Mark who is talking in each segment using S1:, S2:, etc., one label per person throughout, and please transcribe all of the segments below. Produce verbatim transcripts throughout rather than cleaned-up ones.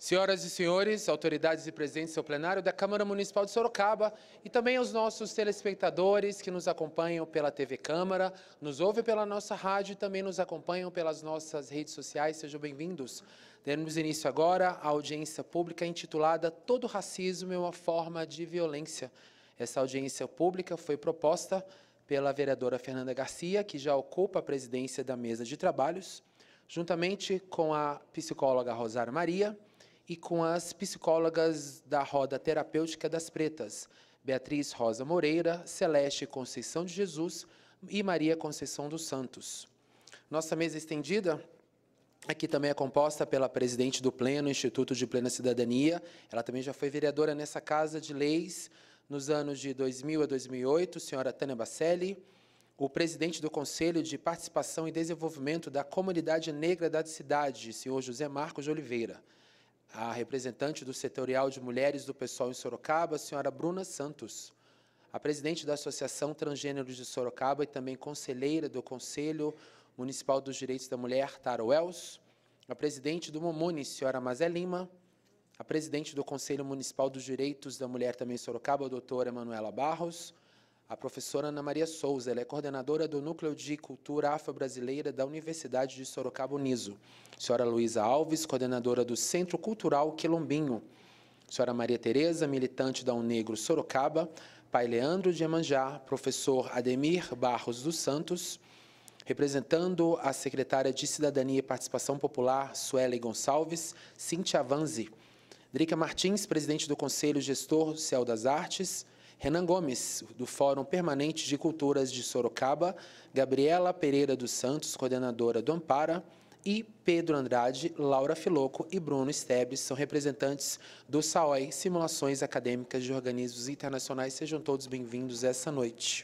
S1: Senhoras e senhores, autoridades e presentes ao plenário da Câmara Municipal de Sorocaba e também aos nossos telespectadores que nos acompanham pela T V Câmara, nos ouvem pela nossa rádio e também nos acompanham pelas nossas redes sociais. Sejam bem-vindos. Demos início agora à audiência pública intitulada Todo Racismo é uma Forma de Violência. Essa audiência pública foi proposta pela vereadora Fernanda Garcia, que já ocupa a presidência da mesa de trabalhos, juntamente com a psicóloga Rosário Maria, e com as psicólogas da Roda Terapêutica das Pretas, Beatriz Rosa Moreira, Celeste Conceição de Jesus e Maria Conceição dos Santos. Nossa mesa estendida aqui também é composta pela presidente do Pleno, Instituto de Plena Cidadania. Ela também já foi vereadora nessa Casa de Leis nos anos de dois mil a dois mil e oito, senhora Tânia Bacelli, o presidente do Conselho de Participação e Desenvolvimento da Comunidade Negra da cidade, senhor José Marcos de Oliveira, a representante do Setorial de Mulheres do Pessoal em Sorocaba, a senhora Bruna Santos, a presidente da Associação Transgêneros de Sorocaba e também conselheira do Conselho Municipal dos Direitos da Mulher, Tara Wells, a presidente do Momune, senhora Mazé Lima, a presidente do Conselho Municipal dos Direitos da Mulher também em Sorocaba, a doutora Emanuela Barros, a professora Ana Maria Souza, ela é coordenadora do Núcleo de Cultura Afro-Brasileira da Universidade de Sorocaba, Uniso. Senhora Luísa Alves, coordenadora do Centro Cultural Quilombinho. Senhora Maria Tereza, militante da Unegro Sorocaba. Pai Leandro de Iemanjá, professor Ademir Barros dos Santos. Representando a secretária de Cidadania e Participação Popular, Sueli Gonçalves, Cíntia Vanzi. Drica Martins, presidente do Conselho Gestor Céu das Artes. Renan Gomes, do Fórum Permanente de Culturas de Sorocaba, Gabriela Pereira dos Santos, coordenadora do Ampara, e Pedro Andrade, Laura Filoco e Bruno Esteves são representantes do S A O I, Simulações Acadêmicas de Organismos Internacionais. Sejam todos bem-vindos essa noite.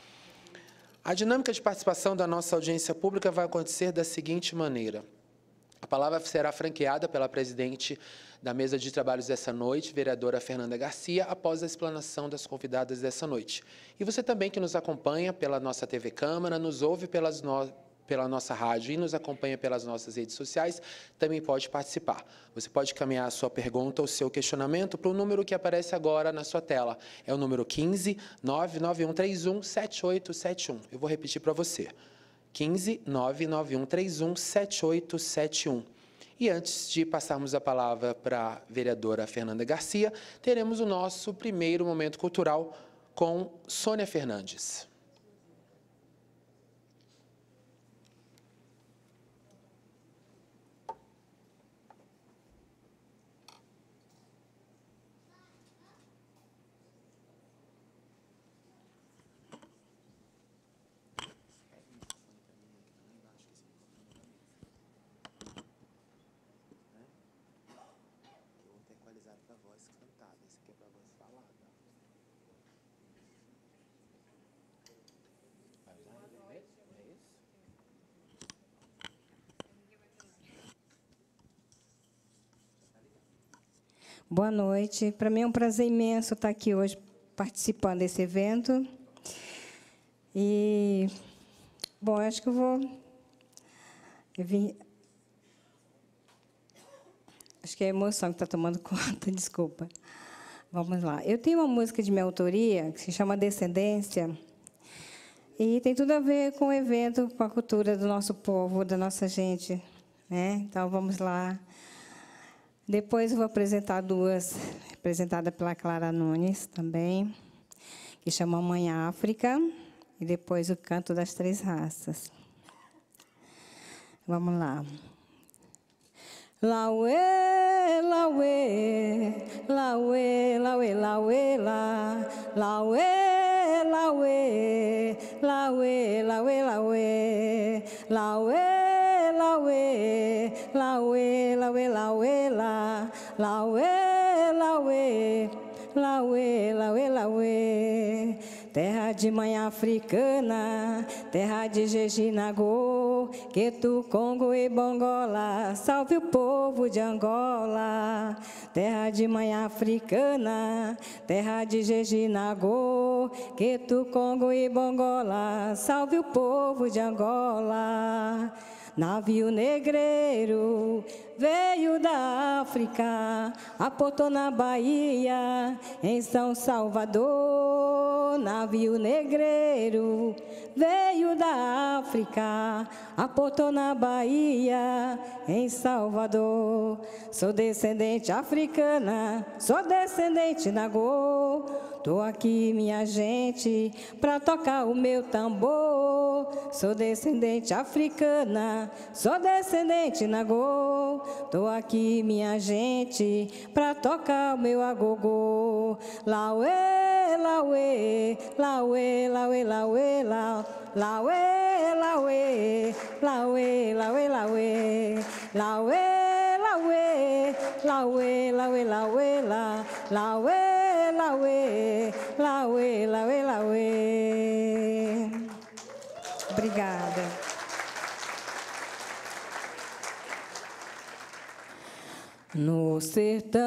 S1: A dinâmica de participação da nossa audiência pública vai acontecer da seguinte maneira. A palavra será franqueada pela presidente da mesa de trabalhos dessa noite, vereadora Fernanda Garcia, após a explanação das convidadas dessa noite. E você também que nos acompanha pela nossa T V Câmara, nos ouve pelas no... pela nossa rádio e nos acompanha pelas nossas redes sociais, também pode participar. Você pode caminhar a sua pergunta ou seu questionamento para o número que aparece agora na sua tela. É o número quinze, nove nove um três um, sete oito sete um. Eu vou repetir para você. quinze, nove nove um três um, sete oito sete um. E antes de passarmos a palavra para a vereadora Fernanda Garcia, teremos o nosso primeiro momento cultural com Sônia Fernandes.
S2: Boa noite. Para mim é um prazer imenso estar aqui hoje participando desse evento. E, bom, acho que eu vou... Eu vim... Acho que é a emoção que está tomando conta, desculpa. Vamos lá. Eu tenho uma música de minha autoria, que se chama Descendência, e tem tudo a ver com o evento, com a cultura do nosso povo, da nossa gente, né? Então, vamos lá. Depois eu vou apresentar duas, apresentada pela Clara Nunes também, que chama Mãe África, e depois o Canto das Três Raças. Vamos lá. Lauê, lauê, lauê, lauê, lauê, lá. Lauê, lauê, lauê, lauê, lauê, lauê, lauê, lauê, lauê, lauê, lá. Lauê, lauê, lauê, lauê, lauê. Terra de mãe africana, terra de Jejinagô, Quetu, Congo e Bongola, salve o povo de Angola. Terra de mãe africana, terra de Jejinagô, Quetu, Congo e Bongola, salve o povo de Angola. Navio negreiro veio da África, aportou na Bahia, em São Salvador, navio negreiro, veio da África, aportou na Bahia, em Salvador. Sou descendente africana, sou descendente nagô, tô aqui, minha gente, pra tocar o meu tambor. Sou descendente africana, sou descendente nagô, tô aqui, minha gente, pra tocar o meu agogô. Lauê, lauê, lauê, lauê, lauê, lauê, lauê, lauê, lauê, lauê, lauê, lauê, lauê, lauê, lauê, lauê, lá, lauê, lauê, lauê, lauê, lauê. Obrigada. No sertão,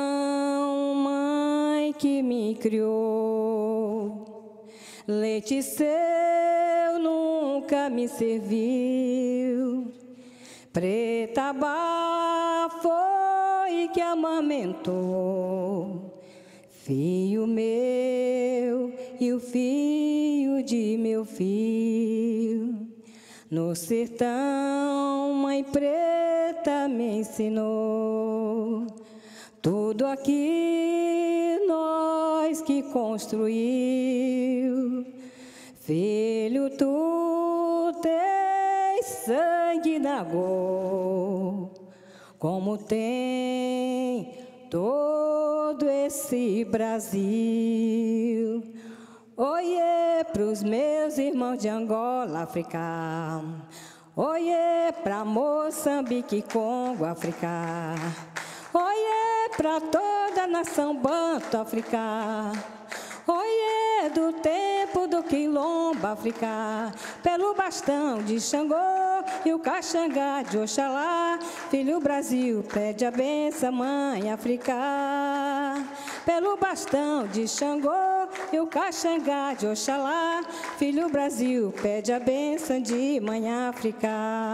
S2: mãe que me criou, leite seu nunca me serviu. Preta Bá foi que amamentou, filho meu e o filho de meu filho. No sertão, mãe preta me ensinou, tudo aqui nós que construiu. Filho, tu tens sangue nagô, como tem todo esse Brasil. Oiê pros meus irmãos de Angola, África. Oiê pra Moçambique, Congo, África. Oiê pra toda a nação banto, África. Oiê do tempo do quilombo, África, pelo bastão de Xangô e o caxangá de Oxalá. Filho Brasil, pede a benção, mãe África, pelo bastão de Xangô e o caxangá de Oxalá. Filho Brasil, pede a benção de mãe África.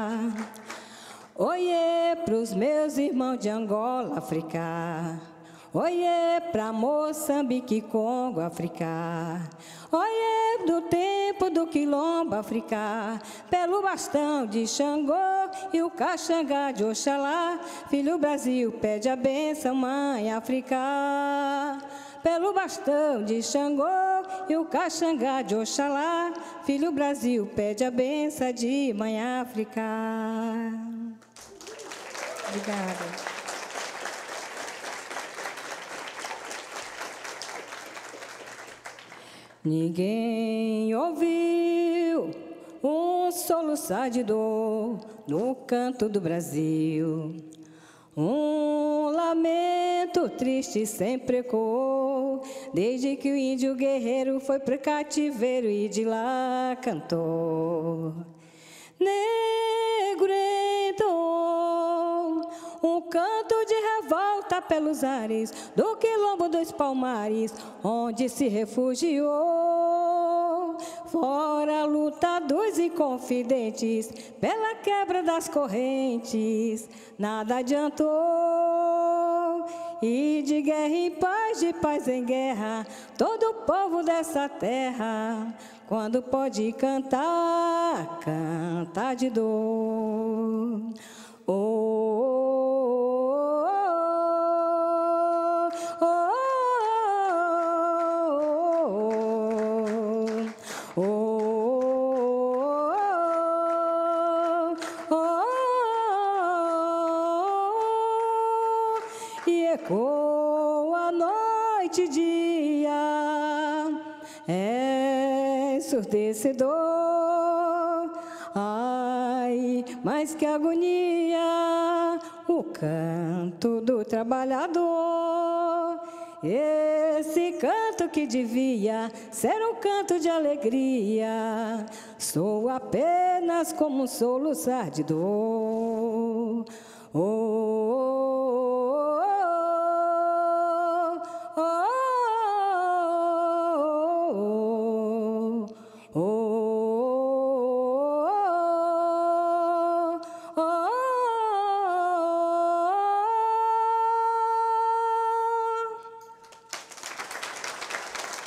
S2: Oiê pros meus irmãos de Angola, África. Oiê pra Moçambique, Congo, África. Oiê do tempo do quilombo, África, pelo bastão de Xangô e o caxangá de Oxalá. Filho Brasil, pede a benção, mãe África, pelo bastão de Xangô e o caxangá de Oxalá. Filho Brasil, pede a benção de mãe África. Obrigada. Ninguém ouviu um soluçar de dor no canto do Brasil. Um lamento triste sempre ecoou, desde que o índio guerreiro foi pro cativeiro e de lá cantou. Negro entoou um canto de revolta pelos ares do quilombo dos Palmares, onde se refugiou. Fora lutadores e confidentes, pela quebra das correntes, nada adiantou. E de guerra em paz, de paz em guerra, todo o povo dessa terra, quando pode cantar, canta de dor. Oh, oh, oh, oh, oh, oh, oh, e ecoa noite e dia, é ensurdecedor. Ai, mas que agonia, o canto do trabalhador. Esse canto que devia ser um canto de alegria, sou apenas como um soluçar de dor. Oh, oh, oh, oh, oh, oh, oh,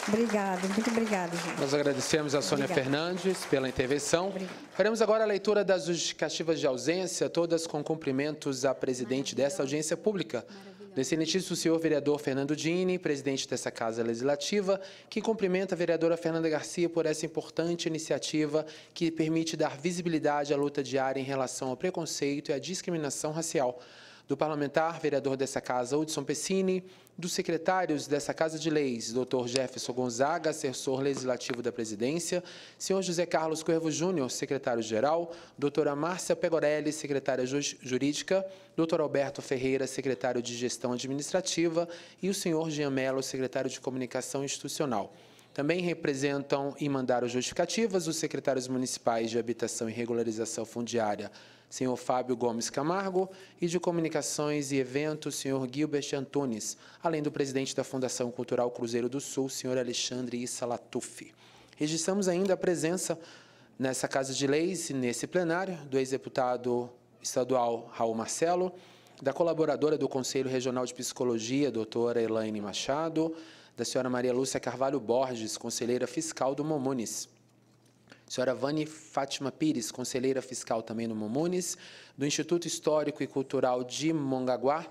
S2: Obrigada, muito obrigada, gente.
S1: Nós agradecemos a Sônia
S2: Obrigada.
S1: Fernandes pela intervenção.
S2: Obrigada.
S1: Faremos agora a leitura das justificativas de ausência, todas com cumprimentos à presidente desta audiência pública. Do excelentíssimo senhor vereador Fernando Dini, presidente dessa Casa Legislativa, que cumprimenta a vereadora Fernanda Garcia por essa importante iniciativa que permite dar visibilidade à luta diária em relação ao preconceito e à discriminação racial. Do parlamentar, vereador dessa Casa, Hudson Pessini, dos secretários dessa Casa de Leis, doutor Jefferson Gonzaga, assessor legislativo da presidência, senhor José Carlos Coervo Júnior, secretário-geral, doutora Márcia Pegorelli, secretária jurídica, doutor Alberto Ferreira, secretário de gestão administrativa, e o senhor Jean Mello, secretário de comunicação institucional. Também representam e mandaram justificativas os secretários municipais de habitação e regularização fundiária, senhor Fábio Gomes Camargo, e de Comunicações e Eventos, senhor Gilbert Antunes, além do presidente da Fundação Cultural Cruzeiro do Sul, senhor Alexandre Issa Latuf. Registramos ainda a presença nessa Casa de Leis e nesse plenário do ex-deputado estadual Raul Marcelo, da colaboradora do Conselho Regional de Psicologia, doutora Elaine Machado, da senhora Maria Lúcia Carvalho Borges, conselheira fiscal do Momunes, senhora Vani Fátima Pires, conselheira fiscal também no Momunes, do Instituto Histórico e Cultural de Mongaguá,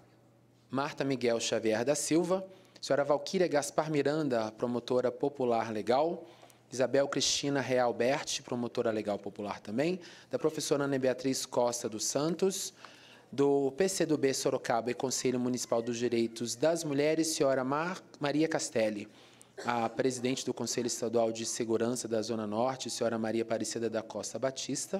S1: Marta Miguel Xavier da Silva, senhora Valquíria Gaspar Miranda, promotora popular legal, Isabel Cristina Real Berti, promotora legal popular também, da professora Ana Beatriz Costa dos Santos, do P C do B Sorocaba e Conselho Municipal dos Direitos das Mulheres, senhora Mar Maria Castelli, a presidente do Conselho Estadual de Segurança da Zona Norte, senhora Maria Aparecida da Costa Batista,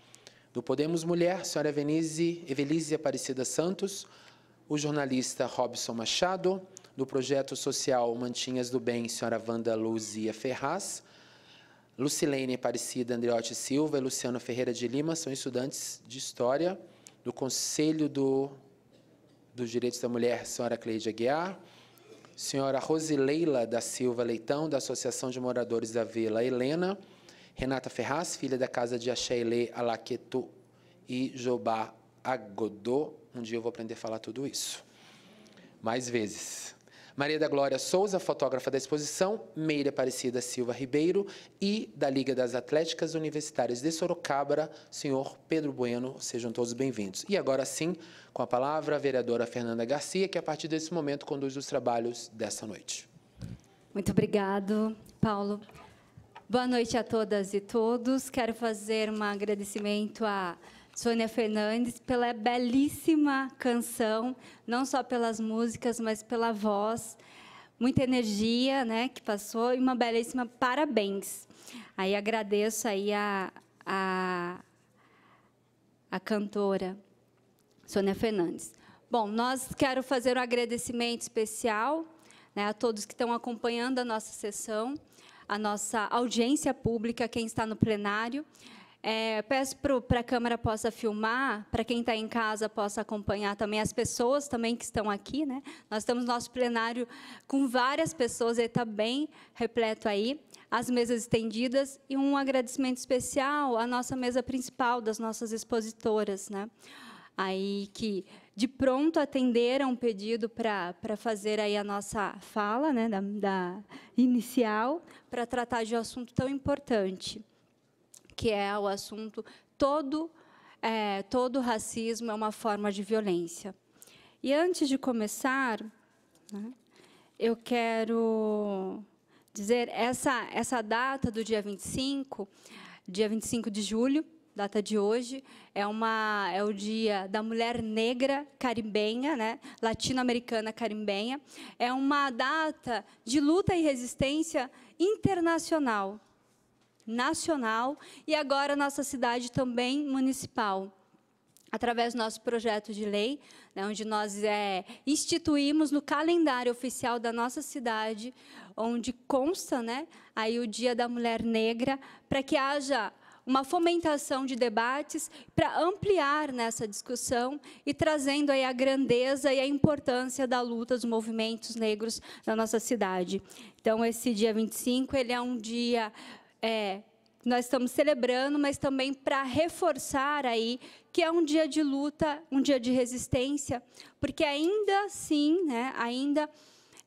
S1: do Podemos Mulher, senhora Evelise, Evelise Aparecida Santos, o jornalista Robson Machado, do Projeto Social Mantinhas do Bem, senhora Wanda Luzia Ferraz, Lucilene Aparecida Andreotti Silva e Luciano Ferreira de Lima, são estudantes de História, do Conselho do, dos Direitos da Mulher, senhora Cleide Aguiar, senhora Rosileila da Silva Leitão, da Associação de Moradores da Vila Helena, Renata Ferraz, filha da Casa de Axailê Alaquetu e Jobá Agodô. Um dia eu vou aprender a falar tudo isso. Mais vezes. Maria da Glória Souza, fotógrafa da exposição, Meire Aparecida Silva Ribeiro, e da Liga das Atléticas Universitárias de Sorocaba, senhor Pedro Bueno. Sejam todos bem-vindos. E agora sim, com a palavra, a vereadora Fernanda Garcia, que a partir desse momento conduz os trabalhos dessa noite.
S3: Muito obrigado, Paulo. Boa noite a todas e todos. Quero fazer um agradecimento a Sônia Fernandes pela belíssima canção, não só pelas músicas, mas pela voz, muita energia, né, que passou, e uma belíssima parabéns. Aí agradeço aí a, a, a cantora Sônia Fernandes. Bom, nós quero fazer um agradecimento especial, né, a todos que estão acompanhando a nossa sessão, a nossa audiência pública, quem está no plenário. É, peço para a câmera possa filmar, para quem está em casa possa acompanhar também as pessoas também que estão aqui, né? Nós estamos no nosso plenário com várias pessoas, ele está bem repleto aí, as mesas estendidas, e um agradecimento especial à nossa mesa principal, das nossas expositoras, né? Aí que de pronto atenderam um pedido para para fazer aí a nossa fala, né, da, da inicial, para tratar de um assunto tão importante, que é o assunto todo, é, todo racismo é uma forma de violência. E, antes de começar, né, eu quero dizer, essa, essa data do dia vinte e cinco, dia vinte e cinco de julho, data de hoje, é, uma, é o dia da mulher negra carimbenha, né, latino-americana carimbenha, é uma data de luta e resistência internacional, nacional, e agora nossa cidade também municipal, através do nosso projeto de lei, né, onde nós é, instituímos no calendário oficial da nossa cidade, onde consta, né, aí o Dia da Mulher Negra, para que haja uma fomentação de debates, para ampliar nessa discussão e trazendo aí a grandeza e a importância da luta dos movimentos negros na nossa cidade. Então, esse dia vinte e cinco, ele é um dia... É, nós estamos celebrando, mas também para reforçar aí que é um dia de luta, um dia de resistência, porque ainda assim, né, ainda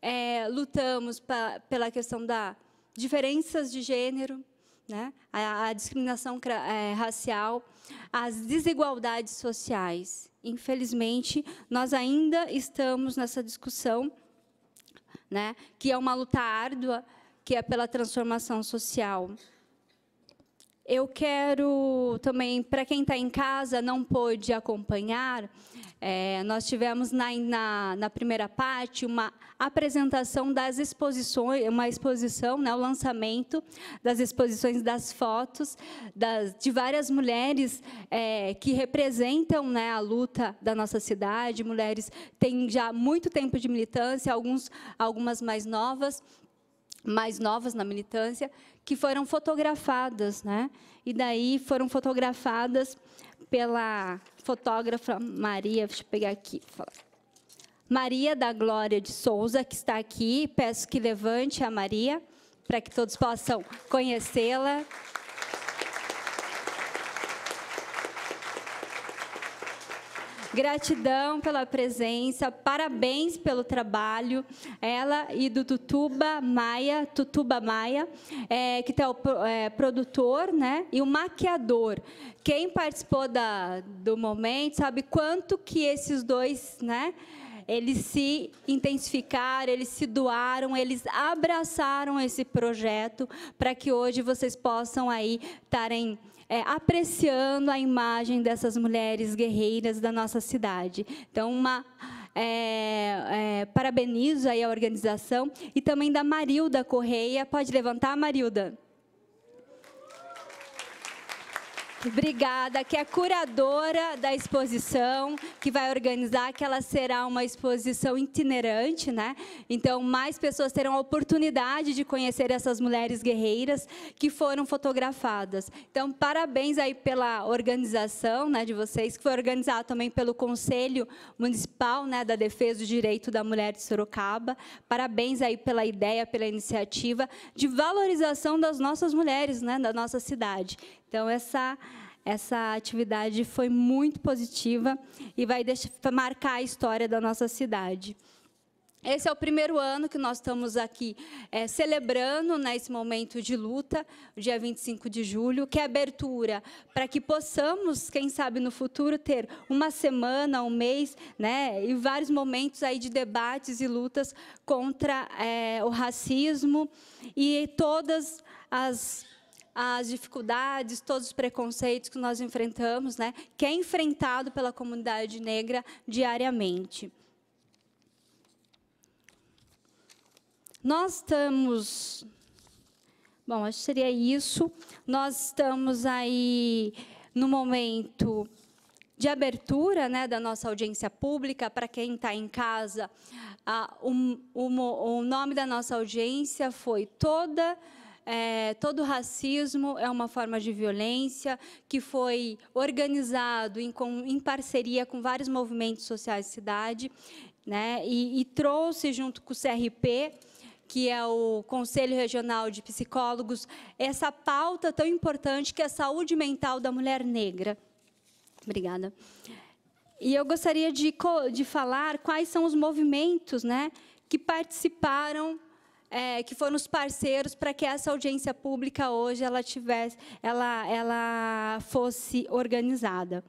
S3: é, lutamos pra, pela questão da diferenças de gênero, né? a, a discriminação é, racial, as desigualdades sociais. Infelizmente, nós ainda estamos nessa discussão, né? Que é uma luta árdua, que é pela transformação social. Eu quero também, para quem está em casa, não pôde acompanhar, é, nós tivemos na, na, na primeira parte uma apresentação das exposições, uma exposição, né, o lançamento das exposições das fotos das, de várias mulheres é, que representam, né, a luta da nossa cidade, mulheres que têm já muito tempo de militância, alguns, algumas mais novas, mais novas na militância, que foram fotografadas, né? E daí foram fotografadas pela fotógrafa Maria, deixa eu pegar aqui, Maria da Glória de Souza, que está aqui. Peço que levante a Maria, para que todos possam conhecê-la. Gratidão pela presença, parabéns pelo trabalho, ela e do Tutuba Maia, Tutuba Maia, é, que é o é, produtor, né, e o maquiador. Quem participou da, do momento sabe quanto que esses dois, né, eles se intensificaram, eles se doaram, eles abraçaram esse projeto para que hoje vocês possam aí estarem É, apreciando a imagem dessas mulheres guerreiras da nossa cidade. Então, uma, é, é, parabenizo aí a organização e também da Marilda Correia. Pode levantar, Marilda? Obrigada, que é curadora da exposição, que vai organizar, que ela será uma exposição itinerante, né? Então, mais pessoas terão a oportunidade de conhecer essas mulheres guerreiras que foram fotografadas. Então, parabéns aí pela organização, né, de vocês, que foi organizado também pelo Conselho Municipal, né, da Defesa do Direito da Mulher de Sorocaba. Parabéns aí pela ideia, pela iniciativa de valorização das nossas mulheres, né, da nossa cidade. Então, essa, essa atividade foi muito positiva e vai deixar, marcar a história da nossa cidade. Esse é o primeiro ano que nós estamos aqui é, celebrando nesse momento de luta, o dia vinte e cinco de julho, que é a abertura para que possamos, quem sabe no futuro, ter uma semana, um mês, né, e vários momentos aí de debates e lutas contra é, o racismo e todas as... as dificuldades, todos os preconceitos que nós enfrentamos, né, que é enfrentado pela comunidade negra diariamente. Nós estamos... Bom, acho que seria isso. Nós estamos aí no momento de abertura, né, da nossa audiência pública. Para quem está em casa, a, o, o, o nome da nossa audiência foi toda... É, todo racismo é uma forma de violência que foi organizado em, com, em parceria com vários movimentos sociais da cidade, né, e, e trouxe junto com o C R P, que é o Conselho Regional de Psicólogos, essa pauta tão importante que é a saúde mental da mulher negra. Obrigada. E eu gostaria de, de falar quais são os movimentos, né, que participaram, É, que foram os parceiros para que essa audiência pública hoje ela tivesse, ela, ela fosse organizada.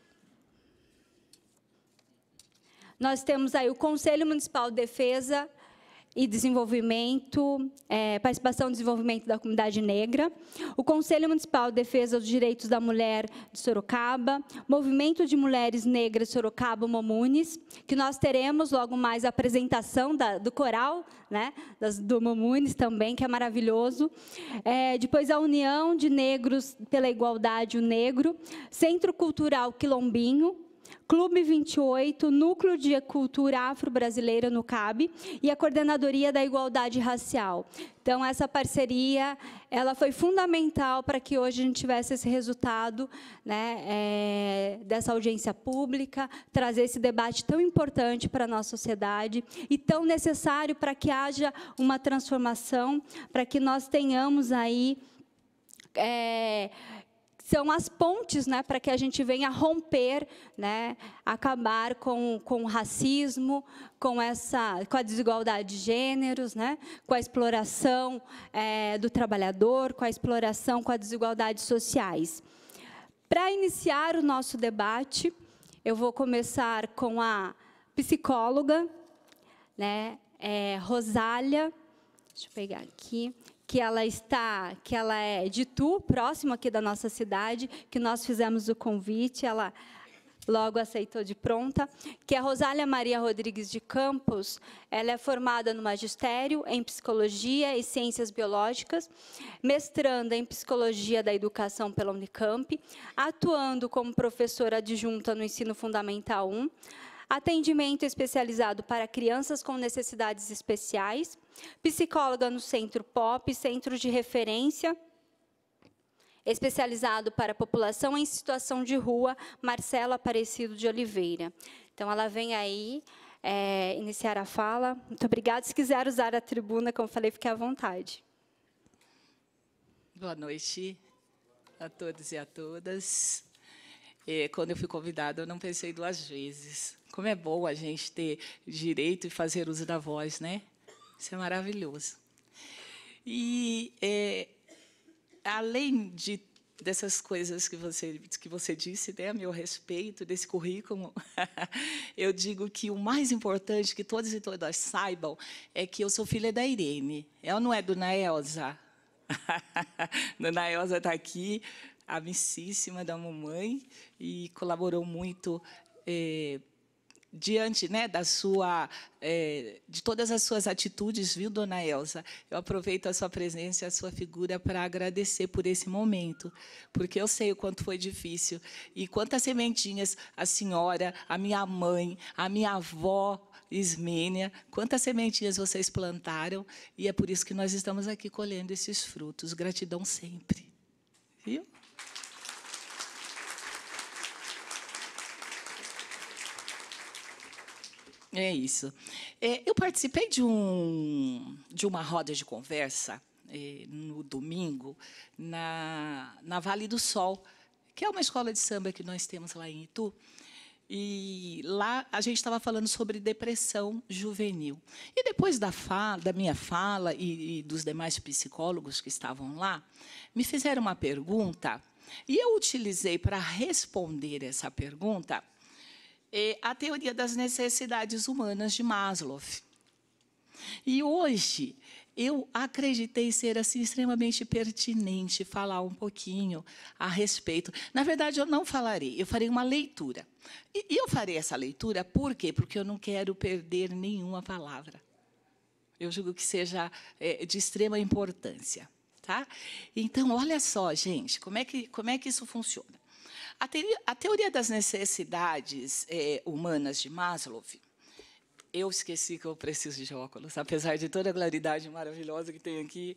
S3: Nós temos aí o Conselho Municipal de Defesa e Desenvolvimento, é, Participação e Desenvolvimento da Comunidade Negra, o Conselho Municipal de Defesa dos Direitos da Mulher de Sorocaba, Movimento de Mulheres Negras de Sorocaba, Momunes, que nós teremos logo mais a apresentação da, do coral, né, das, do Momunes também, que é maravilhoso. É, depois a União de Negros pela Igualdade, o Negro, Centro Cultural Quilombinho, Clube vinte e oito, Núcleo de Cultura Afro-Brasileira no C A B e a Coordenadoria da Igualdade Racial. Então, essa parceria ela foi fundamental para que hoje a gente tivesse esse resultado, né, é, dessa audiência pública, trazer esse debate tão importante para a nossa sociedade e tão necessário para que haja uma transformação, para que nós tenhamos aí... É, são as pontes, né, para que a gente venha romper, né, acabar com, com o racismo, com, essa, com a desigualdade de gêneros, né, com a exploração é, do trabalhador, com a exploração, com as desigualdades sociais. Para iniciar o nosso debate, eu vou começar com a psicóloga, né, é, Rosália, deixa eu pegar aqui, que ela está, que ela é de Itu, próximo aqui da nossa cidade, que nós fizemos o convite, ela logo aceitou de pronta, que é a Rosália Maria Rodrigues de Campos. Ela é formada no magistério em Psicologia e Ciências Biológicas, mestranda em Psicologia da Educação pela Unicamp, atuando como professora adjunta no Ensino Fundamental um, atendimento especializado para crianças com necessidades especiais, psicóloga no Centro Pop, Centro de Referência, especializado para a população em situação de rua, Marcelo Aparecido de Oliveira. Então, ela vem aí é, iniciar a fala. Muito obrigada. Se quiser usar a tribuna, como falei, fique à vontade.
S4: Boa noite a todos e a todas. É, quando eu fui convidada, eu não pensei duas vezes. Como é bom a gente ter direito e fazer uso da voz, né? Isso é maravilhoso. E, é, além de, dessas coisas que você, que você disse, né, a meu respeito, desse currículo, eu digo que o mais importante que todos e todas saibam é que eu sou filha da Irene. Ela não é Dona Elza. Dona Elza está aqui, amicíssima da mamãe, e colaborou muito é, diante, né, da sua, é, de todas as suas atitudes, viu, Dona Elza? Eu aproveito a sua presença e a sua figura para agradecer por esse momento, porque eu sei o quanto foi difícil e quantas sementinhas a senhora, a minha mãe, a minha avó Ismênia, quantas sementinhas vocês plantaram, e é por isso que nós estamos aqui colhendo esses frutos. Gratidão sempre. Viu? É isso. É, eu participei de, um, de uma roda de conversa é, no domingo, na, na Vale do Sol, que é uma escola de samba que nós temos lá em Itu. E lá a gente estava falando sobre depressão juvenil. E depois da, fala, da minha fala e, e dos demais psicólogos que estavam lá, me fizeram uma pergunta, e eu utilizei para responder essa pergunta é a teoria das necessidades humanas de Maslow. E hoje eu acreditei ser assim extremamente pertinente falar um pouquinho a respeito. Na verdade, eu não falarei, eu farei uma leitura. E, e eu farei essa leitura por quê? Porque eu não quero perder nenhuma palavra. Eu julgo que seja é, de extrema importância. Tá? Então, olha só, gente, como é que, como é que isso funciona. A teoria, a teoria das necessidades é, humanas de Maslow, eu esqueci que eu preciso de óculos, apesar de toda a claridade maravilhosa que tem aqui.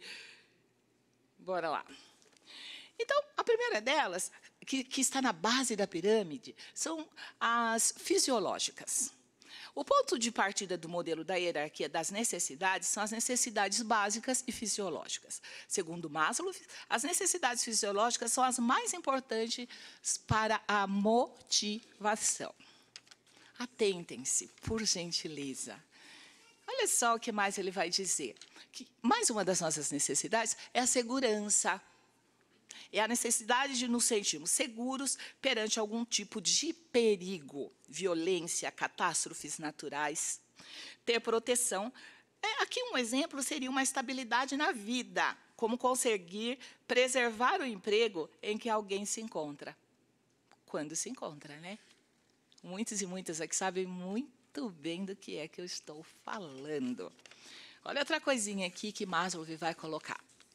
S4: Bora lá. Então, a primeira delas, que, que está na base da pirâmide, são as fisiológicas. O ponto de partida do modelo da hierarquia das necessidades são as necessidades básicas e fisiológicas. Segundo Maslow, as necessidades fisiológicas são as mais importantes para a motivação. Atentem-se, por gentileza. Olha só o que mais ele vai dizer. Que mais uma das nossas necessidades é a segurança. É a necessidade de nos sentirmos seguros perante algum tipo de perigo, violência, catástrofes naturais. Ter proteção. É, aqui um exemplo seria uma estabilidade na vida, como conseguir preservar o emprego em que alguém se encontra. Quando se encontra, né? Muitos e muitas aqui sabem muito bem do que é que eu estou falando. Olha outra coisinha aqui que Maslow vai colocar.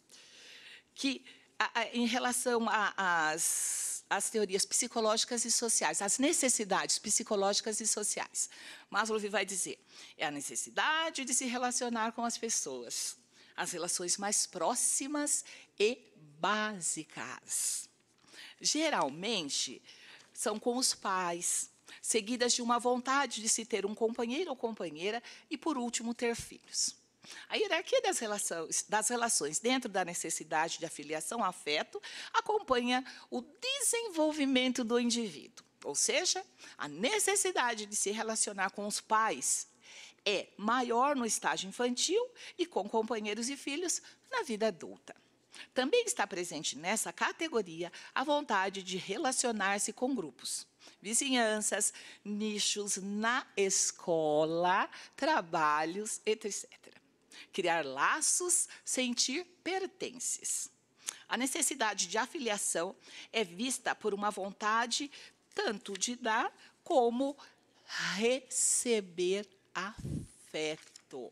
S4: Que em relação às teorias psicológicas e sociais, as necessidades psicológicas e sociais. Maslow vai dizer, é a necessidade de se relacionar com as pessoas, as relações mais próximas e básicas. Geralmente, são com os pais, seguidas de uma vontade de se ter um companheiro ou companheira e, por último, ter filhos. A hierarquia das relações, das relações dentro da necessidade de afiliação ao afeto acompanha o desenvolvimento do indivíduo, ou seja, a necessidade de se relacionar com os pais é maior no estágio infantil e com companheiros e filhos na vida adulta. Também está presente nessa categoria a vontade de relacionar-se com grupos, vizinhanças, nichos na escola, trabalhos, etcétera. Criar laços, sentir pertences. A necessidade de afiliação é vista por uma vontade tanto de dar como receber afeto.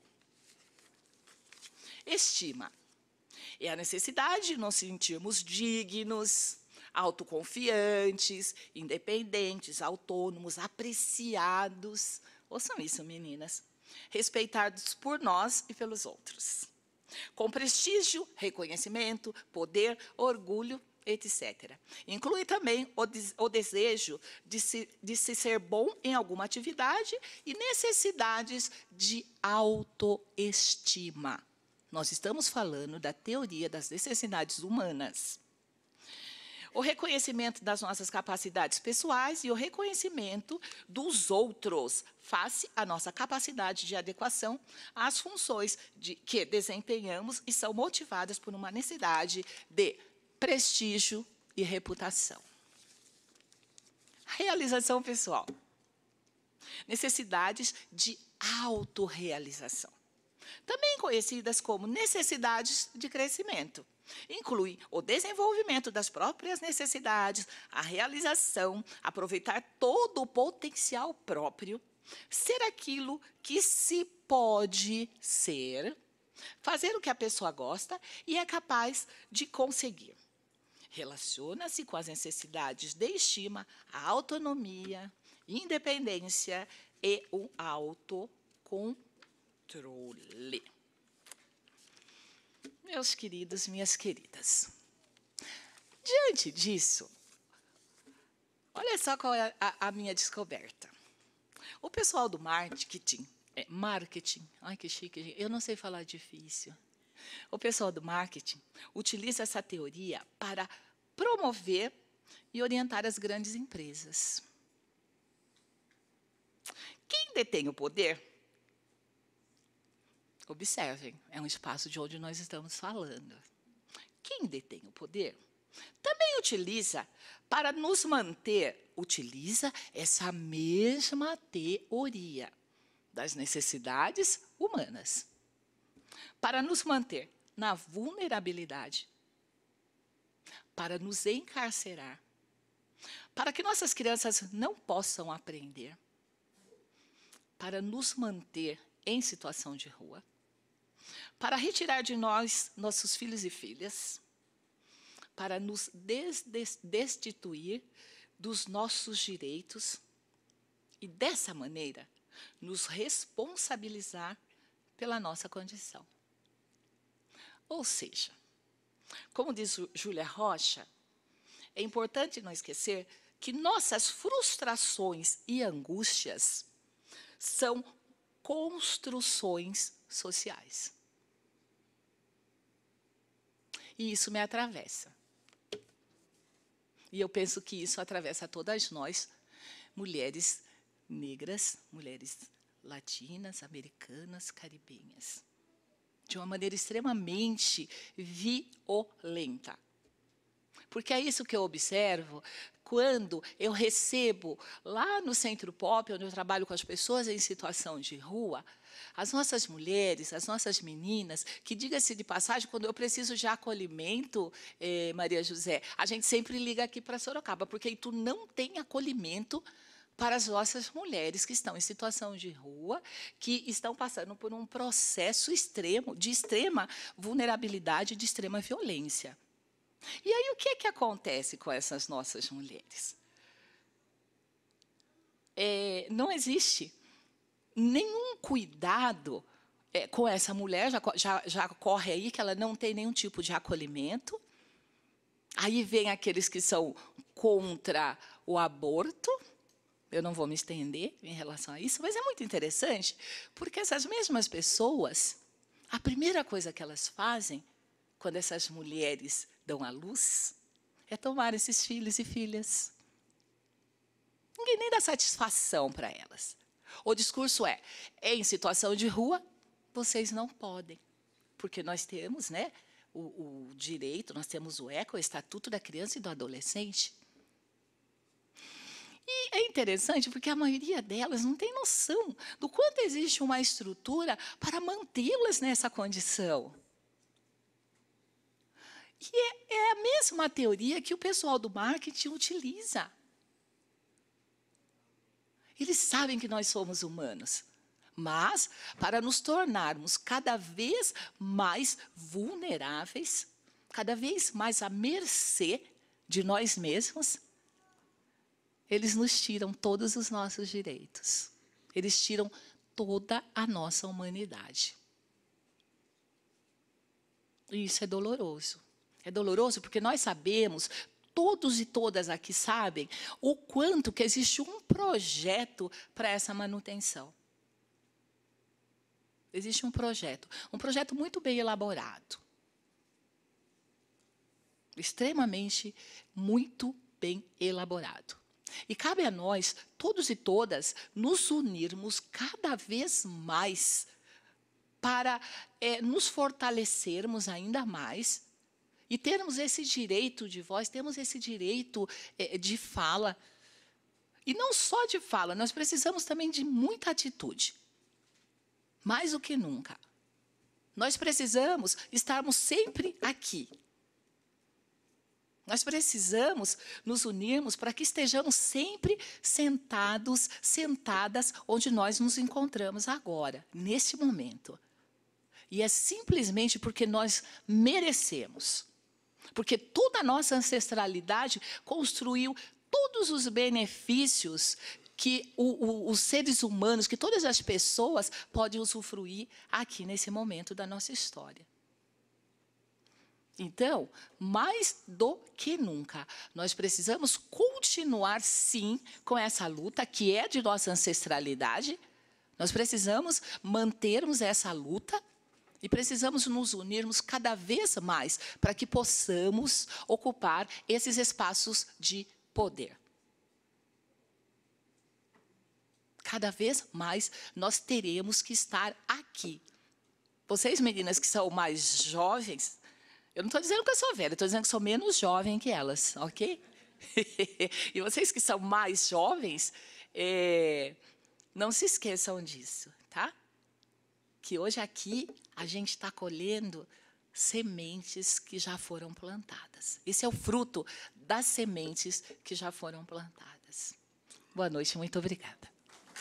S4: Estima. É a necessidade de nos sentirmos dignos, autoconfiantes, independentes, autônomos, apreciados. Ouçam isso, meninas. Respeitados por nós e pelos outros. Com prestígio, reconhecimento, poder, orgulho, etcétera. Inclui também o, des o desejo de se, de se ser bom em alguma atividade e necessidades de autoestima. Nós estamos falando da teoria das necessidades humanas. O reconhecimento das nossas capacidades pessoais e o reconhecimento dos outros, face à nossa capacidade de adequação às funções de, que desempenhamos e são motivadas por uma necessidade de prestígio e reputação. Realização pessoal. Necessidades de autorrealização. Também conhecidas como necessidades de crescimento. Inclui o desenvolvimento das próprias necessidades, a realização, aproveitar todo o potencial próprio, ser aquilo que se pode ser, fazer o que a pessoa gosta e é capaz de conseguir. Relaciona-se com as necessidades de estima, a autonomia, independência e o autocontrole. Meus queridos, minhas queridas, diante disso, olha só qual é a, a minha descoberta. O pessoal do marketing, é, marketing, ai que chique, eu não sei falar difícil. O pessoal do marketing utiliza essa teoria para promover e orientar as grandes empresas. Quem detém o poder? Observem, é um espaço de onde nós estamos falando. Quem detém o poder também utiliza para nos manter, utiliza essa mesma teoria das necessidades humanas, para nos manter na vulnerabilidade, para nos encarcerar, para que nossas crianças não possam aprender, para nos manter em situação de rua, para retirar de nós nossos filhos e filhas, para nos destituir dos nossos direitos e, dessa maneira, nos responsabilizar pela nossa condição. Ou seja, como diz Júlia Rocha, é importante não esquecer que nossas frustrações e angústias são construções sociais. E isso me atravessa. E eu penso que isso atravessa todas nós, mulheres negras, mulheres latinas, americanas, caribenhas, de uma maneira extremamente violenta. Porque é isso que eu observo quando eu recebo, lá no Centro Pop, onde eu trabalho com as pessoas em situação de rua, as nossas mulheres, as nossas meninas, que, diga-se de passagem, quando eu preciso de acolhimento, eh, Maria José, a gente sempre liga aqui para Sorocaba, porque aí tu não tem acolhimento para as nossas mulheres que estão em situação de rua, que estão passando por um processo extremo, de extrema vulnerabilidade, de extrema violência. E aí, o que é que acontece com essas nossas mulheres? É, não existe nenhum cuidado é, com essa mulher, já, já, já corre aí que ela não tem nenhum tipo de acolhimento. Aí vem aqueles que são contra o aborto. Eu não vou me estender em relação a isso, mas é muito interessante, porque essas mesmas pessoas a primeira coisa que elas fazem, quando essas mulheres dão à luz, é tomar esses filhos e filhas. Ninguém nem dá satisfação para elas. O discurso é, em situação de rua, vocês não podem. Porque nós temos, né, o, o direito, nós temos o ECA, o Estatuto da Criança e do Adolescente. E é interessante porque a maioria delas não tem noção do quanto existe uma estrutura para mantê-las nessa condição. E é, é a mesma teoria que o pessoal do marketing utiliza. Eles sabem que nós somos humanos, mas para nos tornarmos cada vez mais vulneráveis, cada vez mais à mercê de nós mesmos, eles nos tiram todos os nossos direitos. Eles tiram toda a nossa humanidade. E isso é doloroso. É doloroso porque nós sabemos, todos e todas aqui sabem, o quanto que existe um projeto para essa manutenção. Existe um projeto, um projeto muito bem elaborado. Extremamente, muito bem elaborado. E cabe a nós, todos e todas, nos unirmos cada vez mais para é, nos fortalecermos ainda mais e termos esse direito de voz, temos esse direito é, de fala. E não só de fala, nós precisamos também de muita atitude. Mais do que nunca. Nós precisamos estarmos sempre aqui. Nós precisamos nos unirmos para que estejamos sempre sentados, sentadas onde nós nos encontramos agora, neste momento. E é simplesmente porque nós merecemos. Porque toda a nossa ancestralidade construiu todos os benefícios que o, o, os seres humanos, que todas as pessoas podem usufruir aqui nesse momento da nossa história. Então, mais do que nunca, nós precisamos continuar, sim, com essa luta, que é de nossa ancestralidade. Nós precisamos mantermos essa luta e precisamos nos unirmos cada vez mais para que possamos ocupar esses espaços de poder. Cada vez mais nós teremos que estar aqui. Vocês, meninas que são mais jovens, eu não estou dizendo que eu sou velha, estou dizendo que sou menos jovem que elas, ok? E vocês que são mais jovens, é, não se esqueçam disso, tá? Que hoje aqui a gente está colhendo sementes que já foram plantadas. Esse é o fruto das sementes que já foram plantadas. Boa noite, muito obrigada.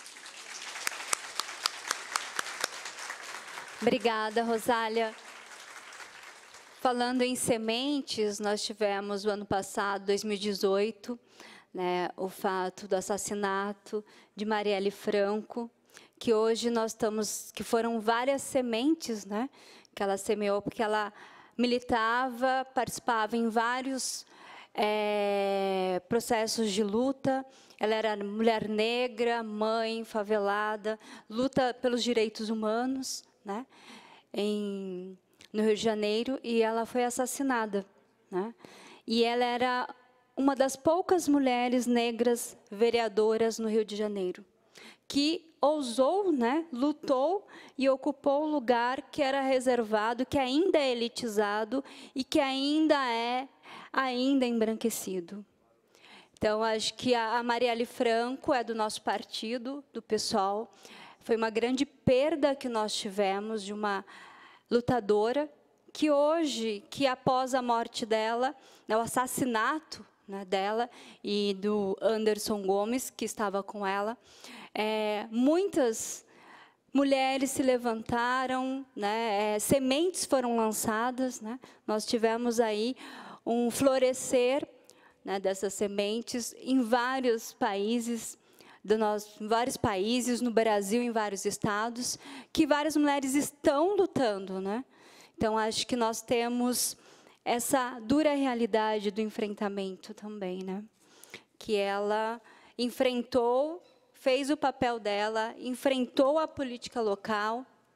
S3: Obrigada, Rosália. Falando em sementes, nós tivemos, o ano passado, dois mil e dezoito, né, o fato do assassinato de Marielle Franco, que hoje nós estamos, que foram várias sementes, né, que ela semeou, porque ela militava, participava em vários é, processos de luta. Ela era mulher negra, mãe, favelada, luta pelos direitos humanos, né, em... no Rio de Janeiro, e ela foi assassinada, né? E ela era uma das poucas mulheres negras vereadoras no Rio de Janeiro, que ousou, né, lutou e ocupou o lugar que era reservado, que ainda é elitizado e que ainda é ainda embranquecido. Então, acho que a Marielle Franco é do nosso partido, do PSOL. Foi uma grande perda que nós tivemos de uma lutadora, que hoje, que após a morte dela, né, o assassinato, né, dela e do Anderson Gomes, que estava com ela, é, muitas mulheres se levantaram, né, é, sementes foram lançadas, né, nós tivemos aí um florescer, né, dessas sementes em vários países, Do nosso, em vários países, no Brasil, em vários estados, que várias mulheres estão lutando, né? Então, acho que nós temos essa dura realidade do enfrentamento também, né? Que ela enfrentou, fez o papel dela, enfrentou a política local,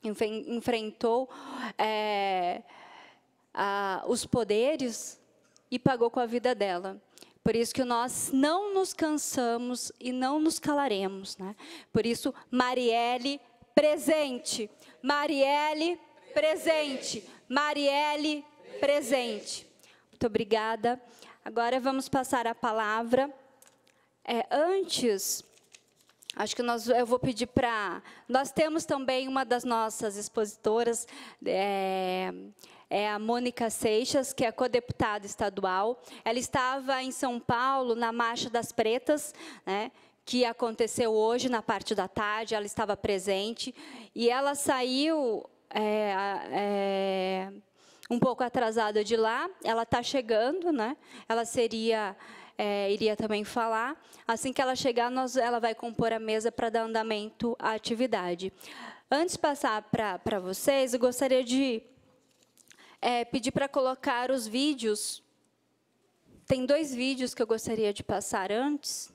S3: enfrentou é, a, os poderes e pagou com a vida dela. Por isso que nós não nos cansamos e não nos calaremos, né? Por isso, Marielle, presente. Marielle, presente. Marielle, presente. Muito obrigada. Agora vamos passar a palavra. É, antes, acho que nós, eu vou pedir para... Nós temos também uma das nossas expositoras, é, é a Mônica Seixas, que é codeputada estadual. Ela estava em São Paulo, na Marcha das Pretas, né, que aconteceu hoje, na parte da tarde, ela estava presente. E ela saiu é, é, um pouco atrasada de lá, ela está chegando, né? Ela seria... É, iria também falar. Assim que ela chegar, nós, ela vai compor a mesa para dar andamento à atividade. Antes de passar para vocês, eu gostaria de é, pedir para colocar os vídeos. Tem dois vídeos que eu gostaria de passar antes.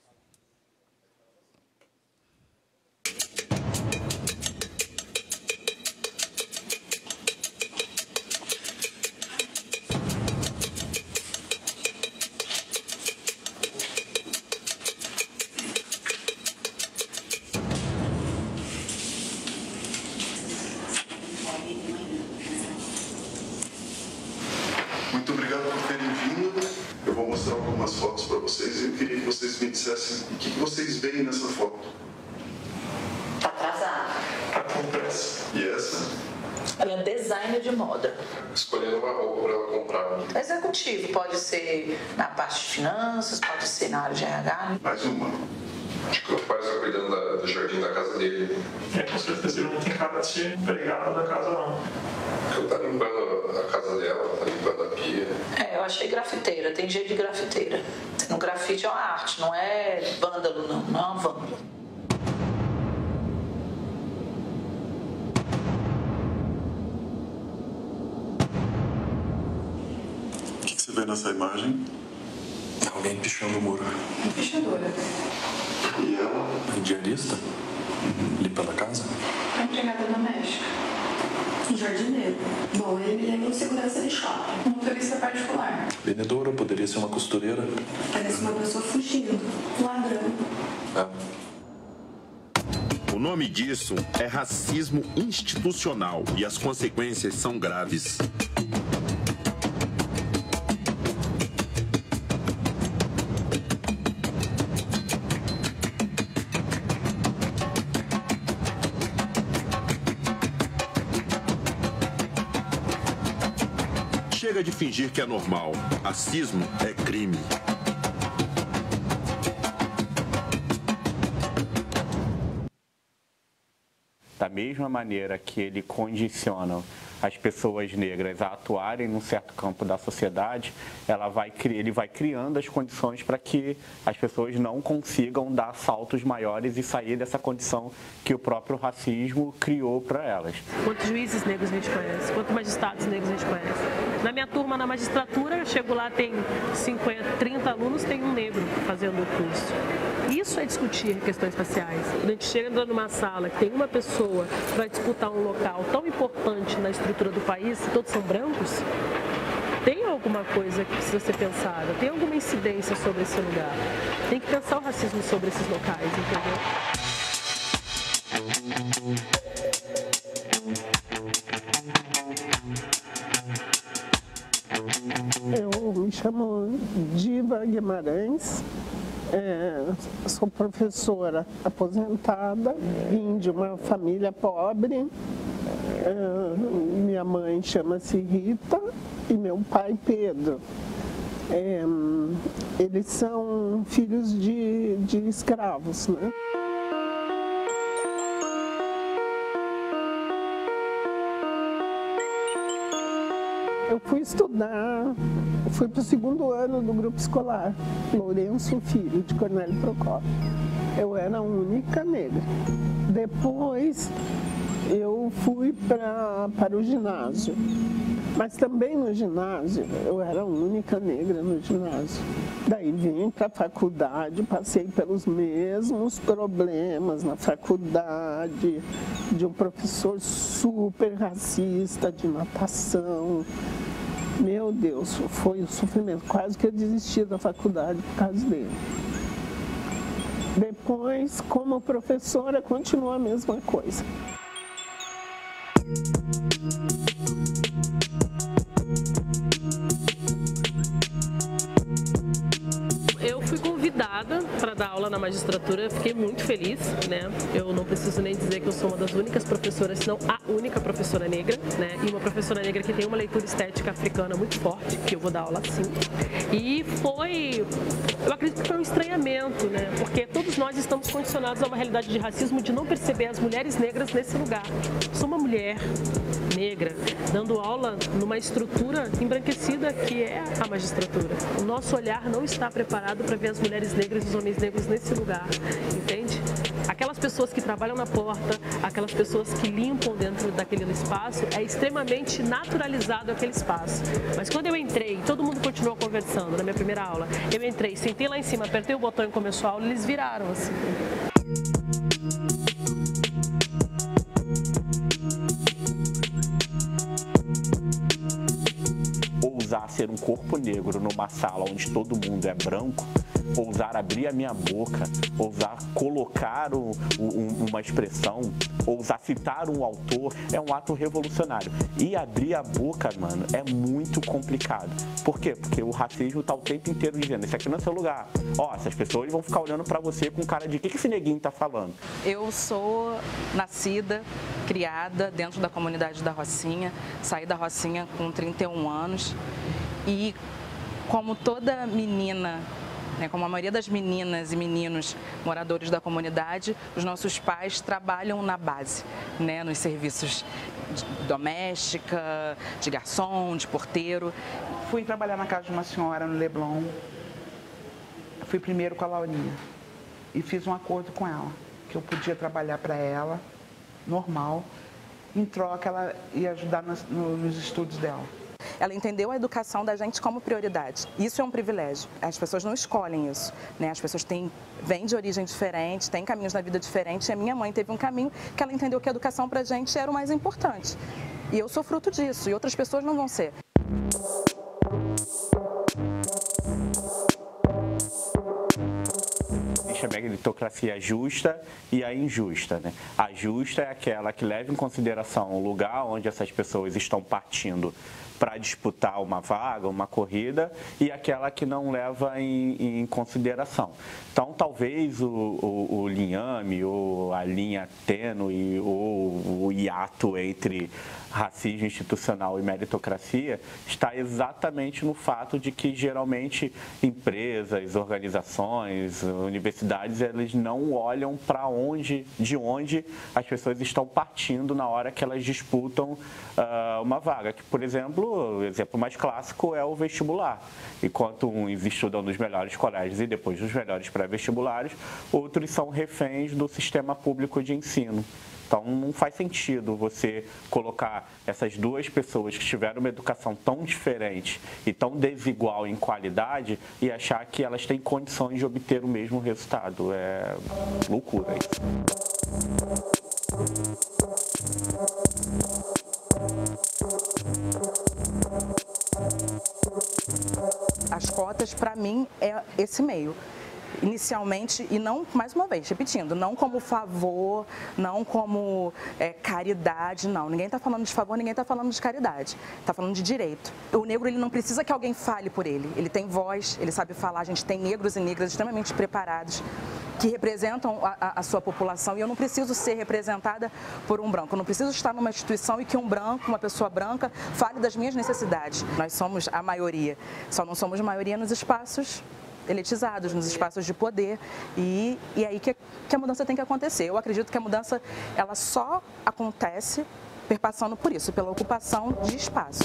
S5: Muito obrigado por terem vindo. Eu vou mostrar algumas fotos para vocês e eu queria que vocês me dissessem o que vocês veem nessa foto.
S6: Tá atrasada.
S5: Tá com pressa. E essa?
S6: Ela é designer de moda.
S5: Escolhendo uma roupa para ela comprar.
S6: Executivo, pode ser na parte de finanças, pode ser na área de R H.
S5: Mais uma.
S7: Acho que o pai está cuidando da, do jardim da casa dele.
S8: É, com certeza ele não tem cara de ser empregado da casa, não.
S7: Ele está limpando a casa dela, está limpando a pia.
S6: É, eu achei grafiteira, tem jeito de grafiteira. No grafite é uma arte, não é vândalo, não, não é uma vândalo.
S5: O que você vê nessa imagem?
S9: Alguém pichando o muro.
S6: Uma pichadora.
S5: E ela?
S9: Um diarista? Limpando a casa?
S10: Uma empregada doméstica. Um jardineiro. Bom, ele me lembra um segurança de shopping. Um motorista particular.
S9: Vendedora, poderia ser uma costureira.
S10: Parece uma pessoa fugindo. Ladrão.
S9: É.
S11: O nome disso é racismo institucional e as consequências são graves. Chega de fingir que é normal. Racismo é crime.
S12: Da mesma maneira que ele condiciona as pessoas negras a atuarem num certo campo da sociedade, ela vai, ele vai criando as condições para que as pessoas não consigam dar saltos maiores e sair dessa condição que o próprio racismo criou para elas.
S13: Quantos juízes negros a gente conhece? Quantos magistrados negros a gente conhece? Na minha turma, na magistratura, eu chego lá, tem cinquenta, trinta alunos, tem um negro fazendo o curso. Isso é discutir questões raciais. Quando a gente chega numa sala que tem uma pessoa que vai disputar um local tão importante na estrutura do país, se todos são brancos, tem alguma coisa que precisa ser pensada, tem alguma incidência sobre esse lugar. Tem que pensar o racismo sobre esses locais, entendeu?
S14: Eu me chamo Diva Guimarães. É, sou professora aposentada, vim de uma família pobre. É, minha mãe chama-se Rita e meu pai Pedro. É, eles são filhos de, de escravos, né? Eu fui estudar, fui para o segundo ano do grupo escolar, Lourenço Filho, de Cornélio Procópio. Eu era a única negra. Depois, eu fui pra, para o ginásio, mas também no ginásio, eu era a única negra no ginásio. Daí vim para a faculdade, passei pelos mesmos problemas na faculdade, de um professor super racista de natação. Meu Deus, foi um sofrimento. Quase que eu desisti da faculdade por causa dele. Depois, como professora, continua a mesma coisa.
S13: Eu fui convidada para dar aula na magistratura, fiquei muito feliz, né? Eu não preciso nem dizer que eu sou uma das únicas professoras, se não a única professora negra, né? E uma professora negra que tem uma leitura estética africana muito forte, que eu vou dar aula sim. E foi, eu acredito que foi um estranhamento, né? Porque todos nós estamos condicionados a uma realidade de racismo, de não perceber as mulheres negras nesse lugar. Sou uma mulher negra dando aula numa estrutura embranquecida que é a magistratura. O nosso olhar não está preparado para ver as mulheres negras e os homens negros nesse lugar, entende? Aquelas pessoas que trabalham na porta, aquelas pessoas que limpam dentro daquele espaço, é extremamente naturalizado aquele espaço. Mas quando eu entrei, todo mundo continuou conversando na minha primeira aula, eu entrei, sentei lá em cima, apertei o botão e começou a aula, eles viraram assim.
S12: Ousar ser um corpo negro numa sala onde todo mundo é branco, ousar abrir a minha boca, ousar colocar o, o, uma expressão, ousar citar um autor, é um ato revolucionário. E abrir a boca, mano, é muito complicado. Por quê? Porque o racismo tá o tempo inteiro dizendo, esse aqui não é seu lugar. Ó, essas pessoas vão ficar olhando pra você com cara de o que, que esse neguinho tá falando?
S15: Eu sou nascida, criada dentro da comunidade da Rocinha, saí da Rocinha com trinta e um anos e como toda menina, né, como a maioria das meninas e meninos moradores da comunidade, os nossos pais trabalham na base, né, nos serviços de doméstica, de garçom, de porteiro.
S16: Fui trabalhar na casa de uma senhora no Leblon, fui primeiro com a Laurinha e fiz um acordo com ela, que eu podia trabalhar para ela, normal, em troca ela ia ajudar nos, nos estudos dela.
S15: Ela entendeu a educação da gente como prioridade. Isso é um privilégio. As pessoas não escolhem isso, né? As pessoas têm, vêm de origem diferente, têm caminhos na vida diferentes. E a minha mãe teve um caminho que ela entendeu que a educação pra gente era o mais importante. E eu sou fruto disso, e outras pessoas não vão ser.
S12: A meritocracia justa e a injusta, né? A justa é aquela que leva em consideração o lugar onde essas pessoas estão partindo para disputar uma vaga, uma corrida, e aquela que não leva em, em consideração. Então, talvez o, o, o linhame, ou a linha tênue, ou o hiato entre racismo institucional e meritocracia está exatamente no fato de que, geralmente, empresas, organizações, universidades, eles não olham para onde, de onde as pessoas estão partindo na hora que elas disputam uh, uma vaga. Que, por exemplo, o exemplo mais clássico é o vestibular. Enquanto uns estudam nos melhores colégios e depois nos melhores pré-vestibulares, outros são reféns do sistema público de ensino. Então, não faz sentido você colocar essas duas pessoas que tiveram uma educação tão diferente e tão desigual em qualidade e achar que elas têm condições de obter o mesmo resultado. É loucura isso.
S15: As cotas, para mim, é esse meio. Inicialmente, e não, mais uma vez, repetindo, não como favor, não como é, caridade, não. Ninguém está falando de favor, ninguém está falando de caridade. Está falando de direito. O negro, ele não precisa que alguém fale por ele. Ele tem voz, ele sabe falar. A gente tem negros e negras extremamente preparados que representam a, a, a sua população, e eu não preciso ser representada por um branco. Eu não preciso estar numa instituição e que um branco, uma pessoa branca, fale das minhas necessidades. Nós somos a maioria, só não somos maioria nos espaços elitizados, nos espaços de poder, e, e é aí que, que a mudança tem que acontecer. Eu acredito que a mudança, ela só acontece perpassando por isso, pela ocupação de espaço.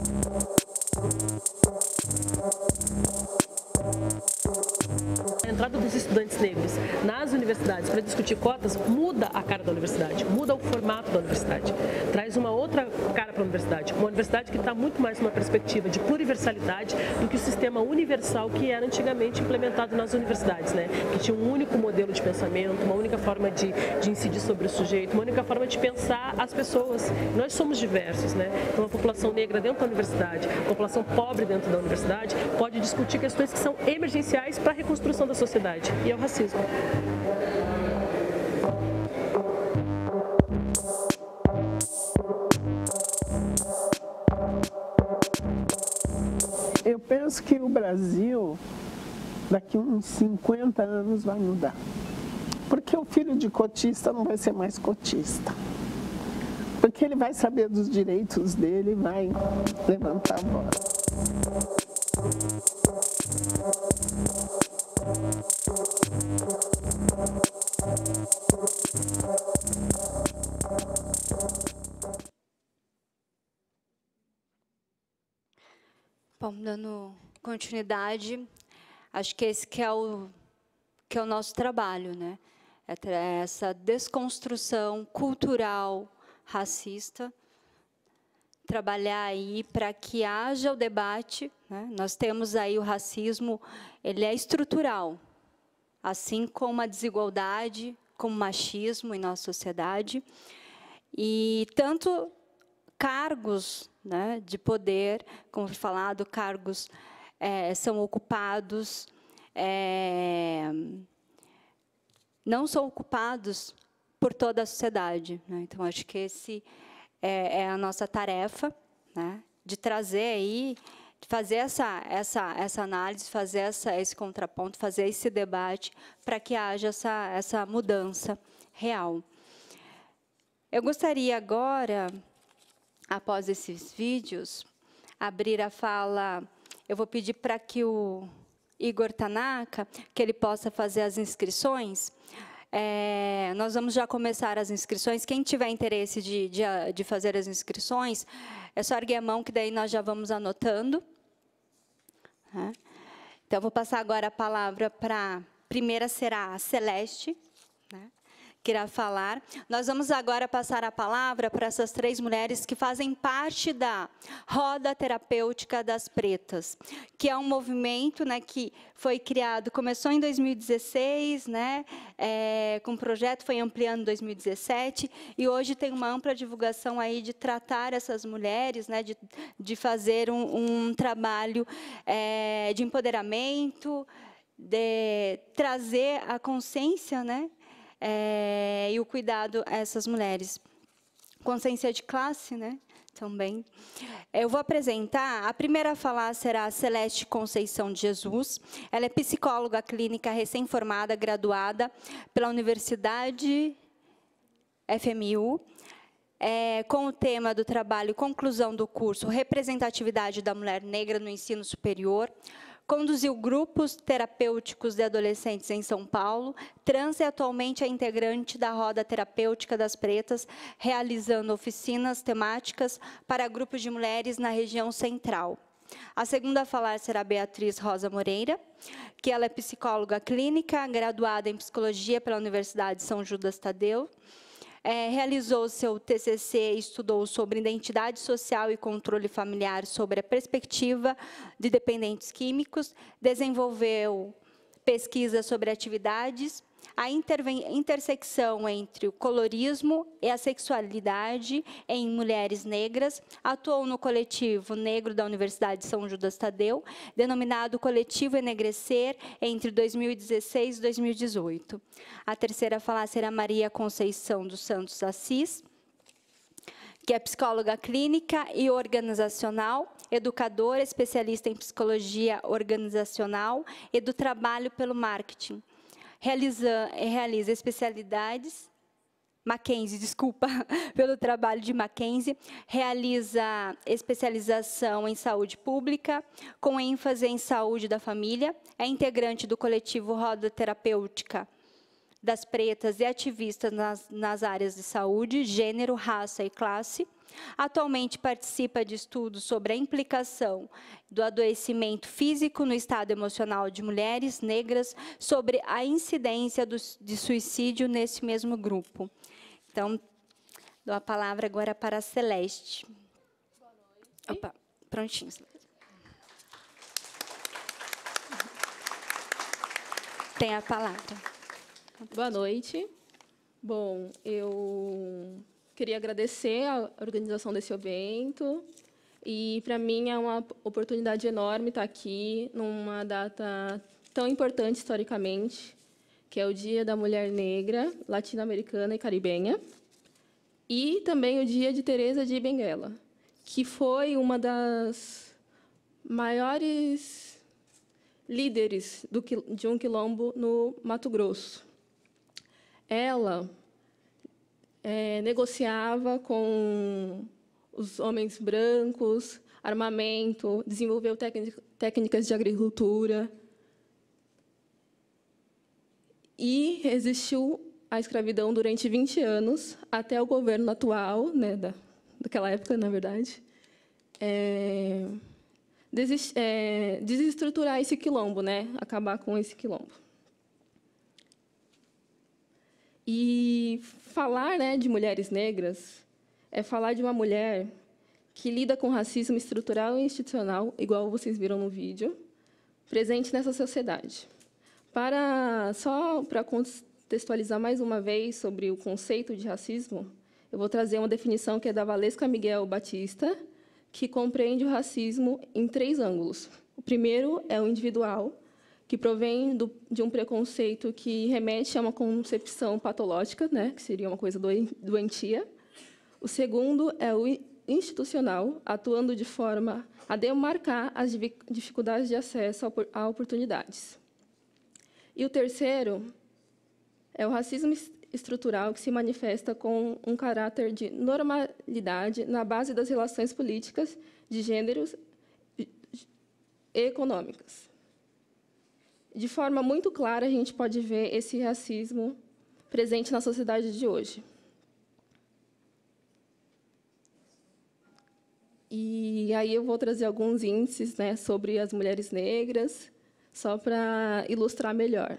S13: A entrada dos estudantes negros nas universidades para discutir cotas muda a cara da universidade, muda o formato da universidade, traz uma outra cara para a universidade, uma universidade universidade que está muito mais numa perspectiva de pluriversalidade do que o sistema universal que era antigamente implementado nas universidades, né? Que tinha um único modelo de pensamento, uma única forma de, de incidir sobre o sujeito, uma única forma de pensar as pessoas. Nós somos diversos, né? Então, a população negra dentro da universidade, a população pobre dentro da universidade, pode discutir questões que são emergenciais para a reconstrução da sociedade, e é o racismo.
S14: Eu penso que o Brasil, daqui uns cinquenta anos, vai mudar. Porque o filho de cotista não vai ser mais cotista. Porque ele vai saber dos direitos dele e vai levantar a voz.
S3: Bom, dando continuidade, acho que esse que é o, que é o nosso trabalho, né? É essa desconstrução cultural racista, trabalhar aí para que haja o debate, né? Nós temos aí o racismo, ele é estrutural, assim como a desigualdade, como o machismo em nossa sociedade, e tanto cargos, né, de poder, como foi falado, cargos é, são ocupados, é, não são ocupados por toda a sociedade, né? Então, acho que esse é, é a nossa tarefa, né, de trazer aí, de fazer essa, essa, essa análise, fazer essa, esse contraponto, fazer esse debate, para que haja essa, essa mudança real. Eu gostaria agora, após esses vídeos, abrir a fala. Eu vou pedir para que o Igor Tanaka, que ele possa fazer as inscrições. É, nós vamos já começar as inscrições. Quem tiver interesse de, de, de fazer as inscrições, é só erguer a mão, que daí nós já vamos anotando. Né? Então, eu vou passar agora a palavra para... A primeira será a Celeste, né, que irá falar. Nós vamos agora passar a palavra para essas três mulheres que fazem parte da Roda Terapêutica das Pretas, que é um movimento, né, que foi criado, começou em dois mil e dezesseis, né, é, com o projeto, foi ampliando em dois mil e dezessete, e hoje tem uma ampla divulgação aí de tratar essas mulheres, né, de, de fazer um, um trabalho é, de empoderamento, de trazer a consciência, né, É, e o cuidado a essas mulheres. Consciência de classe, né? Também. Eu vou apresentar, a primeira a falar será a Celeste Conceição de Jesus. Ela é psicóloga clínica recém-formada, graduada pela Universidade F M U, é, com o tema do trabalho, conclusão do curso, representatividade da mulher negra no ensino superior. Conduziu grupos terapêuticos de adolescentes em São Paulo, trans e atualmente é integrante da Roda Terapêutica das Pretas, realizando oficinas temáticas para grupos de mulheres na região central. A segunda a falar será a Beatriz Rosa Moreira, que ela é psicóloga clínica, graduada em psicologia pela Universidade de São Judas Tadeu. É, realizou seu T C C, estudou sobre identidade social e controle familiar sobre a perspectiva de dependentes químicos, desenvolveu pesquisa sobre atividades, a intersecção entre o colorismo e a sexualidade em mulheres negras, atuou no coletivo negro da Universidade de São Judas Tadeu, denominado Coletivo Enegrecer, entre dois mil e dezesseis e dois mil e dezoito. A terceira a falar será Maria Conceição dos Santos Assis, que é psicóloga clínica e organizacional, educadora, especialista em psicologia organizacional e do trabalho pelo marketing. Realiza, realiza especialidades, Mackenzie, desculpa, pelo trabalho de Mackenzie, realiza especialização em saúde pública, com ênfase em saúde da família, é integrante do coletivo Roda Terapêutica das Pretas e ativista nas, nas áreas de saúde, gênero, raça e classe. Atualmente participa de estudos sobre a implicação do adoecimento físico no estado emocional de mulheres negras, sobre a incidência do, de suicídio nesse mesmo grupo. Então, dou a palavra agora para a Celeste.
S17: Opa, prontinho. Tem a palavra.
S18: Boa noite. Bom, eu queria agradecer a organização desse evento. E, para mim, é uma oportunidade enorme estar aqui numa data tão importante historicamente, que é o Dia da Mulher Negra, Latino-Americana e Caribenha, e também o Dia de Teresa de Benguela, que foi uma das maiores líderes do, de um quilombo no Mato Grosso. Ela é, negociava com os homens brancos, armamento, desenvolveu técnicas de agricultura e resistiu à escravidão durante vinte anos, até o governo atual, né, da, daquela época, na verdade, é, desist, é, desestruturar esse quilombo, né, acabar com esse quilombo. E falar, né, de mulheres negras é falar de uma mulher que lida com racismo estrutural e institucional, igual vocês viram no vídeo, presente nessa sociedade. Para, só para contextualizar mais uma vez sobre o conceito de racismo, eu vou trazer uma definição que é da Valesca Miguel Batista, que compreende o racismo em três ângulos. O primeiro é o individual, que provém do, de um preconceito que remete a uma concepção patológica, né, que seria uma coisa doentia. O segundo é o institucional, atuando de forma a demarcar as dificuldades de acesso a oportunidades. E o terceiro é o racismo estrutural, que se manifesta com um caráter de normalidade na base das relações políticas, de gêneros e econômicas. De forma muito clara, a gente pode ver esse racismo presente na sociedade de hoje. E aí eu vou trazer alguns índices, né, sobre as mulheres negras, só para ilustrar melhor.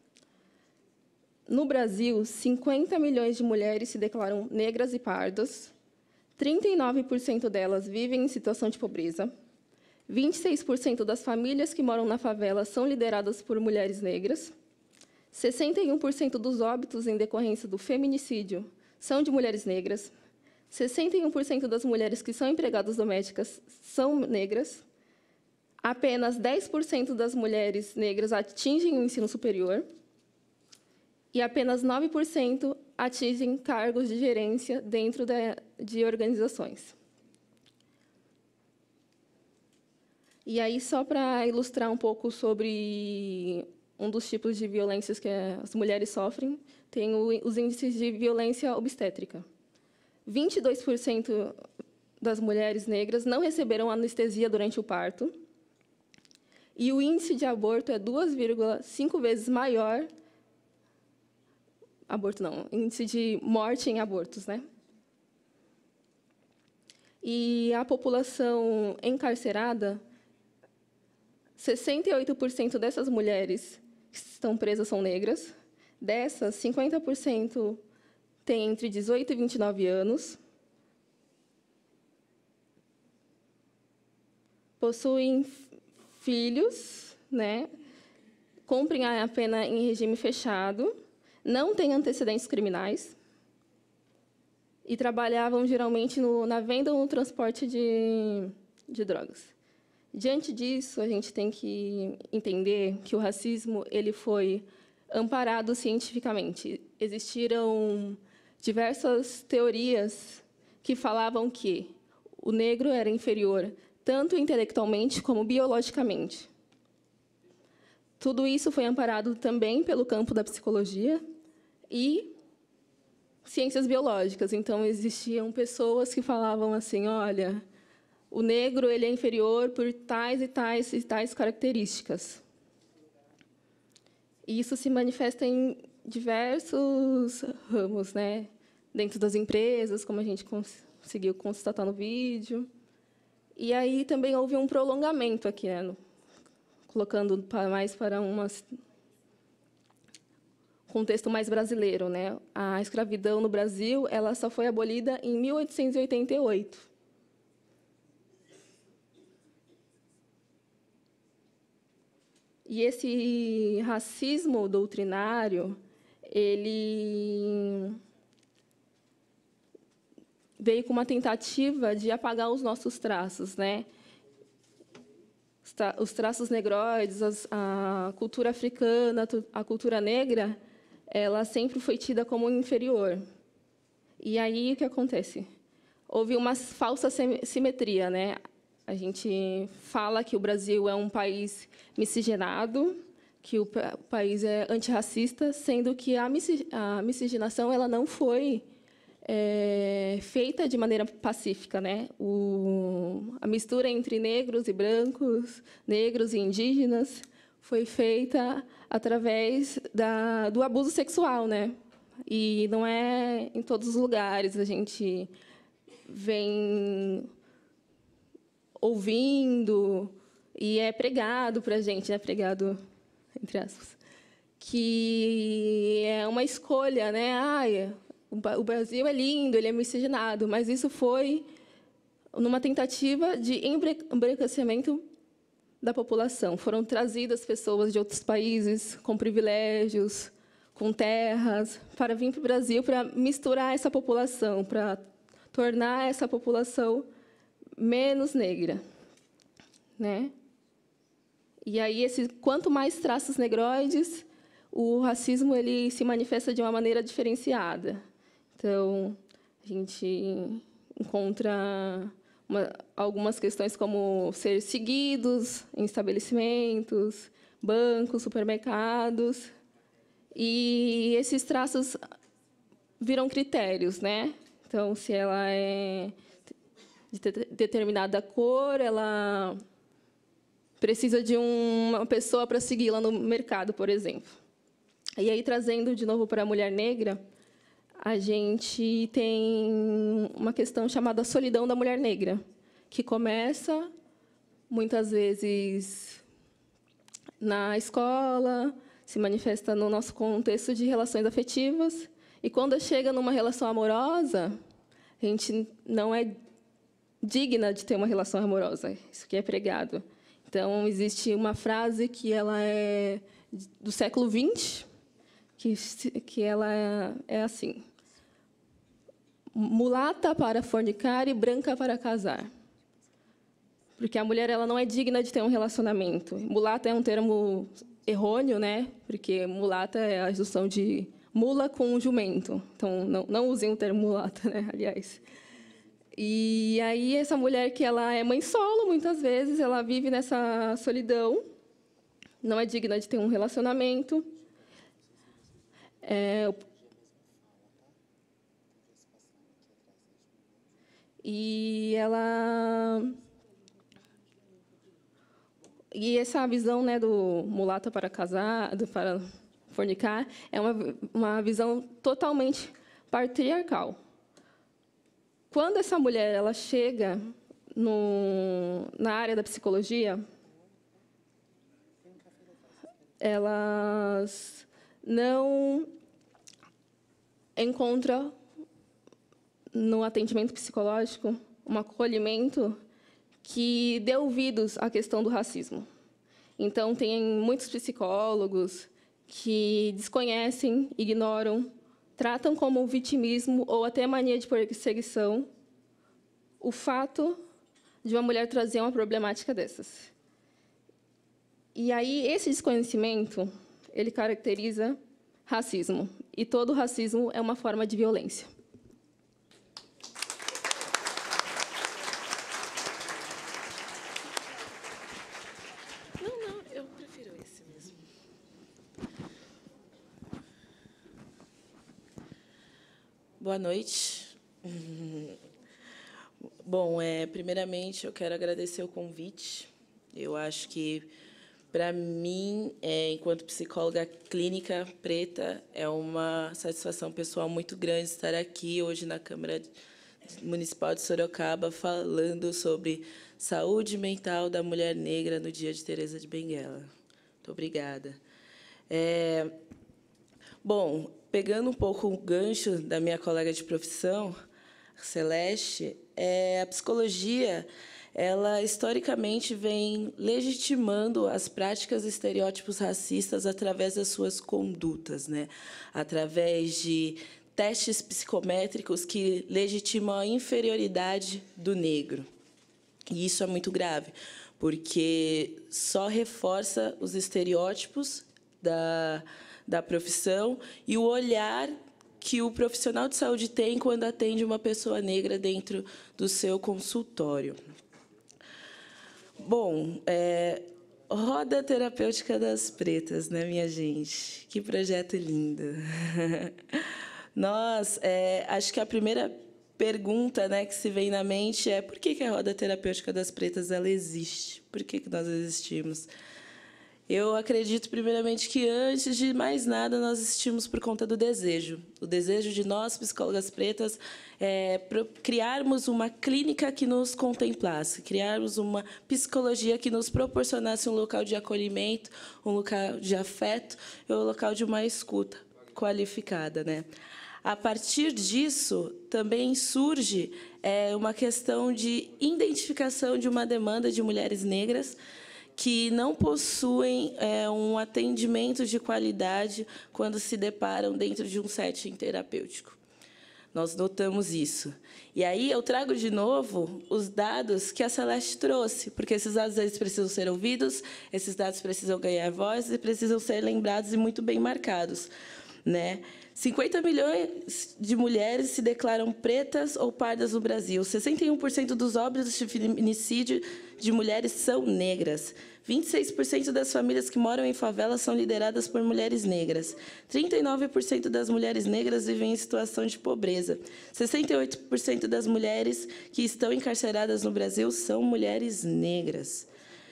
S18: No Brasil, cinquenta milhões de mulheres se declaram negras e pardas, trinta e nove por cento delas vivem em situação de pobreza, vinte e seis por cento das famílias que moram na favela são lideradas por mulheres negras, sessenta e um por cento dos óbitos em decorrência do feminicídio são de mulheres negras, sessenta e um por cento das mulheres que são empregadas domésticas são negras, apenas dez por cento das mulheres negras atingem o ensino superior e apenas nove por cento atingem cargos de gerência dentro da, de organizações. E aí, só para ilustrar um pouco sobre um dos tipos de violências que as mulheres sofrem, tem o, os índices de violência obstétrica. vinte e dois por cento das mulheres negras não receberam anestesia durante o parto, e o índice de aborto é duas vírgula cinco vezes maior... Aborto não, índice de morte em abortos, né? E a população encarcerada, sessenta e oito por cento dessas mulheres que estão presas são negras. Dessas, cinquenta por cento têm entre dezoito e vinte e nove anos. Possuem filhos, né? Cumprem a pena em regime fechado, não têm antecedentes criminais e trabalhavam, geralmente, no, na venda ou no transporte de, de drogas. Diante disso, a gente tem que entender que o racismo ele foi amparado cientificamente. Existiram diversas teorias que falavam que o negro era inferior tanto intelectualmente como biologicamente. Tudo isso foi amparado também pelo campo da psicologia e ciências biológicas. Então, existiam pessoas que falavam assim, olha, o negro ele é inferior por tais e tais e tais características. E isso se manifesta em diversos ramos, né? Dentro das empresas, como a gente conseguiu constatar no vídeo. E aí também houve um prolongamento aqui, né? No, colocando para mais para um contexto mais brasileiro, né? A escravidão no Brasil ela só foi abolida em mil oitocentos e oitenta e oito. E esse racismo doutrinário, ele veio com uma tentativa de apagar os nossos traços, né? Os traços negroides, a cultura africana, a cultura negra, ela sempre foi tida como inferior. E aí o que acontece? Houve uma falsa simetria, né? A gente fala que o Brasil é um país miscigenado, que o país é antirracista, sendo que a miscigenação ela não foi é, feita de maneira pacífica, né? O, a mistura entre negros e brancos, negros e indígenas, foi feita através da, do abuso sexual, né? E não é em todos os lugares. A gente vem ouvindo e é pregado para a gente, é pregado, entre aspas, que é uma escolha, né? Ai, o Brasil é lindo, ele é miscigenado, mas isso foi numa tentativa de embranquecimento da população. Foram trazidas pessoas de outros países com privilégios, com terras, para vir para o Brasil para misturar essa população, para tornar essa população menos negra, né? E aí, esse, quanto mais traços negroides, o racismo ele se manifesta de uma maneira diferenciada. Então, a gente encontra uma, algumas questões como ser seguidos em estabelecimentos, bancos, supermercados, e esses traços viram critérios, né? Então, se ela é de determinada cor, ela precisa de uma pessoa para segui-la no mercado, por exemplo. E aí, trazendo de novo para a mulher negra, a gente tem uma questão chamada solidão da mulher negra, que começa, muitas vezes, na escola, se manifesta no nosso contexto de relações afetivas, e, quando chega numa relação amorosa, a gente não é digna de ter uma relação amorosa. Isso que é pregado. Então, existe uma frase que ela é do século vinte, que, que ela é, é assim: mulata para fornicar e branca para casar. Porque a mulher ela não é digna de ter um relacionamento. Mulata é um termo errôneo, né? Porque mulata é a junção de mula com jumento. Então, não, não usem o termo mulata, né? Aliás. E aí, essa mulher que ela é mãe solo, muitas vezes, ela vive nessa solidão, não é digna de ter um relacionamento. É, e ela... E essa visão, né, do mulata para casar, do, para fornicar, é uma, uma visão totalmente patriarcal. Quando essa mulher ela chega no, na área da psicologia, elas não encontram no atendimento psicológico um acolhimento que dê ouvidos à questão do racismo. Então, tem muitos psicólogos que desconhecem, ignoram, tratam como vitimismo ou até mania de perseguição o fato de uma mulher trazer uma problemática dessas. E aí, esse desconhecimento, ele caracteriza racismo. E todo racismo é uma forma de violência.
S19: Não, não, eu prefiro esse mesmo. Boa noite. Bom, é, primeiramente, eu quero agradecer o convite. Eu acho que, para mim, é, enquanto psicóloga clínica preta, é uma satisfação pessoal muito grande estar aqui hoje na Câmara Municipal de Sorocaba falando sobre saúde mental da mulher negra no dia de Teresa de Benguela. Muito obrigada. É, bom, pegando um pouco o gancho da minha colega de profissão, Celeste, é, a psicologia, ela historicamente vem legitimando as práticas e estereótipos racistas através das suas condutas, né? Através de testes psicométricos que legitimam a inferioridade do negro. E isso é muito grave, porque só reforça os estereótipos da, da profissão e o olhar que o profissional de saúde tem quando atende uma pessoa negra dentro do seu consultório. Bom, é, Roda Terapêutica das Pretas, né, minha gente? Que projeto lindo. Nós, é, acho que a primeira pergunta, né, que se vem na mente é por que, que a Roda Terapêutica das Pretas ela existe? Por que, que nós existimos? Eu acredito, primeiramente, que, antes de mais nada, nós existimos por conta do desejo. O desejo de nós, psicólogas pretas, é criarmos uma clínica que nos contemplasse, criarmos uma psicologia que nos proporcionasse um local de acolhimento, um local de afeto e um local de uma escuta qualificada, né? A partir disso, também surge é, uma questão de identificação de uma demanda de mulheres negras que não possuem é, um atendimento de qualidade quando se deparam dentro de um setting terapêutico. Nós notamos isso. E aí eu trago de novo os dados que a Celeste trouxe, porque esses dados eles precisam ser ouvidos, esses dados precisam ganhar voz e precisam ser lembrados e muito bem marcados, né? cinquenta milhões de mulheres se declaram pretas ou pardas no Brasil. sessenta e um por cento dos óbitos de feminicídio de mulheres são negras. vinte e seis por cento das famílias que moram em favelas são lideradas por mulheres negras. trinta e nove por cento das mulheres negras vivem em situação de pobreza. sessenta e oito por cento das mulheres que estão encarceradas no Brasil são mulheres negras.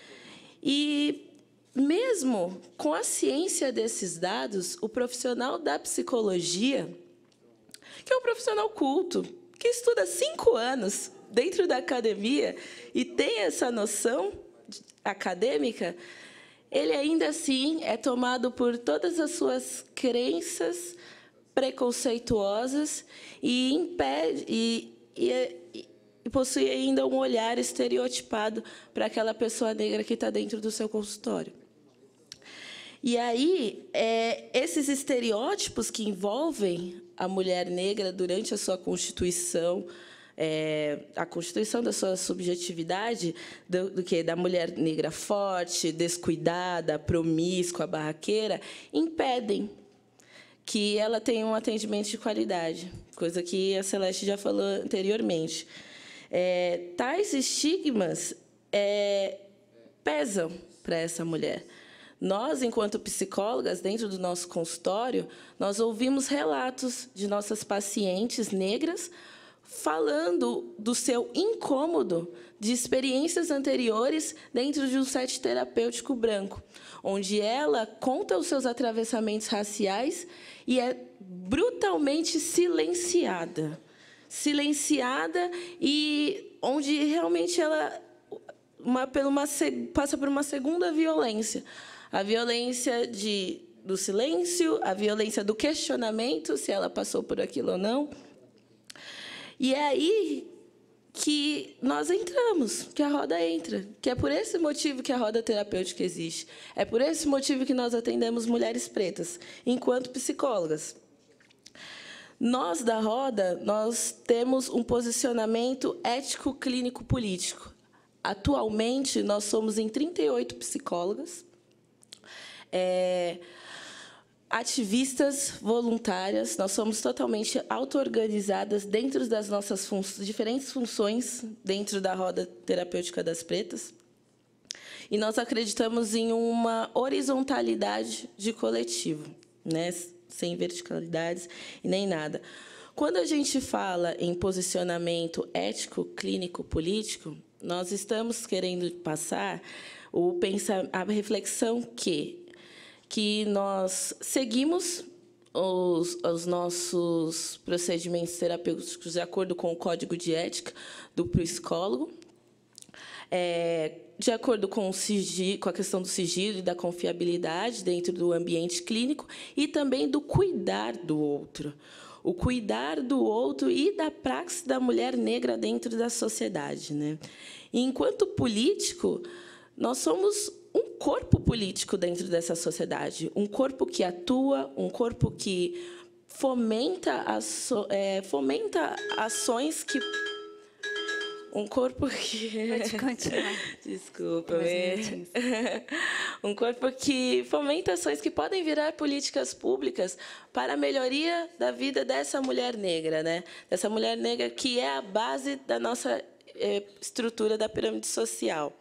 S19: E mesmo com a ciência desses dados, o profissional da psicologia, que é um profissional culto, que estuda cinco anos dentro da academia e tem essa noção acadêmica, ele ainda assim é tomado por todas as suas crenças preconceituosas e impede e, e, e possui ainda um olhar estereotipado para aquela pessoa negra que está dentro do seu consultório. E aí, é, esses estereótipos que envolvem a mulher negra durante a sua constituição, é, a constituição da sua subjetividade, do, do que da mulher negra forte, descuidada, promíscua, barraqueira, impedem que ela tenha um atendimento de qualidade, coisa que a Celeste já falou anteriormente. É, tais estigmas é, pesam para essa mulher. Nós, enquanto psicólogas, dentro do nosso consultório, nós ouvimos relatos de nossas pacientes negras falando do seu incômodo de experiências anteriores dentro de um set terapêutico branco, onde ela conta os seus atravessamentos raciais e é brutalmente silenciada. Silenciada e onde realmente ela uma, por uma, passa por uma segunda violência. A violência de, do silêncio, a violência do questionamento, se ela passou por aquilo ou não. E é aí que nós entramos, que a roda entra, que é por esse motivo que a roda terapêutica existe. É por esse motivo que nós atendemos mulheres pretas, enquanto psicólogas. Nós, da roda, nós temos um posicionamento ético, clínico, político. Atualmente, nós somos em trinta e oito psicólogas, É, ativistas voluntárias, nós somos totalmente auto-organizadas dentro das nossas fun- diferentes funções dentro da Roda Terapêutica das Pretas. E nós acreditamos em uma horizontalidade de coletivo, né? Sem verticalidades e nem nada. Quando a gente fala em posicionamento ético, clínico, político, nós estamos querendo passar o pensar, a reflexão que que nós seguimos os, os nossos procedimentos terapêuticos de acordo com o Código de Ética do psicólogo, é, de acordo com, o sigilo, com a questão do sigilo e da confiabilidade dentro do ambiente clínico e também do cuidar do outro. o cuidar do outro e da praxe da mulher negra dentro da sociedade, né? E, enquanto político, nós somos um corpo político dentro dessa sociedade, um corpo que atua, um corpo que fomenta, aço, é, fomenta ações que... Um corpo que...
S3: Pode continuar.
S19: Desculpa. Me... Um corpo que fomenta ações que podem virar políticas públicas para a melhoria da vida dessa mulher negra, né? Dessa mulher negra que é a base da nossa é, estrutura da pirâmide social.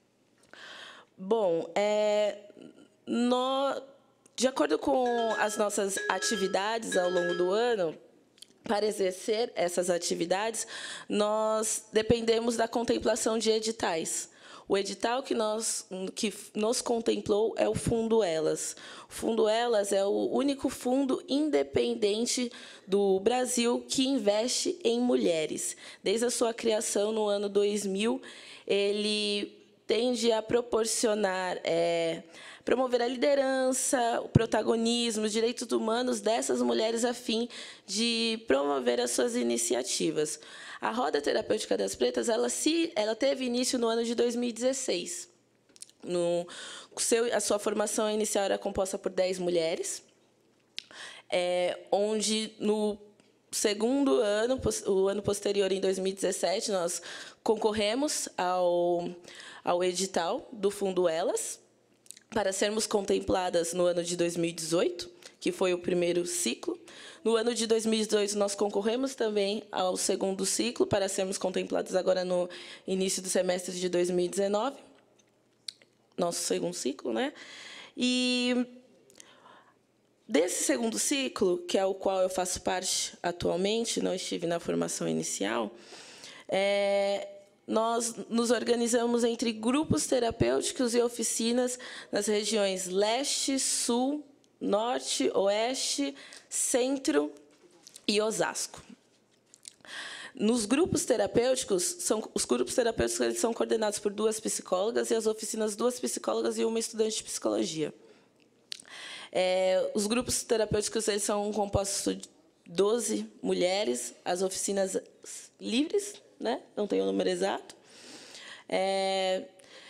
S19: Bom, é, no, de acordo com as nossas atividades ao longo do ano, para exercer essas atividades, nós dependemos da contemplação de editais. O edital que, nós, que nos contemplou é o Fundo Elas. O Fundo Elas é o único fundo independente do Brasil que investe em mulheres. Desde a sua criação, no ano dois mil, ele tende a proporcionar... É, promover a liderança, o protagonismo, os direitos humanos dessas mulheres a fim de promover as suas iniciativas. A Roda Terapêutica das Pretas ela, se, ela teve início no ano de dois mil e dezesseis. No, seu, a sua formação inicial era composta por dez mulheres, é, onde, no segundo ano, o ano posterior, em dois mil e dezessete, nós concorremos ao, ao edital do Fundo Elas, para sermos contempladas no ano de dois mil e dezoito, que foi o primeiro ciclo. No ano de dois mil e dezoito, nós concorremos também ao segundo ciclo, para sermos contempladas agora no início do semestre de dois mil e dezenove, nosso segundo ciclo, né? E desse segundo ciclo, que é o qual eu faço parte atualmente, não estive na formação inicial, é, nós nos organizamos entre grupos terapêuticos e oficinas nas regiões leste, sul, norte, oeste, centro e Osasco. Nos grupos terapêuticos, são, os grupos terapêuticos eles são coordenados por duas psicólogas e as oficinas, duas psicólogas e uma estudante de psicologia. É, os grupos terapêuticos eles são compostos de doze mulheres, as oficinas livres, né? Não tenho o número exato. É,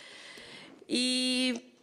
S19: e,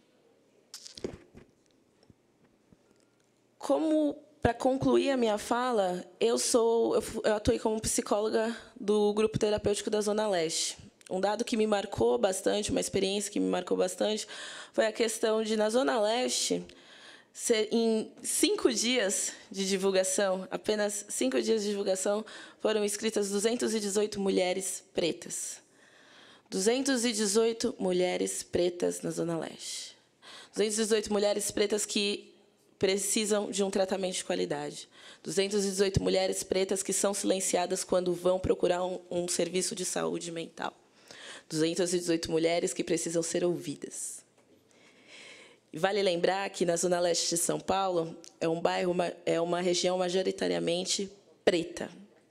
S19: como, para concluir a minha fala, eu, sou, eu, eu atuei como psicóloga do grupo terapêutico da Zona Leste. Um dado que me marcou bastante, uma experiência que me marcou bastante, foi a questão de, na Zona Leste, em cinco dias de divulgação, apenas cinco dias de divulgação, foram inscritas duzentas e dezoito mulheres pretas. duzentas e dezoito mulheres pretas na Zona Leste. duzentas e dezoito mulheres pretas que precisam de um tratamento de qualidade. duzentas e dezoito mulheres pretas que são silenciadas quando vão procurar um, um serviço de saúde mental. duzentas e dezoito mulheres que precisam ser ouvidas. Vale lembrar que, na Zona Leste de São Paulo, é um bairro, é uma região majoritariamente preta.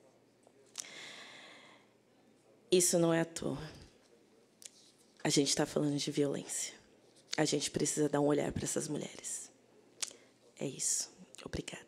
S19: Isso não é à toa. A gente está falando de violência. A gente precisa dar um olhar para essas mulheres. É isso. Obrigada.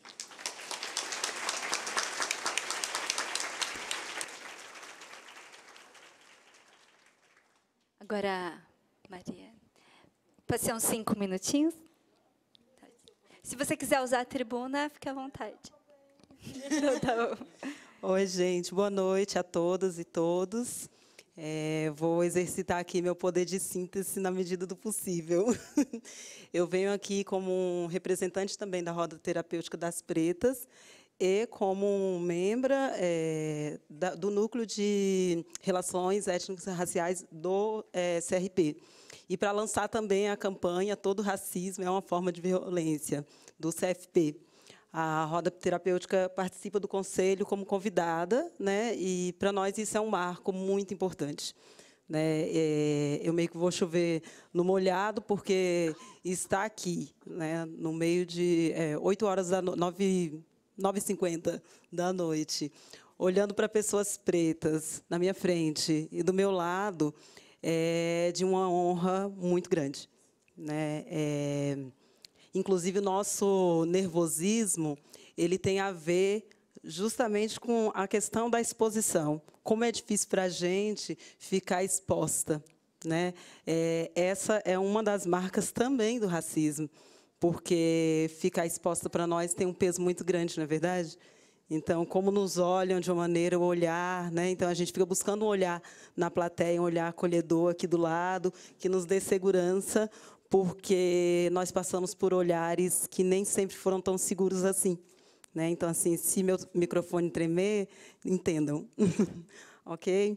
S3: Agora, Maria... Pode ser uns cinco minutinhos? Se você quiser usar a tribuna, fique à vontade. Tá bom.
S20: Oi, gente. Boa noite a todas e todos. É, vou exercitar aqui meu poder de síntese na medida do possível. Eu venho aqui como um representante também da Roda Terapêutica das Pretas e como um membro é, da, do Núcleo de Relações Étnicas e Raciais do é, C R P. E para lançar também a campanha Todo Racismo é uma Forma de Violência, do C F P. A Roda Terapêutica participa do conselho como convidada, né? E, para nós, isso é um marco muito importante. Né? É, eu meio que vou chover no molhado, porque está aqui, né? No meio de é, oito horas da no... nove e cinquenta da noite, olhando para pessoas pretas na minha frente e do meu lado, é de uma honra muito grande. Né? É, inclusive, o nosso nervosismo ele tem a ver justamente com a questão da exposição. Como é difícil para a gente ficar exposta, né? É, essa é uma das marcas também do racismo, porque ficar exposta para nós tem um peso muito grande, não é verdade? Então, como nos olham de uma maneira, o olhar, né? Então, a gente fica buscando um olhar na plateia, um olhar acolhedor aqui do lado, que nos dê segurança, porque nós passamos por olhares que nem sempre foram tão seguros assim, né? Então, assim, se meu microfone tremer, entendam. Ok?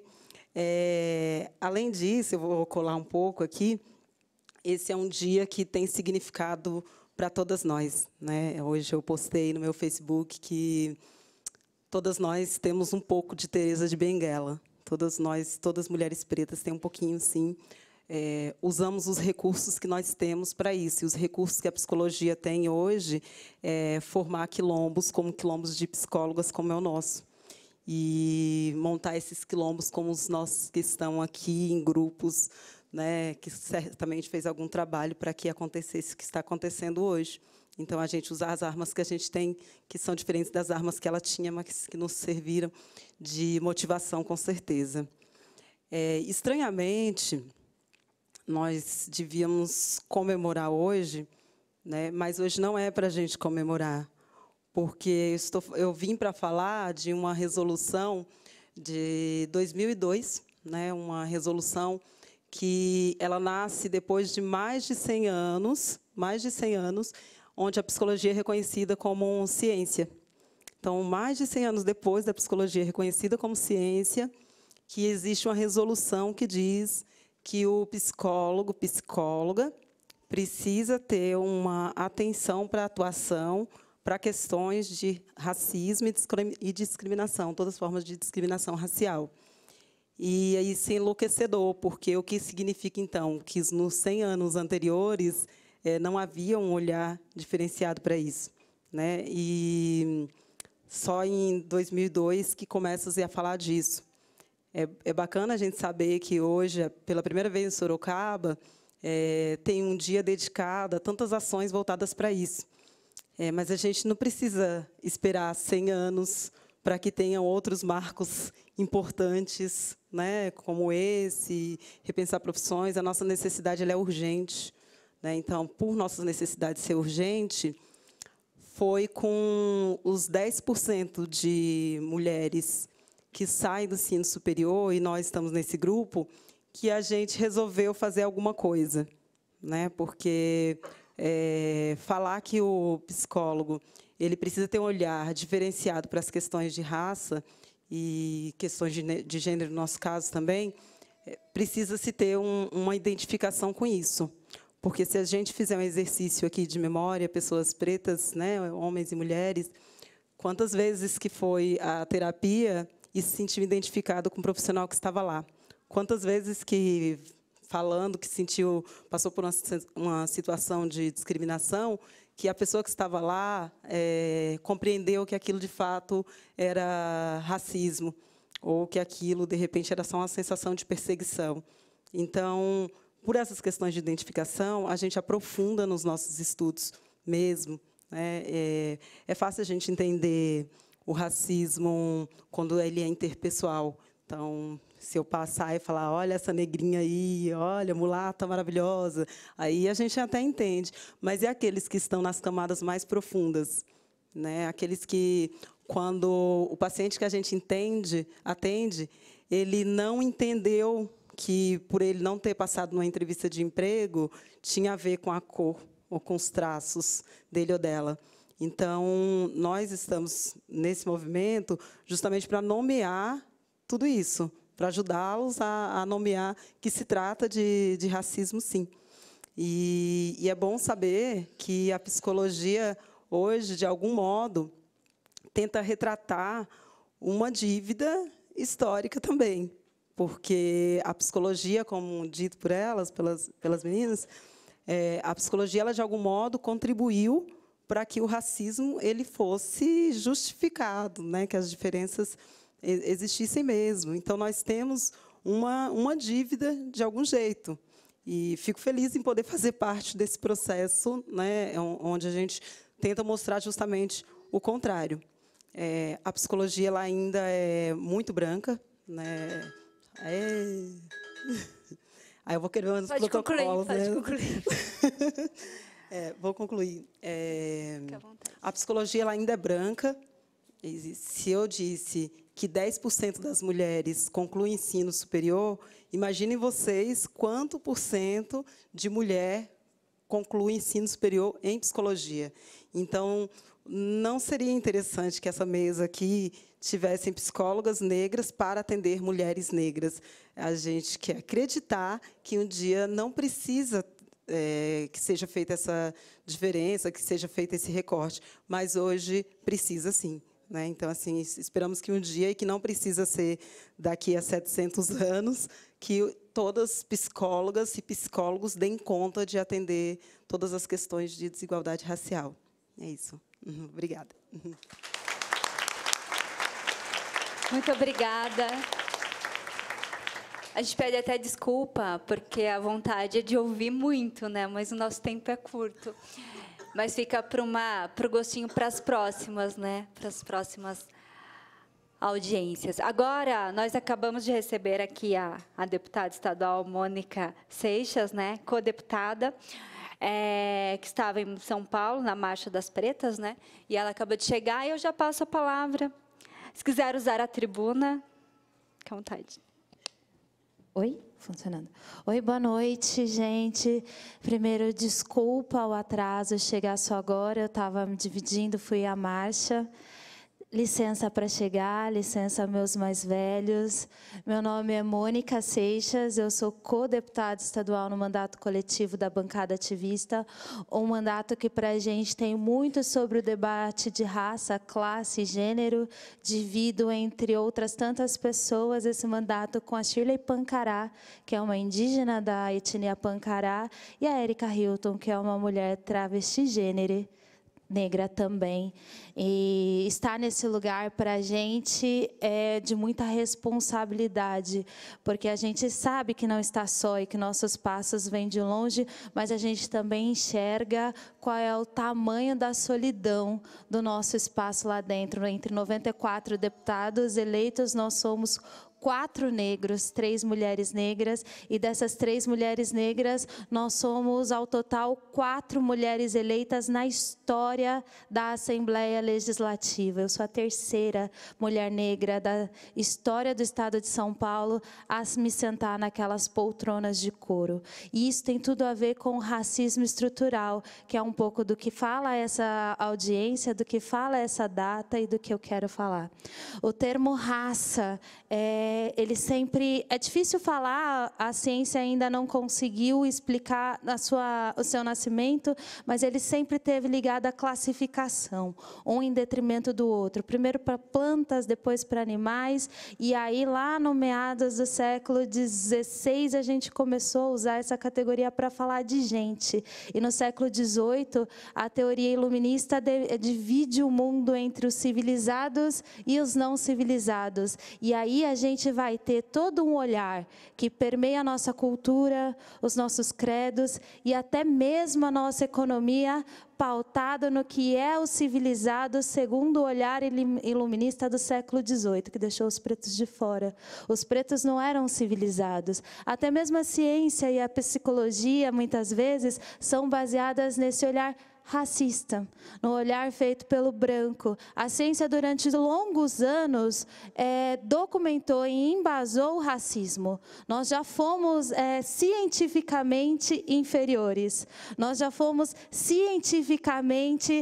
S20: É, além disso, eu vou colar um pouco aqui, esse é um dia que tem significado para todas nós, né? Hoje eu postei no meu Facebook que todas nós temos um pouco de Teresa de Benguela. Todas nós, todas as mulheres pretas têm um pouquinho, sim. É, usamos os recursos que nós temos para isso. E os recursos que a psicologia tem hoje é formar quilombos, como quilombos de psicólogas, como é o nosso. E montar esses quilombos como os nossos que estão aqui em grupos, né, que certamente fez algum trabalho para que acontecesse o que está acontecendo hoje. Então, a gente usar as armas que a gente tem, que são diferentes das armas que ela tinha, mas que nos serviram de motivação, com certeza. É, estranhamente, nós devíamos comemorar hoje, né, mas hoje não é para a gente comemorar, porque eu, estou, eu vim para falar de uma resolução de dois mil e dois, né, uma resolução que ela nasce depois de mais de cem anos, mais de cem anos, onde a psicologia é reconhecida como ciência. Então, mais de cem anos depois da psicologia reconhecida como ciência, que existe uma resolução que diz que o psicólogo, psicóloga, precisa ter uma atenção para a atuação para questões de racismo e discriminação, todas as formas de discriminação racial. E isso é enlouquecedor, porque o que significa, então, que nos cem anos anteriores é, não havia um olhar diferenciado para isso, né? E só em dois mil e dois que começa-se a falar disso. É, é bacana a gente saber que hoje, pela primeira vez em Sorocaba, é, tem um dia dedicado a tantas ações voltadas para isso. É, mas a gente não precisa esperar cem anos para que tenham outros marcos importantes, né, como esse, repensar profissões. A nossa necessidade ela é urgente, né? Então, por nossa necessidade ser urgente, foi com os dez por cento de mulheres que saem do ensino superior, e nós estamos nesse grupo, que a gente resolveu fazer alguma coisa, né? Porque é, falar que o psicólogo ele precisa ter um olhar diferenciado para as questões de raça e questões de, de gênero, no nosso caso também, é, precisa se ter um, uma identificação com isso. Porque se a gente fizer um exercício aqui de memória, pessoas pretas, né, homens e mulheres, quantas vezes que foi a terapia e se sentiu identificado com o profissional que estava lá? Quantas vezes que, falando que sentiu, passou por uma, uma situação de discriminação, que a pessoa que estava lá é, compreendeu que aquilo, de fato, era racismo, ou que aquilo, de repente, era só uma sensação de perseguição. Então, por essas questões de identificação, a gente aprofunda nos nossos estudos mesmo, né? É, é fácil a gente entender o racismo quando ele é interpessoal. Então, se eu passar e falar, olha essa negrinha aí, olha, mulata maravilhosa, aí a gente até entende. Mas e aqueles que estão nas camadas mais profundas, né? Aqueles que, quando o paciente que a gente entende, atende, ele não entendeu que, por ele não ter passado numa entrevista de emprego, tinha a ver com a cor ou com os traços dele ou dela. Então, nós estamos nesse movimento justamente para nomear tudo isso, para ajudá-los a, a nomear que se trata de, de racismo, sim. E, e é bom saber que a psicologia, hoje, de algum modo, tenta retratar uma dívida histórica também, porque a psicologia, como dito por elas, pelas, pelas meninas, é, a psicologia, ela, de algum modo, contribuiu para que o racismo ele fosse justificado, né, que as diferenças existissem mesmo. Então, nós temos uma, uma dívida de algum jeito. E fico feliz em poder fazer parte desse processo, né, onde a gente tenta mostrar justamente o contrário. É, a psicologia ela ainda é muito branca, né? É... Aí eu vou querer uns
S3: pode
S20: protocolos,
S3: concluir,
S20: né?
S3: Pode concluir.
S20: É, vou concluir. É, a psicologia ela ainda é branca. E se eu disse que dez por cento das mulheres concluem ensino superior, imaginem vocês quanto por cento de mulher conclui ensino superior em psicologia. Então, não seria interessante que essa mesa aqui tivessem psicólogas negras para atender mulheres negras. A gente quer acreditar que um dia não precisa é, que seja feita essa diferença, que seja feito esse recorte, mas hoje precisa sim. Né? Então, assim, esperamos que um dia, e que não precisa ser daqui a setecentos anos, que todas psicólogas e psicólogos deem conta de atender todas as questões de desigualdade racial. É isso. Uhum. Obrigada. Uhum.
S3: Muito obrigada. A gente pede até desculpa, porque a vontade é de ouvir muito, né? Mas o nosso tempo é curto. Mas fica para uma, para o gostinho para as próximas, né? Para as próximas audiências. Agora, nós acabamos de receber aqui a, a deputada estadual Mônica Seixas, né? Co-deputada, é, que estava em São Paulo, na Marcha das Pretas, né? E ela acabou de chegar e eu já passo a palavra. Se quiser usar a tribuna, fique à vontade.
S21: Oi? Funcionando. Oi, boa noite, gente. Primeiro, desculpa o atraso, chegar só agora, eu estava me dividindo, fui à marcha. Licença para chegar, licença meus mais velhos. Meu nome é Mônica Seixas, eu sou co-deputada estadual no mandato coletivo da bancada ativista, um mandato que para a gente tem muito sobre o debate de raça, classe, gênero, divido entre outras tantas pessoas esse mandato com a Shirley Pancará, que é uma indígena da etnia Pancará, e a Erika Hilton, que é uma mulher travesti gênero, negra também. E estar nesse lugar para a gente é de muita responsabilidade, porque a gente sabe que não está só e que nossos passos vêm de longe, mas a gente também enxerga qual é o tamanho da solidão do nosso espaço lá dentro. Entre noventa e quatro deputados eleitos, nós somos quatro negros, três mulheres negras, e dessas três mulheres negras, nós somos, ao total, quatro mulheres eleitas na história da Assembleia Legislativa. Eu sou a terceira mulher negra da história do Estado de São Paulo a me sentar naquelas poltronas de couro. E isso tem tudo a ver com o racismo estrutural, que é um pouco do que fala essa audiência, do que fala essa data e do que eu quero falar. O termo raça é É, ele sempre é difícil falar, a ciência ainda não conseguiu explicar a sua, o seu nascimento, mas ele sempre teve ligado à classificação, um em detrimento do outro. Primeiro para plantas, depois para animais, e aí lá no meados do século dezesseis a gente começou a usar essa categoria para falar de gente. E no século dezoito a teoria iluminista de, divide o mundo entre os civilizados e os não civilizados. E aí a gente vai ter todo um olhar que permeia a nossa cultura, os nossos credos e até mesmo a nossa economia, pautado no que é o civilizado segundo o olhar iluminista do século dezoito, que deixou os pretos de fora. Os pretos não eram civilizados. Até mesmo a ciência e a psicologia, muitas vezes, são baseadas nesse olhar racista, no olhar feito pelo branco. A ciência, durante longos anos, é, documentou e embasou o racismo. Nós já fomos é, cientificamente inferiores. Nós já fomos cientificamente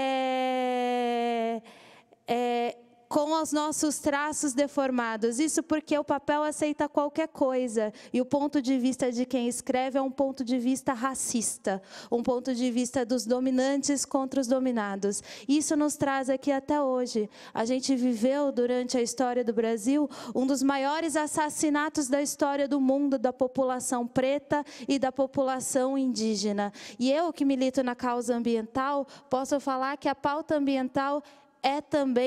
S21: é, é, com os nossos traços deformados. Isso porque o papel aceita qualquer coisa. E o ponto de vista de quem escreve é um ponto de vista racista, um ponto de vista dos dominantes contra os dominados. Isso nos traz aqui até hoje. A gente viveu, durante a história do Brasil, um dos maiores assassinatos da história do mundo, da população preta e da população indígena. E eu, que milito na causa ambiental, posso falar que a pauta ambiental é também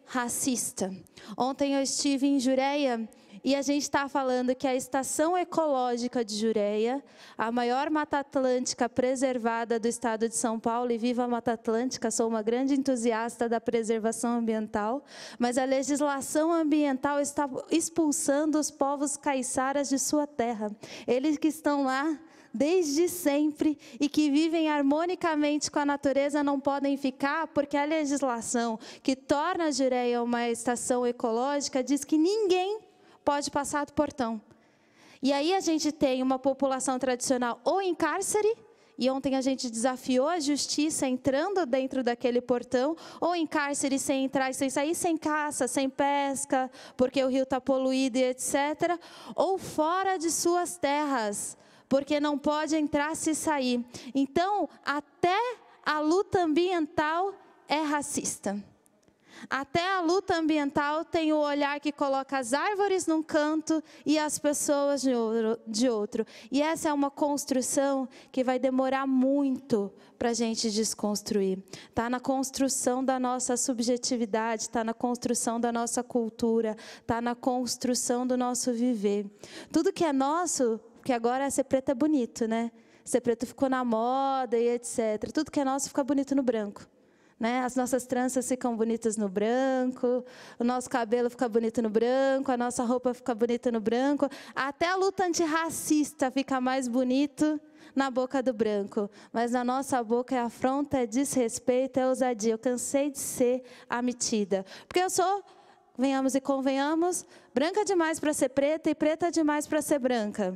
S21: racista. Ontem eu estive em Jureia e a gente está falando que a Estação Ecológica de Jureia, a maior mata atlântica preservada do estado de São Paulo, e viva a Mata Atlântica, sou uma grande entusiasta da preservação ambiental, mas a legislação ambiental está expulsando os povos caiçaras de sua terra. Eles que estão lá desde sempre e que vivem harmonicamente com a natureza não podem ficar, porque a legislação que torna a Jureia uma estação ecológica diz que ninguém pode passar do portão. E aí a gente tem uma população tradicional ou em cárcere, e ontem a gente desafiou a justiça entrando dentro daquele portão, ou em cárcere sem entrar e sem sair, sem caça, sem pesca, porque o rio está poluído e etcétera, ou fora de suas terras, porque não pode entrar se sair. Então, até a luta ambiental é racista. Até a luta ambiental tem o olhar que coloca as árvores num canto e as pessoas de outro. E essa é uma construção que vai demorar muito para a gente desconstruir. Está na construção da nossa subjetividade, está na construção da nossa cultura, está na construção do nosso viver. Tudo que é nosso, porque agora ser preto é bonito, né? Ser preto ficou na moda e etcétera. Tudo que é nosso fica bonito no branco. Né? As nossas tranças ficam bonitas no branco, o nosso cabelo fica bonito no branco, a nossa roupa fica bonita no branco. Até a luta antirracista fica mais bonito na boca do branco. Mas na nossa boca é afronta, é desrespeito, é ousadia. Eu cansei de ser a metida. Porque eu sou, venhamos e convenhamos, branca demais para ser preta e preta demais para ser branca.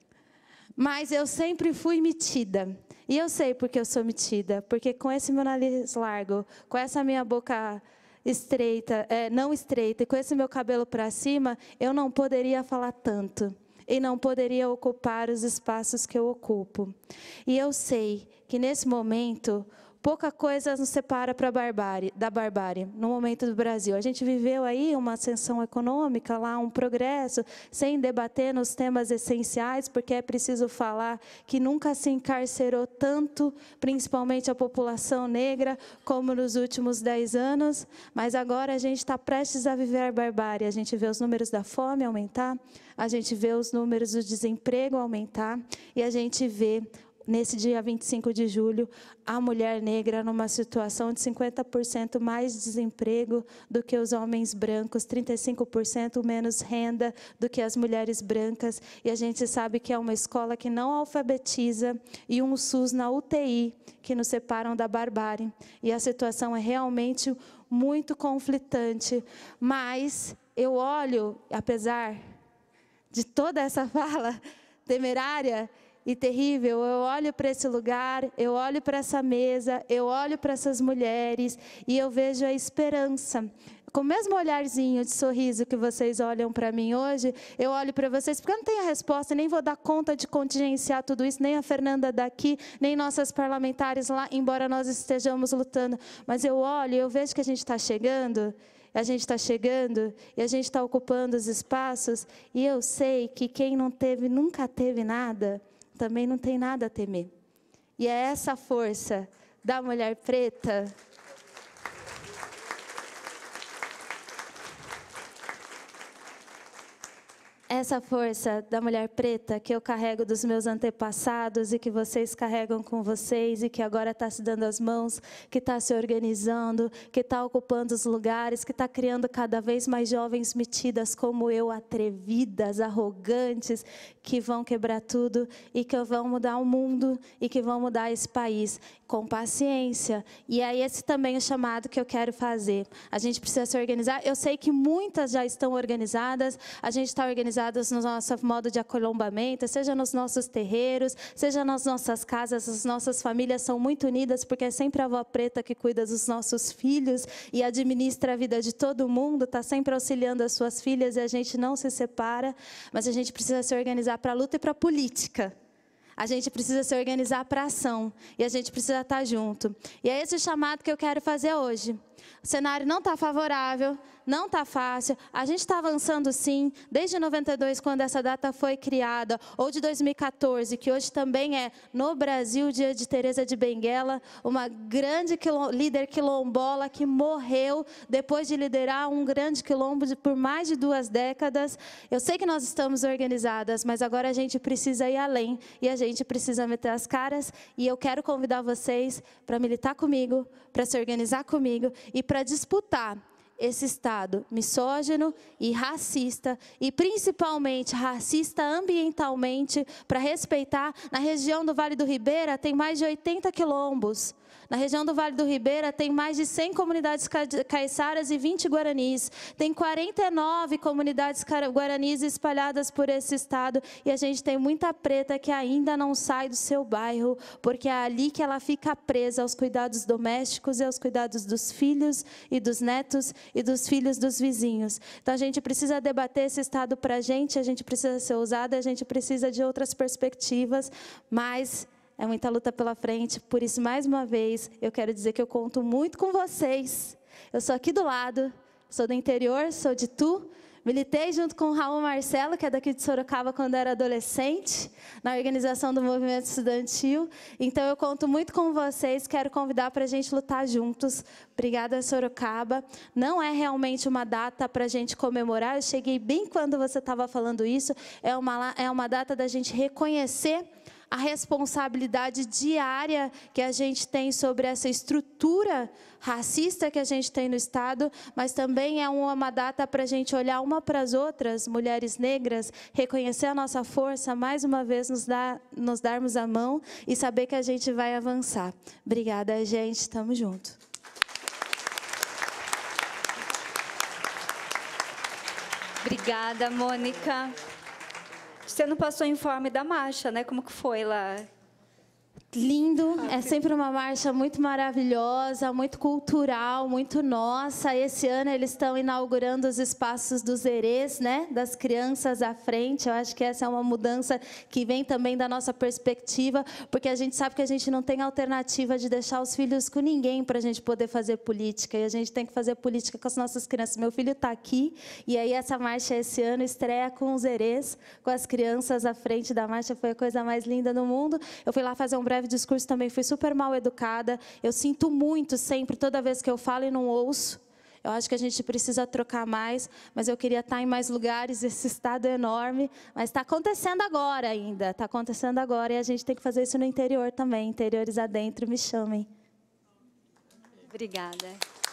S21: Mas eu sempre fui metida. E eu sei porque eu sou metida. Porque com esse meu nariz largo, com essa minha boca estreita, é, não estreita, e com esse meu cabelo para cima, eu não poderia falar tanto. E não poderia ocupar os espaços que eu ocupo. E eu sei que nesse momento, pouca coisa nos separa para a barbárie, da barbárie, no momento do Brasil. A gente viveu aí uma ascensão econômica, lá um progresso, sem debater nos temas essenciais, porque é preciso falar que nunca se encarcerou tanto, principalmente a população negra, como nos últimos dez anos, mas agora a gente está prestes a viver a barbárie. A gente vê os números da fome aumentar, a gente vê os números do desemprego aumentar, e a gente vê nesse dia vinte e cinco de julho, a mulher negra numa situação de cinquenta por cento mais desemprego do que os homens brancos, trinta e cinco por cento menos renda do que as mulheres brancas. E a gente sabe que é uma escola que não alfabetiza e um SUS na U T I que nos separam da barbárie. E a situação é realmente muito conflitante. Mas eu olho, apesar de toda essa fala temerária e terrível, eu olho para esse lugar, eu olho para essa mesa, eu olho para essas mulheres e eu vejo a esperança. Com o mesmo olharzinho de sorriso que vocês olham para mim hoje, eu olho para vocês, porque eu não tenho a resposta, nem vou dar conta de contingenciar tudo isso, nem a Fernanda daqui, nem nossas parlamentares lá, embora nós estejamos lutando. Mas eu olho e eu vejo que a gente está chegando, a gente está chegando e a gente está ocupando os espaços, e eu sei que quem não teve, nunca teve nada, também não tem nada a temer. E é essa força da mulher preta essa força da mulher preta que eu carrego dos meus antepassados e que vocês carregam com vocês e que agora está se dando as mãos, que está se organizando, que está ocupando os lugares, que está criando cada vez mais jovens metidas como eu, atrevidas, arrogantes, que vão quebrar tudo e que vão mudar o mundo e que vão mudar esse país com paciência. E é esse também o chamado que eu quero fazer. A gente precisa se organizar. Eu sei que muitas já estão organizadas, a gente está organizado no nosso modo de acolhombamento, seja nos nossos terreiros, seja nas nossas casas. As nossas famílias são muito unidas, porque é sempre a avó preta que cuida dos nossos filhos e administra a vida de todo mundo, está sempre auxiliando as suas filhas, e a gente não se separa, mas a gente precisa se organizar para a luta e para a política. A gente precisa se organizar para a ação, e a gente precisa estar junto. E é esse o chamado que eu quero fazer hoje. O cenário não está favorável, não está fácil. A gente está avançando, sim, desde noventa e dois, quando essa data foi criada, ou de dois mil e quatorze, que hoje também é, no Brasil, o dia de Teresa de Benguela, uma grande quilom- líder quilombola que morreu depois de liderar um grande quilombo de, por mais de duas décadas. Eu sei que nós estamos organizadas, mas agora a gente precisa ir além e a gente precisa meter as caras. E eu quero convidar vocês para militar comigo, para se organizar comigo e para disputar esse Estado misógino e racista, e principalmente racista ambientalmente, para respeitar. Na região do Vale do Ribeira tem mais de oitenta quilombos. Na região do Vale do Ribeira tem mais de cem comunidades caiçaras e vinte guaranis. Tem quarenta e nove comunidades guaranis espalhadas por esse estado. E a gente tem muita preta que ainda não sai do seu bairro, porque é ali que ela fica presa aos cuidados domésticos e aos cuidados dos filhos e dos netos e dos filhos dos vizinhos. Então, a gente precisa debater esse estado para a gente, a gente precisa ser ousada, a gente precisa de outras perspectivas, mas é muita luta pela frente. Por isso, mais uma vez, eu quero dizer que eu conto muito com vocês. Eu sou aqui do lado, sou do interior, sou de Tu. Militei junto com o Raul Marcelo, que é daqui de Sorocaba, quando era adolescente, na organização do movimento estudantil. Então, eu conto muito com vocês, quero convidar para a gente lutar juntos. Obrigada, Sorocaba. Não é realmente uma data para a gente comemorar, eu cheguei bem quando você estava falando isso. É uma, é uma data da gente reconhecer a responsabilidade diária que a gente tem sobre essa estrutura racista que a gente tem no Estado, mas também é uma data para a gente olhar uma para as outras, mulheres negras, reconhecer a nossa força, mais uma vez nos, dar, nos darmos a mão e saber que a gente vai avançar. Obrigada, gente. Estamos juntos.
S3: Obrigada, Mônica. Você não passou informe da marcha, né? Como que foi lá?
S21: Lindo, é sempre uma marcha muito maravilhosa, muito cultural, muito nossa. Esse ano eles estão inaugurando os espaços dos erês, né? Das crianças à frente. Eu acho que essa é uma mudança que vem também da nossa perspectiva, porque a gente sabe que a gente não tem alternativa de deixar os filhos com ninguém para a gente poder fazer política. E a gente tem que fazer política com as nossas crianças. Meu filho está aqui, e aí essa marcha esse ano estreia com os erês, com as crianças à frente da marcha. Foi a coisa mais linda do mundo. Eu fui lá fazer um breve discurso também, fui super mal educada. Eu sinto muito sempre, toda vez que eu falo e não ouço. Eu acho que a gente precisa trocar mais, mas eu queria estar em mais lugares. Esse estado é enorme, mas está acontecendo agora ainda. Está acontecendo agora e a gente tem que fazer isso no interior também. Interiores adentro, me chamem.
S3: Obrigada.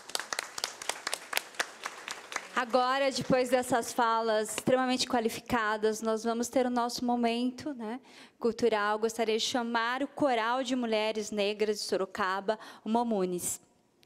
S3: Agora, depois dessas falas extremamente qualificadas, nós vamos ter o nosso momento, né, cultural. Gostaria de chamar o Coral de Mulheres Negras de Sorocaba, o Momunes.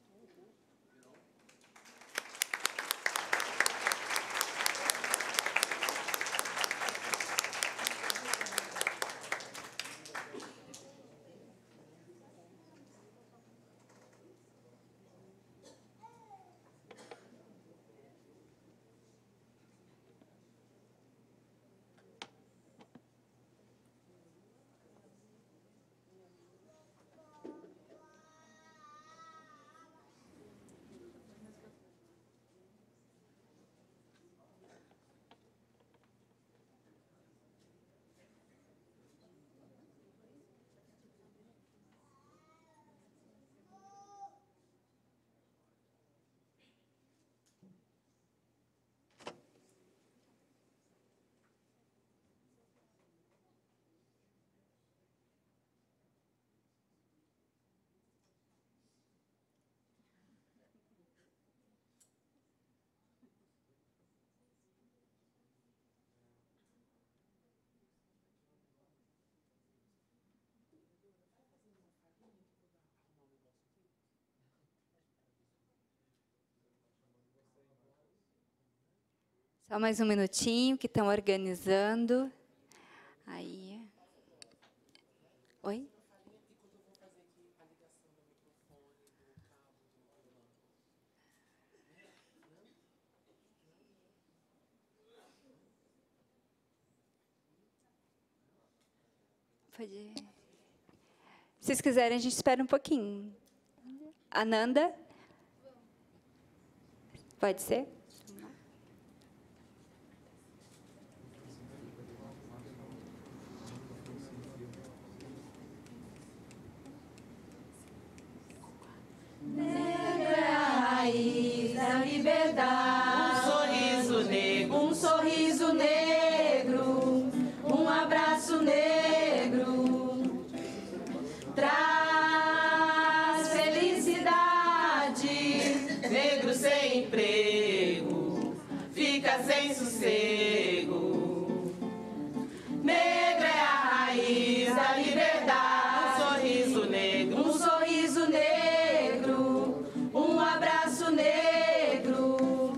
S3: Só mais um minutinho, que estão organizando. Aí. Oi? Pode. Se vocês quiserem, a gente espera um pouquinho. Ananda?
S17: Pode ser?
S2: Negra é a raiz da liberdade.
S6: Um sorriso negro,
S2: um sorriso negro, um abraço negro, traz felicidade.
S6: Negro sem emprego, fica sem sossego. Negra é a raiz da liberdade. Um sorriso negro,
S2: um sorriso negro, um abraço negro,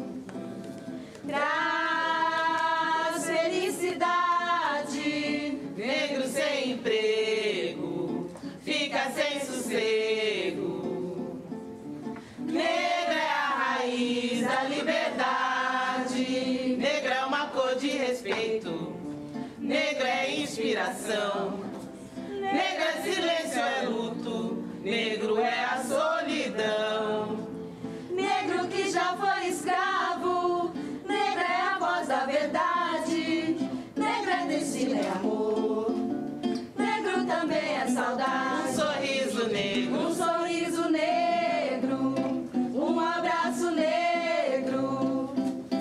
S2: traz felicidade.
S6: Negro sem emprego, fica sem sossego. Negra é a raiz da liberdade. Negra é uma cor de respeito. Negra é inspiração. Negra é silêncio, é luto. Negro é a solidão.
S2: Negro que já foi escravo, negra é a voz da verdade. Negra é destino, é amor. Negro também é saudade.
S6: Um sorriso negro,
S2: um sorriso negro, um abraço negro,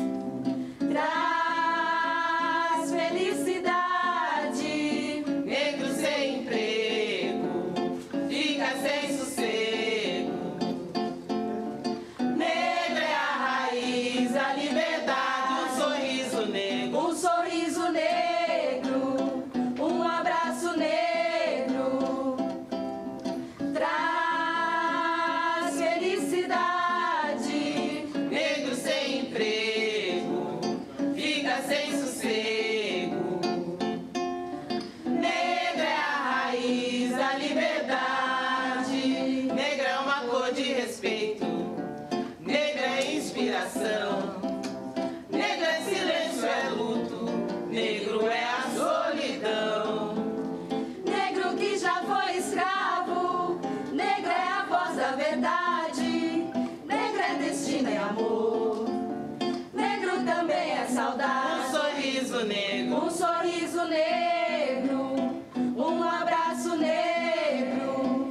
S2: traz felicidade.
S6: Negro sem emprego, fica sem sossego. Negra é a raiz da liberdade. Um sorriso negro,
S2: um sorriso negro, um abraço negro, traz felicidade.
S6: negro sem emprego, fica sem sossego. Negra é a raiz da liberdade. Negra é uma cor de respeito. Negra é inspiração. Negra é silêncio, é luto. Negro é a solidão.
S2: Negro que já foi escravo, negra é a voz da verdade. Negra é destino, é amor. Negro também é saudade.
S6: Um sorriso negro,
S2: um sorriso negro, um abraço negro,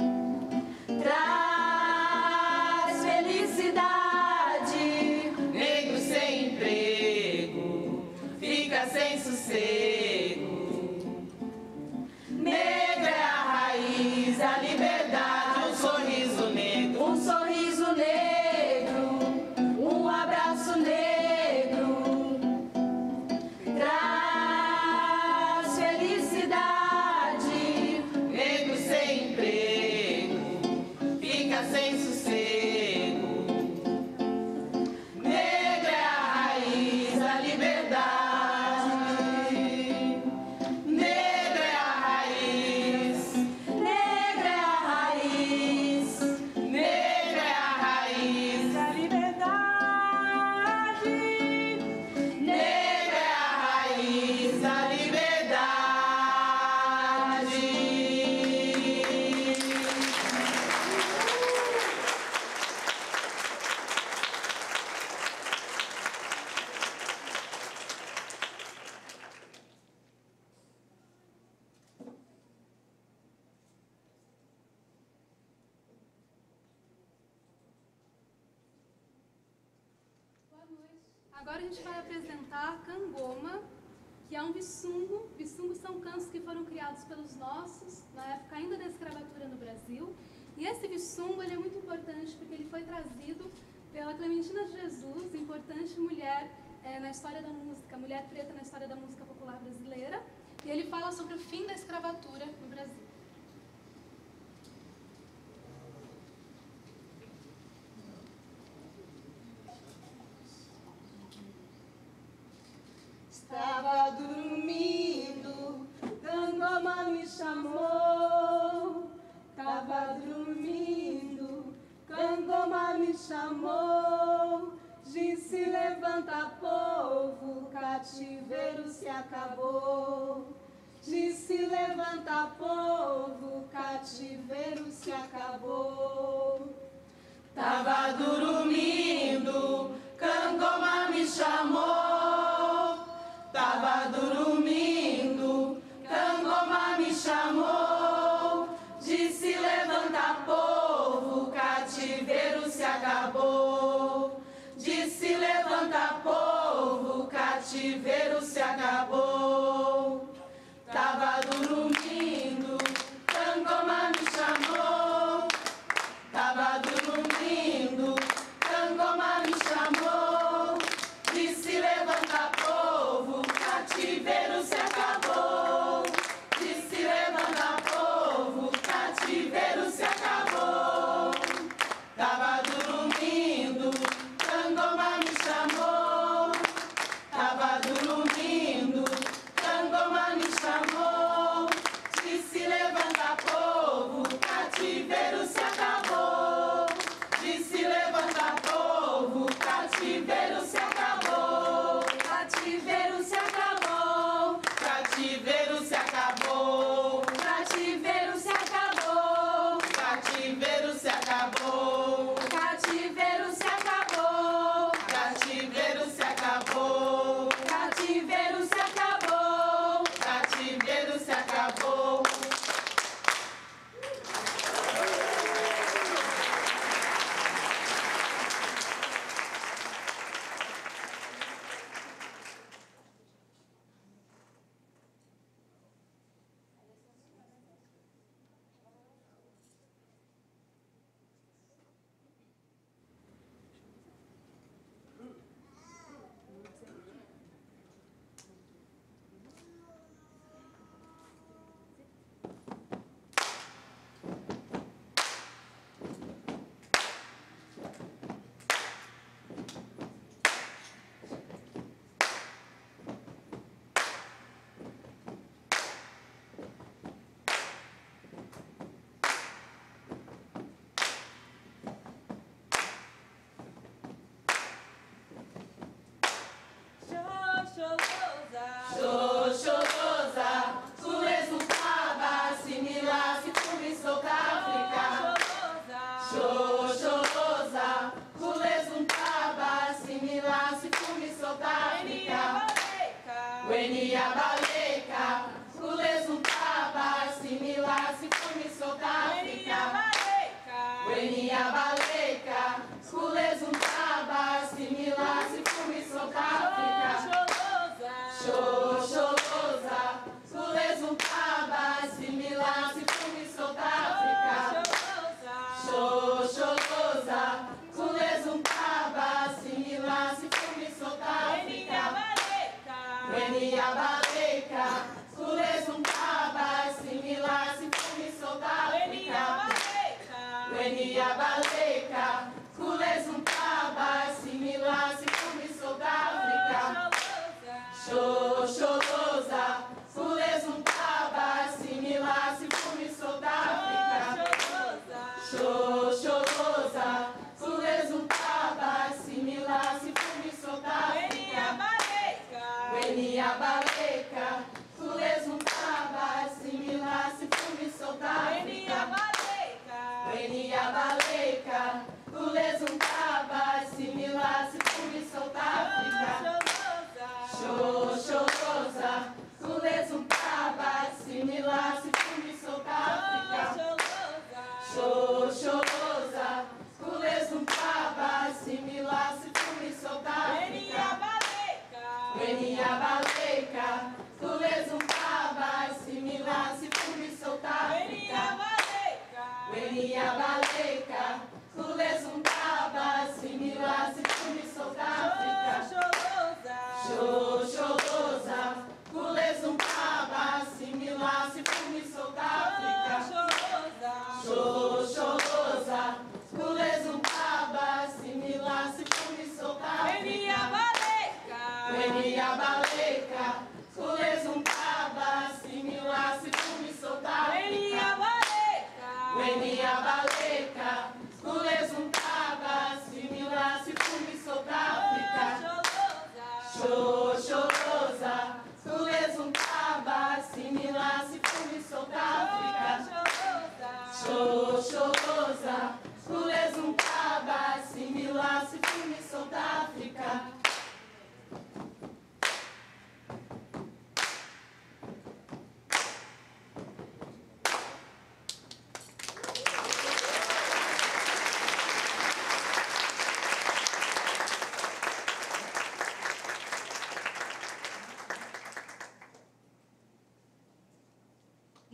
S2: traz felicidade.
S6: negro sem emprego, fica sem sossego. Negra é a raiz da liberdade. Um sorriso negro,
S2: um sorriso negro, um abraço negro, traz felicidade.
S6: negro sem emprego, fica sem sossego. Negra é a raiz da liberdade. Negra é a raiz.
S2: Negra é a raiz.
S6: Negra é a raiz
S2: da liberdade.
S6: Negra é a raiz da liberdade.
S22: Boa noite. Agora a gente vai apresentar Cangoma, que é um bisungo. Bisungos são cantos que foram criados pelos nossos, na época ainda da escravatura no Brasil. E esse bisungo ele é muito importante porque ele foi trazido pela Clementina de Jesus, importante mulher é, na história da música, mulher preta na história da música popular brasileira. E ele fala sobre o fim da escravatura no Brasil.
S2: Estava dormindo, Cangoma me chamou. Estava dormindo, Cangoma me chamou. Disse: levanta, povo, o cativeiro se acabou. Disse: levanta, povo, o cativeiro se acabou.
S6: Tava dormindo, Cangoma me chamou. Tava dormindo, Cangoma me chamou. Disse levanta povo, cativeiro se acabou. Disse levanta povo, cativeiro se acabou. Tava dormindo, Cangoma me chamou. Tava dormindo, Cangoma me chamou. Disse levanta povo, cativeiro se acabou. Disse levanta povo, cativeiro se acabou. Tava dormindo, Cangoma me chamou. Tava dormindo, Cangoma me chamou. Disse levanta povo, cativeiro se acabou. Disse levanta povo, cativeiro se acabou. Cativeiro se acabou. Cativeiro se acabou. Cativeiro se acabou. Cativeiro se acabou. Cativeiro se acabou. Cativeiro se acabou. Cativeiro se acabou. Cativeiro se acabou. Xoxolosa, Sulezo Taba, Simila, Situmi, South Africa. Xoxolosa, Sulezo Taba, Simila, Situmi, South Africa. Wenia Baleca, Sulezo Taba, Simila, Situmi, South Africa. Wenia Baleca, Sulezo Taba, Simila, Situmi, South Africa. Xoxolosa, Sulezo Taba, Simila, Situmi, South Africa. Xoxolosa, Sulezo Taba, Simila, Situmi, South Africa. Wenia Baleca, Sulezo Taba, Simila, Situmi, South Africa. Wenia Baleca, Sulezo Taba, Simila, Situmi, South Africa. Xoxolosa, Sulezo Taba, Simila, Situmi, South Africa. Xoxolosa, Sulezo Taba, Simila, Situmi, South Africa. Wenia Baleca, Sulezo Taba, Simila, Situmi, South Africa. Wenia Baleca, Sulezo Taba, Simila, Situmi, South Africa. Xoxolosa, Sulezo Taba, Simila, Situmi, South Africa. Xoxolosa, Sulezo Taba, Simila, Situmi, South Africa. Wenia Baleca, Sulezo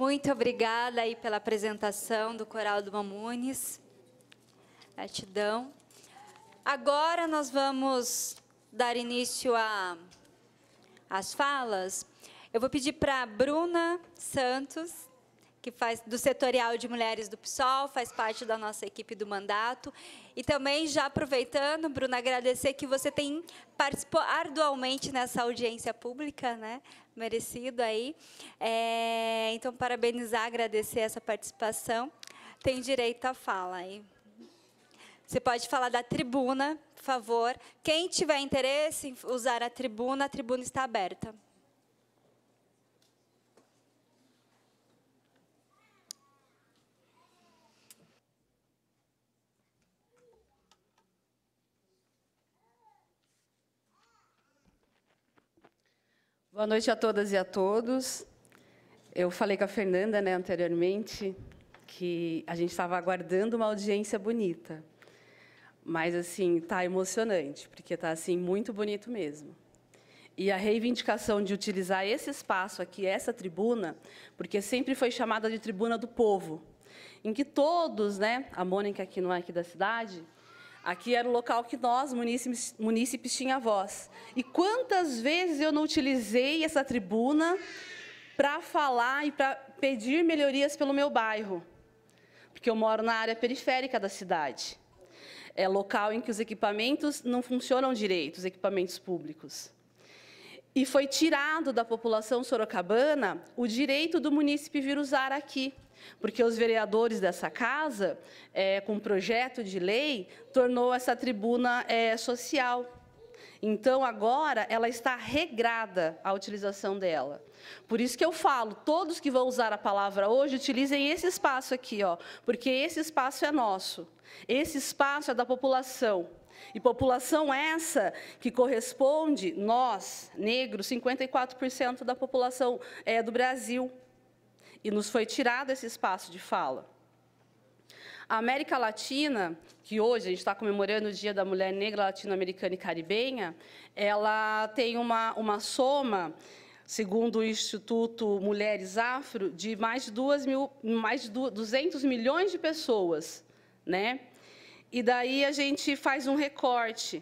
S3: Muito obrigada aí pela apresentação do Coral do Mamunes. Gratidão. Agora nós vamos dar início a, às falas. Eu vou pedir para a Bruna Santos, que faz do setorial de mulheres do PSOL, faz parte da nossa equipe do mandato. E também, já aproveitando, Bruna, agradecer que você tem participado arduamente nessa audiência pública, né? Merecido aí. É, então, parabenizar, agradecer essa participação. Tem direito à fala aí. Você pode falar da tribuna, por favor. Quem tiver interesse em usar a tribuna, a tribuna está aberta.
S1: Boa noite a todas e a todos. Eu falei com a Fernanda, né, anteriormente, que a gente estava aguardando uma audiência bonita. Mas, assim, está emocionante, porque está, assim, muito bonito mesmo. E a reivindicação de utilizar esse espaço aqui, essa tribuna, porque sempre foi chamada de tribuna do povo, em que todos, né, a Mônica, que não é aqui da cidade, aqui era o local que nós, munícipes, munícipes, tinha voz. E quantas vezes eu não utilizei essa tribuna para falar e para pedir melhorias pelo meu bairro? Porque eu moro na área periférica da cidade. É local em que os equipamentos não funcionam direito, os equipamentos públicos. E foi tirado da população sorocabana o direito do munícipe vir usar aqui, porque os vereadores dessa casa, é, com um projeto de lei, tornou essa tribuna é, social. Então, agora, ela está regrada a utilização dela. Por isso que eu falo, todos que vão usar a palavra hoje, utilizem esse espaço aqui, ó, porque esse espaço é nosso. Esse espaço é da população. E população essa que corresponde, nós, negros, cinquenta e quatro por cento da população é, do Brasil. E nos foi tirado esse espaço de fala. A América Latina, que hoje a gente está comemorando o Dia da Mulher Negra, Latino-Americana e Caribenha, ela tem uma, uma soma, segundo o Instituto Mulheres Afro, de mais de, duas mil, mais de duzentos milhões de pessoas, né? E daí a gente faz um recorte,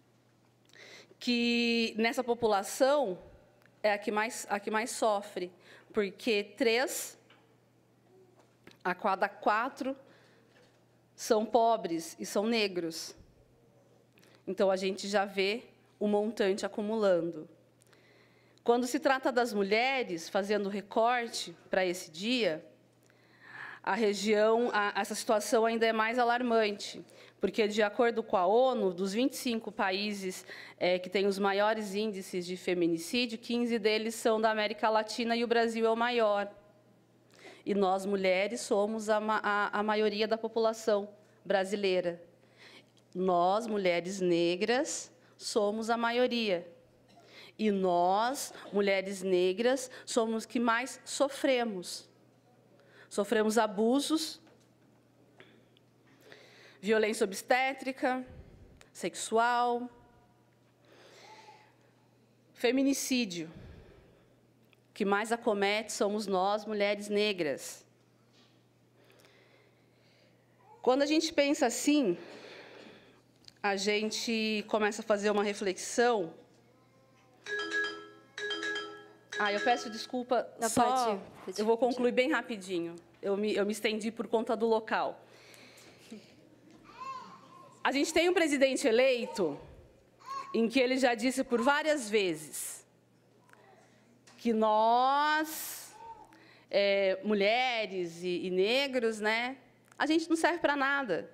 S1: que nessa população é a que mais, a que mais sofre, porque três a cada quatro são pobres e são negros. Então, a gente já vê o montante acumulando. Quando se trata das mulheres, fazendo recorte para esse dia, a região, a, essa situação ainda é mais alarmante, porque, de acordo com a ONU, dos vinte e cinco países é, que têm os maiores índices de feminicídio, quinze deles são da América Latina e o Brasil é o maior. E nós, mulheres, somos a, a, a maioria da população brasileira. Nós, mulheres negras, somos a maioria. E nós, mulheres negras, somos os que mais sofremos. Sofremos abusos, violência obstétrica, sexual, feminicídio. O que mais acomete somos nós, mulheres negras. Quando a gente pensa assim, a gente começa a fazer uma reflexão. Ah, eu peço desculpa, Não só, pode, pode, eu vou concluir bem rapidinho. Eu me, eu me estendi por conta do local. A gente tem um presidente eleito em que ele já disse por várias vezes que nós, é, mulheres e, e negros, né, a gente não serve para nada.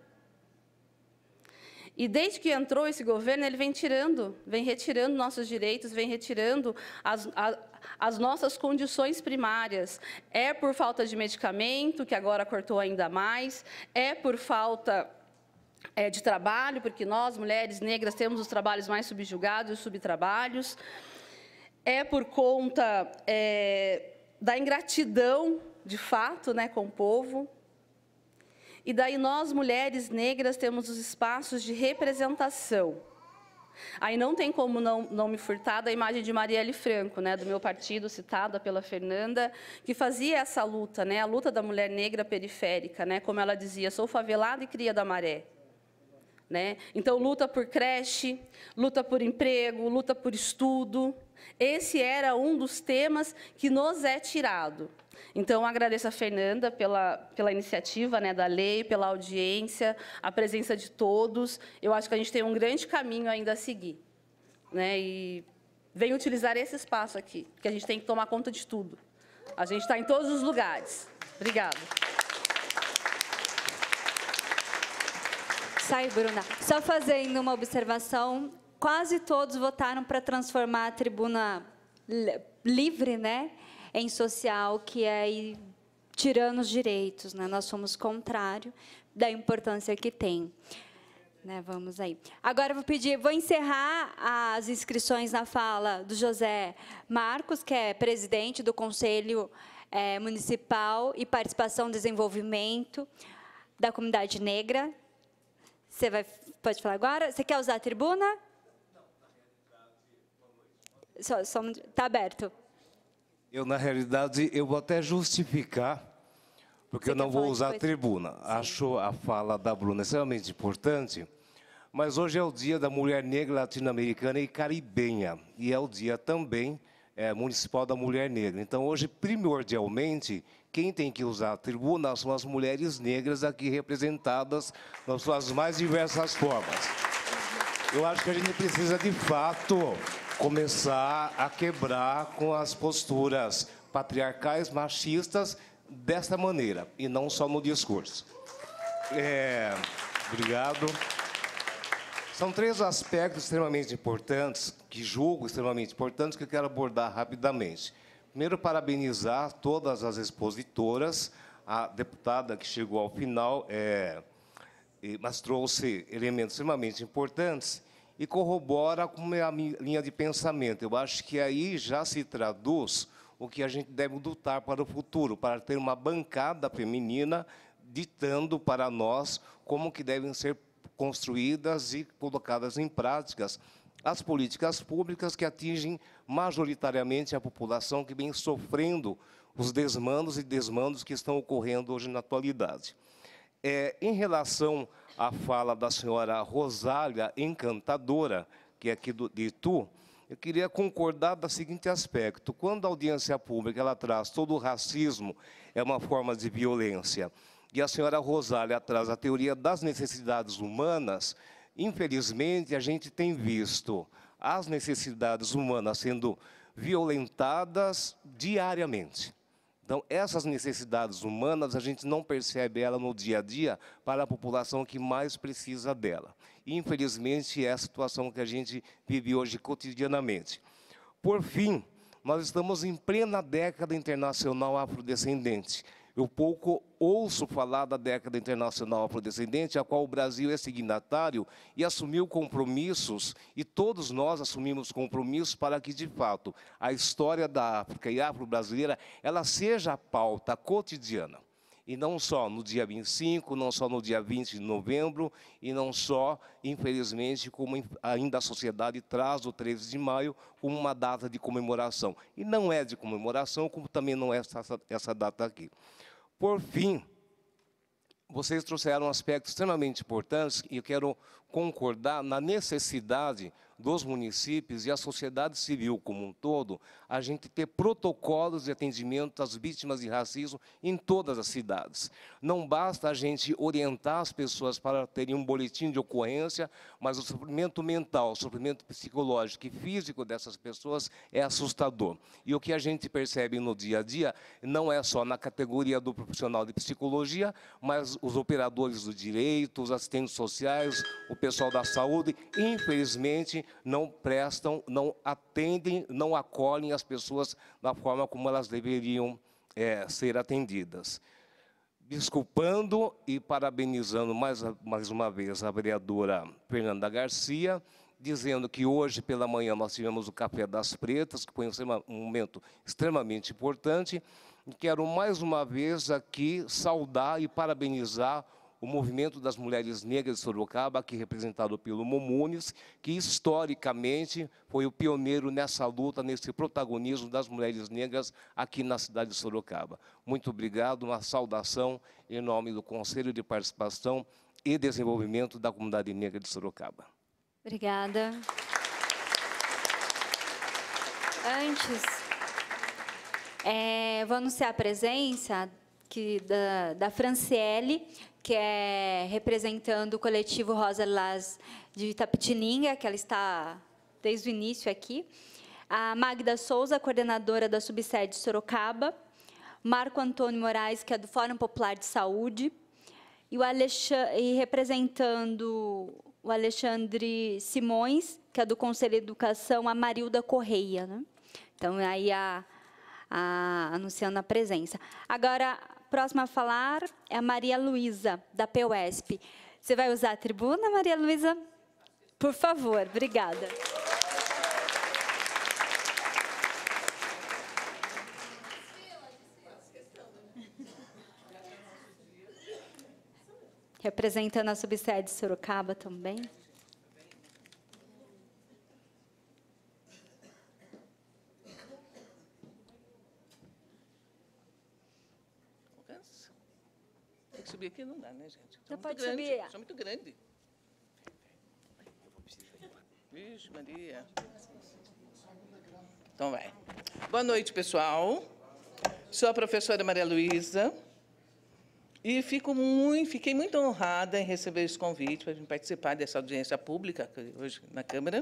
S1: E desde que entrou esse governo, ele vem tirando, vem retirando nossos direitos, vem retirando as, a, as nossas condições primárias. É por falta de medicamento, que agora cortou ainda mais, é por falta é, de trabalho, porque nós, mulheres negras, temos os trabalhos mais subjugados e os subtrabalhos. É por conta é, da ingratidão, de fato, né, com o povo. E daí nós, mulheres negras, temos os espaços de representação. Aí não tem como não, não me furtar da imagem de Marielle Franco, né, do meu partido, citada pela Fernanda, que fazia essa luta, né, a luta da mulher negra periférica, né, como ela dizia, sou favelada e cria da maré. Né? Então, luta por creche, luta por emprego, luta por estudo. Esse era um dos temas que nos é tirado. Então, agradeço a Fernanda pela, pela iniciativa, né, da lei, pela audiência, a presença de todos. Eu acho que a gente tem um grande caminho ainda a seguir. Né? E venho utilizar esse espaço aqui, porque a gente tem que tomar conta de tudo. A gente está em todos os lugares. Obrigada.
S3: Sai, Bruna. Só fazendo uma observação, quase todos votaram para transformar a tribuna livre, né, em social, que é ir tirando os direitos, né? Nós somos contrário da importância que tem. Né, vamos aí. Agora eu vou pedir, vou encerrar as inscrições na fala do José Marcos, que é presidente do Conselho é, Municipal e Participação e Desenvolvimento da Comunidade Negra. Você vai, pode falar agora? Você quer usar a tribuna? Não, na realidade... Só, só, tá aberto.
S4: Eu, na realidade, eu vou até justificar, porque Você eu não vou usar depois? a tribuna. Sim. Acho a fala da Bruna extremamente importante, mas hoje é o dia da mulher negra latino-americana e caribenha, e é o dia também é, municipal da mulher negra. Então, hoje, primordialmente, quem tem que usar a tribuna são as mulheres negras aqui representadas nas suas mais diversas formas. Eu acho que a gente precisa, de fato, começar a quebrar com as posturas patriarcais, machistas, desta maneira, e não só no discurso. É, obrigado. São três aspectos extremamente importantes, que julgo extremamente importantes, que eu quero abordar rapidamente. Primeiro, parabenizar todas as expositoras, a deputada que chegou ao final, é, mas trouxe elementos extremamente importantes e corrobora com a minha linha de pensamento. Eu acho que aí já se traduz o que a gente deve lutar para o futuro, para ter uma bancada feminina ditando para nós como que devem ser construídas e colocadas em práticas as políticas públicas que atingem majoritariamente a população que vem sofrendo os desmandos e desmandos que estão ocorrendo hoje na atualidade. É, em relação à fala da senhora Rosália Encantadora, que é aqui do, de Itu, eu queria concordar do seguinte aspecto. Quando a audiência pública ela traz todo o racismo é uma forma de violência, e a senhora Rosália traz a teoria das necessidades humanas, infelizmente, a gente tem visto as necessidades humanas sendo violentadas diariamente. Então, essas necessidades humanas, a gente não percebe ela no dia a dia para a população que mais precisa dela. E, infelizmente, é a situação que a gente vive hoje cotidianamente. Por fim, nós estamos em plena década internacional afrodescendente. Eu pouco ouço falar da década internacional afrodescendente, a qual o Brasil é signatário e assumiu compromissos, e todos nós assumimos compromissos para que, de fato, a história da África e afro-brasileira ela seja a pauta cotidiana. E não só no dia vinte e cinco, não só no dia vinte de novembro, e não só, infelizmente, como ainda a sociedade traz o treze de maio como uma data de comemoração. E não é de comemoração, como também não é essa, essa data aqui. Por fim, vocês trouxeram aspectos extremamente importantes e eu quero concordar na necessidade dos municípios e a sociedade civil como um todo, a gente ter protocolos de atendimento às vítimas de racismo em todas as cidades. Não basta a gente orientar as pessoas para terem um boletim de ocorrência, mas o sofrimento mental, o sofrimento psicológico e físico dessas pessoas é assustador. E o que a gente percebe no dia a dia não é só na categoria do profissional de psicologia, mas os operadores do direito, os assistentes sociais, o pessoal da saúde, infelizmente, não prestam, não atendem, não acolhem as pessoas da forma como elas deveriam é, ser atendidas. Desculpando e parabenizando mais, mais uma vez a vereadora Fernanda Garcia, dizendo que hoje pela manhã nós tivemos o Café das Pretas, que foi um momento extremamente importante, e quero mais uma vez aqui saudar e parabenizar o movimento das mulheres negras de Sorocaba, aqui representado pelo Momunes, que historicamente foi o pioneiro nessa luta, nesse protagonismo das mulheres negras aqui na cidade de Sorocaba. Muito obrigado, uma saudação em nome do Conselho de Participação e Desenvolvimento da Comunidade Negra de Sorocaba.
S3: Obrigada. Antes, é, vou anunciar a presença que, da, da Franciele, que é representando o coletivo Rosa Lilás de Itapetininga, que ela está desde o início aqui. A Magda Souza, coordenadora da subsede Sorocaba. Marco Antônio Moraes, que é do Fórum Popular de Saúde. E, o Alexandre, e representando o Alexandre Simões, que é do Conselho de Educação, a Marilda Correia, né? Então, aí, a, a, anunciando a presença. Agora, a próxima a falar é a Maria Luísa, da P U E S P. Você vai usar a tribuna, Maria Luísa? Por favor, obrigada. Representando a subsede Sorocaba também.
S6: Tem que subir aqui, não dá, né, gente?
S3: Não pode
S6: grande,
S3: subir.
S6: Sou muito grande. Vixe, Maria. Então vai. Boa noite, pessoal. Sou a professora Maria Luísa. E fico muito, fiquei muito honrada em receber esse convite para participar dessa audiência pública hoje na Câmara.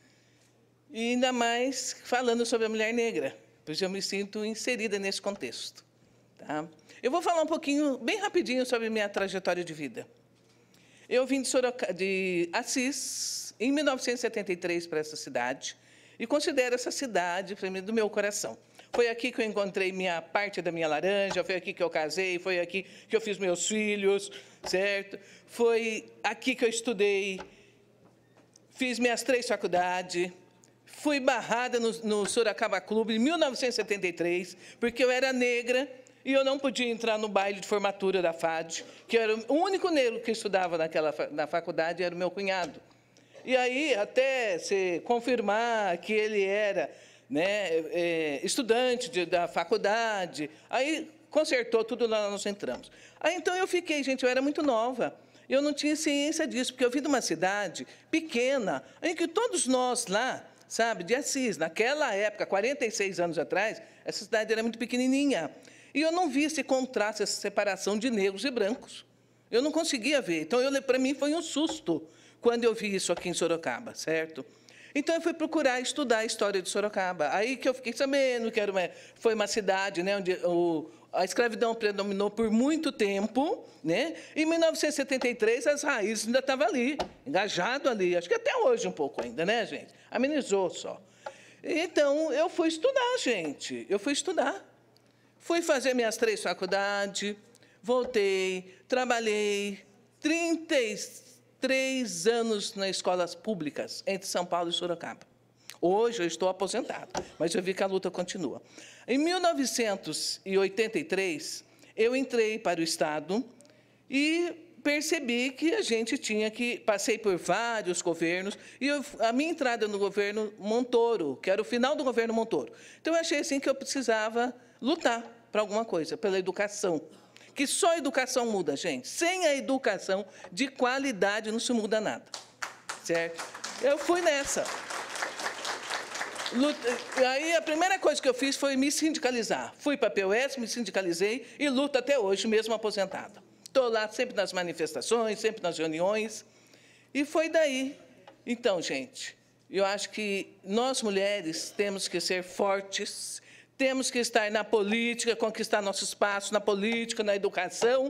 S6: E ainda mais falando sobre a mulher negra, pois eu me sinto inserida nesse contexto. Tá? Eu vou falar um pouquinho, bem rapidinho, sobre minha trajetória de vida. Eu vim de, Soroca... de Assis, em mil novecentos e setenta e três, para essa cidade, e considero essa cidade do meu coração. Foi aqui que eu encontrei minha parte da minha laranja, foi aqui que eu casei, foi aqui que eu fiz meus filhos, certo? Foi aqui que eu estudei, fiz minhas três faculdades, fui barrada no, no Sorocaba Clube em mil novecentos e setenta e três, porque eu era negra e eu não podia entrar no baile de formatura da F A D, que era o único negro que estudava naquela, na faculdade, era o meu cunhado. E aí, até se confirmar que ele era... Né, é, estudante de, da faculdade, aí consertou tudo, lá nós entramos. Aí, então, eu fiquei, gente, eu era muito nova, eu não tinha ciência disso, porque eu vim de uma cidade pequena, em que todos nós lá, sabe, de Assis, naquela época, quarenta e seis anos atrás, essa cidade era muito pequenininha, e eu não vi esse contraste, essa separação de negros e brancos. Eu não conseguia ver, então, para mim, foi um susto quando eu vi isso aqui em Sorocaba, certo? Então, eu fui procurar estudar a história de Sorocaba. Aí que eu fiquei sabendo que era uma, foi uma cidade, né, onde o, a escravidão predominou por muito tempo. Né? Em mil novecentos e setenta e três, as raízes ainda estavam ali, engajado ali. Acho que até hoje um pouco ainda, né, gente? Amenizou só. Então, eu fui estudar, gente. Eu fui estudar. Fui fazer minhas três faculdades, voltei, trabalhei trinta e três anos nas escolas públicas, entre São Paulo e Sorocaba. Hoje eu estou aposentado, mas eu vi que a luta continua. Em mil novecentos e oitenta e três, eu entrei para o Estado e percebi que a gente tinha que... Passei por vários governos, e eu, a minha entrada no governo Montoro, que era o final do governo Montoro. Então, eu achei assim que eu precisava lutar para alguma coisa, pela educação. Que só a educação muda, gente. Sem a educação de qualidade não se muda nada. Certo? Eu fui nessa. Aí a primeira coisa que eu fiz foi me sindicalizar. Fui para a P U E S, me sindicalizei e luto até hoje, mesmo aposentada. Estou lá sempre nas manifestações, sempre nas reuniões. E foi daí. Então, gente, eu acho que nós, mulheres, temos que ser fortes. Temos que estar na política, conquistar nosso espaço na política, na educação.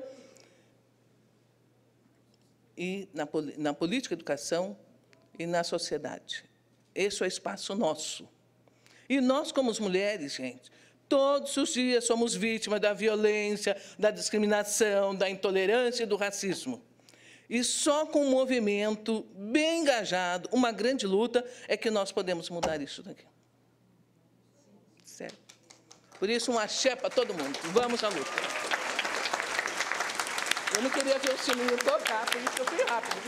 S6: E na, na política, educação e na sociedade. Esse é o espaço nosso. E nós, como mulheres, gente, todos os dias somos vítimas da violência, da discriminação, da intolerância e do racismo. E só com um movimento bem engajado, uma grande luta, é que nós podemos mudar isso daqui. Certo? Por isso, um axé para todo mundo. Vamos à luta. Eu não queria ver o sininho tocar, por isso que eu fui rápido,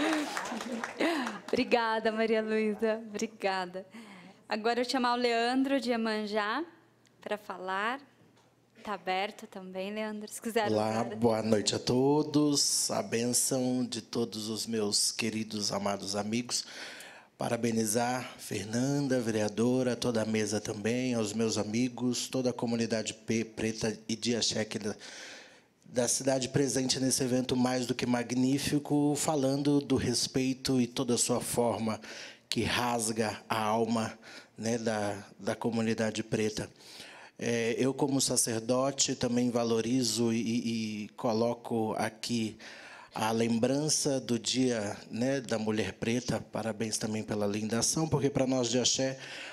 S6: viu, gente?
S3: Obrigada, Maria Luísa. Obrigada. Agora eu vou chamar o Leandro de Iemanjá para falar. Está aberto também, Leandro, se quiser.
S7: Olá, boa noite a todos. A bênção de todos os meus queridos, amados amigos. Parabenizar Fernanda, vereadora, toda a mesa também, aos meus amigos, toda a comunidade preta e de axé da, da cidade presente nesse evento mais do que magnífico, falando do respeito e toda a sua forma que rasga a alma, né, da, da comunidade preta. É, eu, como sacerdote, também valorizo e, e coloco aqui a lembrança do Dia, né, da Mulher Preta. Parabéns também pela linda ação, porque para nós de axé,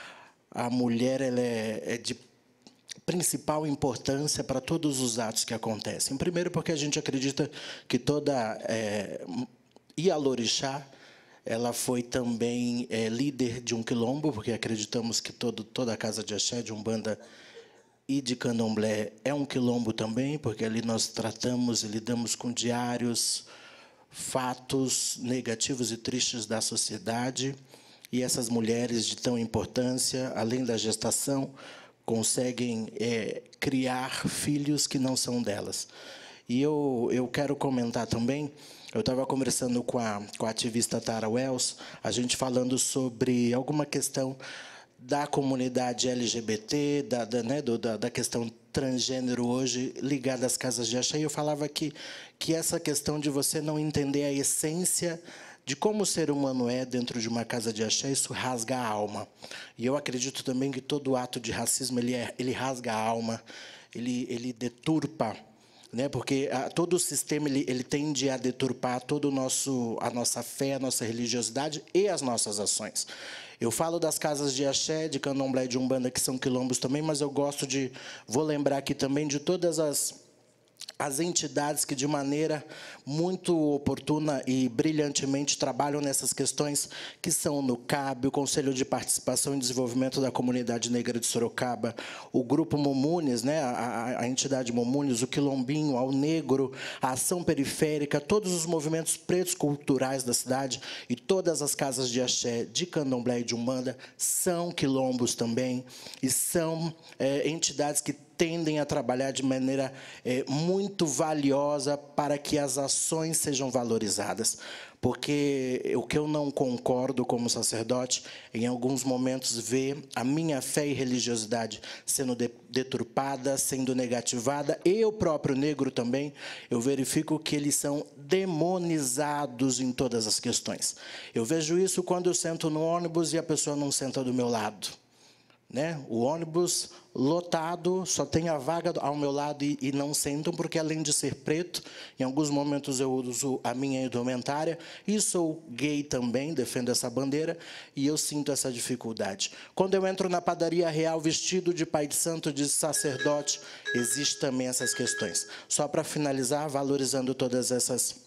S7: a mulher ela é, é de principal importância para todos os atos que acontecem. Primeiro, porque a gente acredita que toda é, Ialorixá, ela foi também é, líder de um quilombo, porque acreditamos que todo, toda a casa de axé, de umbanda e de candomblé é um quilombo também, porque ali nós tratamos e lidamos com diários, fatos negativos e tristes da sociedade, e essas mulheres de tão importância, além da gestação, conseguem é, criar filhos que não são delas. E eu, eu quero comentar também, eu estava conversando com a, com a ativista Tara Wells, a gente falando sobre alguma questão da comunidade L G B T, da, da, né, do, da, da questão transgênero hoje, ligada às casas de axé. E eu falava que, que essa questão de você não entender a essência de como o ser humano é dentro de uma casa de axé, isso rasga a alma. E eu acredito também que todo ato de racismo ele, é, ele rasga a alma, ele, ele deturpa, né? Porque a, todo o sistema ele, ele tende a deturpar todo o nosso, a nossa fé, a nossa religiosidade e as nossas ações. Eu falo das casas de axé, de candomblé e de umbanda, que são quilombos também, mas eu gosto de... Vou lembrar aqui também de todas as, as entidades que, de maneira muito oportuna e brilhantemente, trabalham nessas questões, que são o NUCAB, o Conselho de Participação e Desenvolvimento da Comunidade Negra de Sorocaba, o Grupo Momunes, né, a, a entidade Momunes, o Quilombinho, ao Negro, a Ação Periférica, todos os movimentos pretos culturais da cidade e todas as casas de axé, de candomblé e de umbanda são quilombos também, e são é, entidades que tendem a trabalhar de maneira é, muito valiosa para que as ações sejam valorizadas. Porque o que eu não concordo como sacerdote, em alguns momentos, ver a minha fé e religiosidade sendo de, deturpada, sendo negativada, e o próprio negro também, eu verifico que eles são demonizados em todas as questões. Eu vejo isso quando eu sento no ônibus e a pessoa não senta do meu lado. Né? O ônibus lotado, só tem a vaga ao meu lado e, e não sentam, porque além de ser preto, em alguns momentos eu uso a minha indumentária, e sou gay também, defendo essa bandeira, e eu sinto essa dificuldade. Quando eu entro na padaria real vestido de pai de santo, de sacerdote, existe também essas questões. Só para finalizar, valorizando todas essas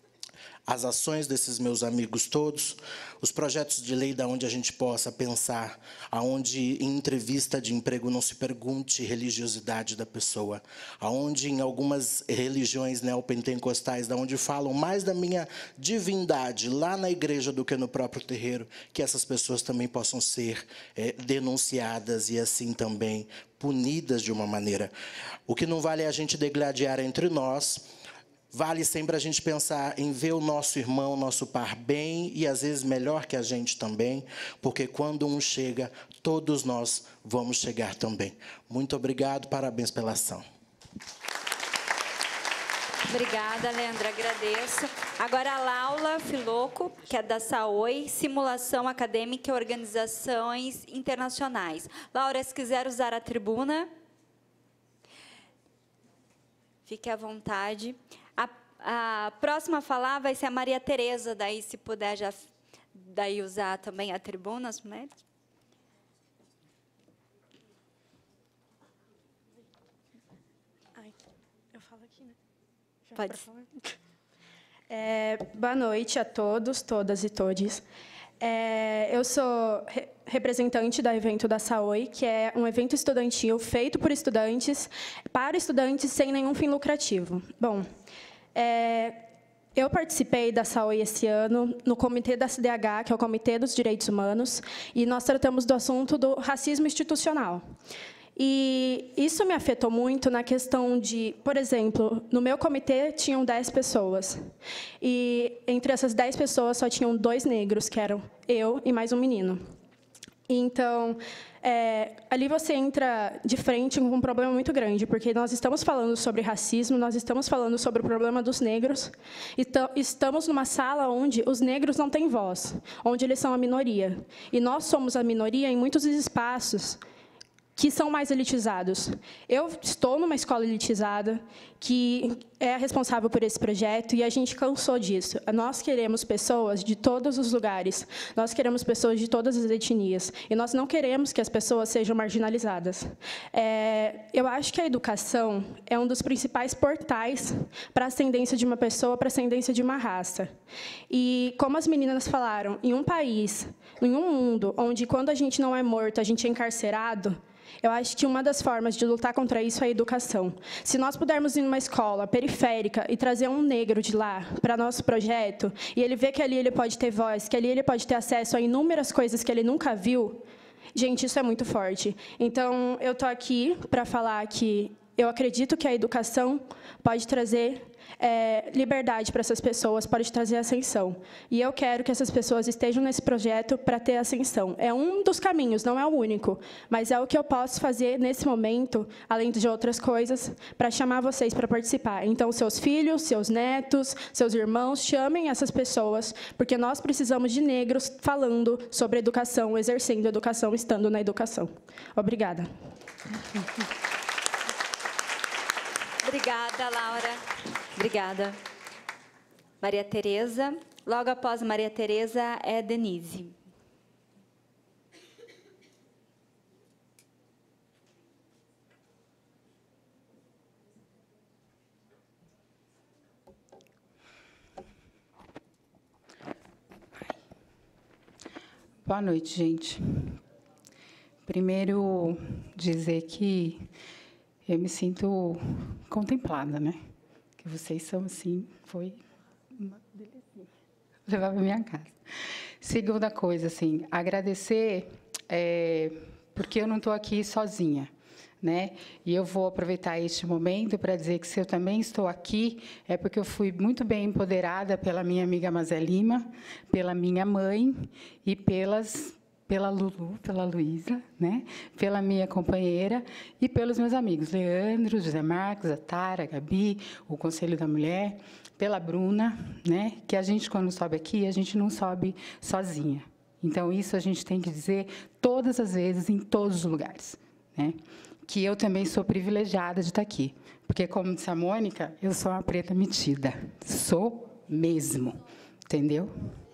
S7: as ações desses meus amigos todos, os projetos de lei da onde a gente possa pensar, aonde em entrevista de emprego não se pergunte religiosidade da pessoa, aonde em algumas religiões neopentecostais, da onde falam mais da minha divindade lá na igreja do que no próprio terreiro, que essas pessoas também possam ser é, denunciadas e assim também punidas de uma maneira. O que não vale é a gente degladiar entre nós. Vale sempre a gente pensar em ver o nosso irmão, nosso par bem e, às vezes, melhor que a gente também, porque quando um chega, todos nós vamos chegar também. Muito obrigado, parabéns pela ação.
S3: Obrigada, Leandro, agradeço. Agora a Laura Filoco, que é da SAOI, Simulação Acadêmica e Organizações Internacionais. Laura, se quiser usar a tribuna, fique à vontade. A, a próxima a falar vai ser a Maria Tereza, daí se puder já daí usar também a tribuna, as mulheres.
S8: Ai, eu falo aqui, né? Já
S3: Pode.
S8: É, boa noite a todos, todas e todes. É, eu sou re representante do evento da SAOI, que é um evento estudantil feito por estudantes, para estudantes, sem nenhum fim lucrativo. Bom, É, eu participei da SAOI esse ano, no comitê da C D H, que é o Comitê dos Direitos Humanos, e nós tratamos do assunto do racismo institucional. E isso me afetou muito na questão de, por exemplo, no meu comitê tinham dez pessoas. E entre essas dez pessoas só tinham dois negros, que eram eu e mais um menino. Então, é, ali você entra de frente com um problema muito grande, porque nós estamos falando sobre racismo, nós estamos falando sobre o problema dos negros, e estamos numa sala onde os negros não têm voz, onde eles são a minoria. E nós somos a minoria em muitos espaços que são mais elitizados. Eu estou numa escola elitizada, que é responsável por esse projeto, e a gente cansou disso. Nós queremos pessoas de todos os lugares, nós queremos pessoas de todas as etnias, e nós não queremos que as pessoas sejam marginalizadas. É, eu acho que a educação é um dos principais portais para a ascendência de uma pessoa, para a ascendência de uma raça. E, como as meninas falaram, em um país, em um mundo, onde, quando a gente não é morto, a gente é encarcerado, eu acho que uma das formas de lutar contra isso é a educação. Se nós pudermos ir numa escola periférica e trazer um negro de lá para nosso projeto, e ele ver que ali ele pode ter voz, que ali ele pode ter acesso a inúmeras coisas que ele nunca viu, gente, isso é muito forte. Então, eu estou aqui para falar que eu acredito que a educação pode trazer é, liberdade para essas pessoas, pode trazer ascensão. E eu quero que essas pessoas estejam nesse projeto para ter ascensão. É um dos caminhos, não é o único, mas é o que eu posso fazer nesse momento, além de outras coisas, para chamar vocês para participar. Então, seus filhos, seus netos, seus irmãos, chamem essas pessoas, porque nós precisamos de negros falando sobre educação, exercendo educação, estando na educação. Obrigada.
S3: Obrigada, Laura. Obrigada. Maria Tereza. Logo após Maria Tereza é Denise.
S5: Boa noite, gente. Primeiro, dizer que eu me sinto contemplada, né? Que vocês são, assim, foi uma delicinha levar para minha casa. Segunda coisa, assim, agradecer, é, porque eu não estou aqui sozinha, né? E eu vou aproveitar este momento para dizer que, se eu também estou aqui, é porque eu fui muito bem empoderada pela minha amiga Mazé Lima, pela minha mãe e pelas... pela Lulu, pela Luísa, né? Pela minha companheira e pelos meus amigos, Leandro, José Marcos, a Tara, a Gabi, o Conselho da Mulher, pela Bruna, né? Que a gente, quando sobe aqui, a gente não sobe sozinha. Então, isso a gente tem que dizer todas as vezes, em todos os lugares, né? Que eu também sou privilegiada de estar aqui, porque, como disse a Mônica, eu sou uma preta metida. Sou mesmo, entendeu?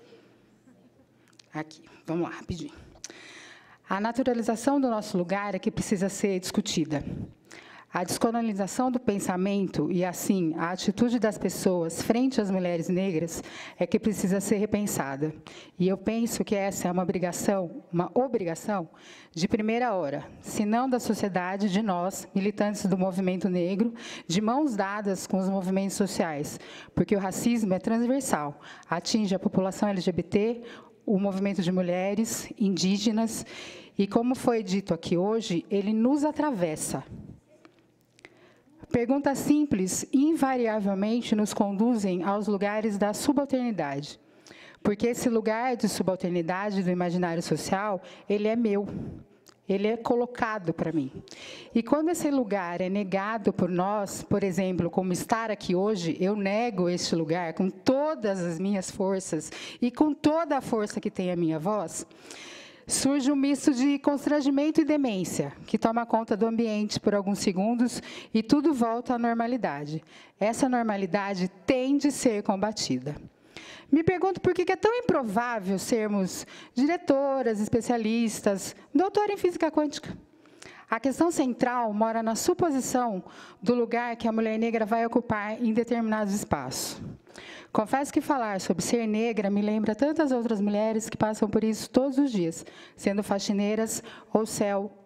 S5: Aqui, vamos lá, rapidinho. A naturalização do nosso lugar é que precisa ser discutida. A descolonização do pensamento e, assim, a atitude das pessoas frente às mulheres negras é que precisa ser repensada. E eu penso que essa é uma obrigação, uma obrigação de primeira hora, se não da sociedade, de nós, militantes do movimento negro, de mãos dadas com os movimentos sociais, porque o racismo é transversal, atinge a população L G B T, o movimento de mulheres, indígenas, e, como foi dito aqui hoje, ele nos atravessa. Perguntas simples, invariavelmente, nos conduzem aos lugares da subalternidade, porque esse lugar de subalternidade do imaginário social, ele é meu, ele é colocado para mim. E, quando esse lugar é negado por nós, por exemplo, como estar aqui hoje, eu nego este lugar com todas as minhas forças e com toda a força que tem a minha voz, surge um misto de constrangimento e demência, que toma conta do ambiente por alguns segundos e tudo volta à normalidade. Essa normalidade tem de ser combatida. Me pergunto por que é tão improvável sermos diretoras, especialistas, doutora em física quântica. A questão central mora na suposição do lugar que a mulher negra vai ocupar em determinados espaços. Confesso que falar sobre ser negra me lembra tantas outras mulheres que passam por isso todos os dias, sendo faxineiras ou céu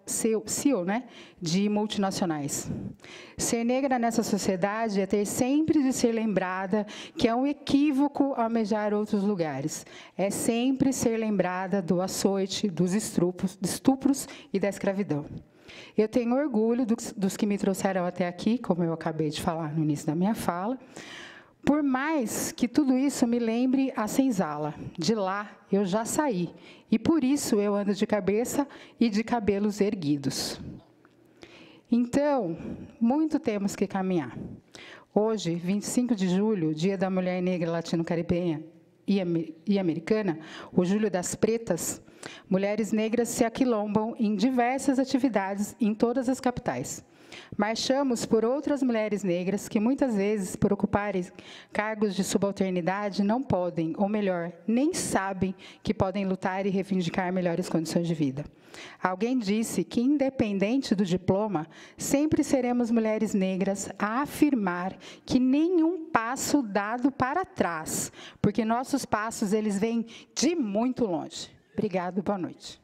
S5: C E O, né, de multinacionais. Ser negra nessa sociedade é ter sempre de ser lembrada que é um equívoco almejar outros lugares. É sempre ser lembrada do açoite, dos estupros, estupros e da escravidão. Eu tenho orgulho dos, dos que me trouxeram até aqui, como eu acabei de falar no início da minha fala, por mais que tudo isso me lembre a senzala. De lá eu já saí, e por isso eu ando de cabeça e de cabelos erguidos. Então, muito temos que caminhar. Hoje, vinte e cinco de julho, Dia da Mulher Negra Latino-Caribenha e Americana, o Julho das Pretas, mulheres negras se aquilombam em diversas atividades em todas as capitais. Marchamos por outras mulheres negras que, muitas vezes, por ocuparem cargos de subalternidade, não podem, ou melhor, nem sabem que podem lutar e reivindicar melhores condições de vida. Alguém disse que, independente do diploma, sempre seremos mulheres negras a afirmar que nenhum passo dado para trás, porque nossos passos eles vêm de muito longe. Obrigada, boa noite.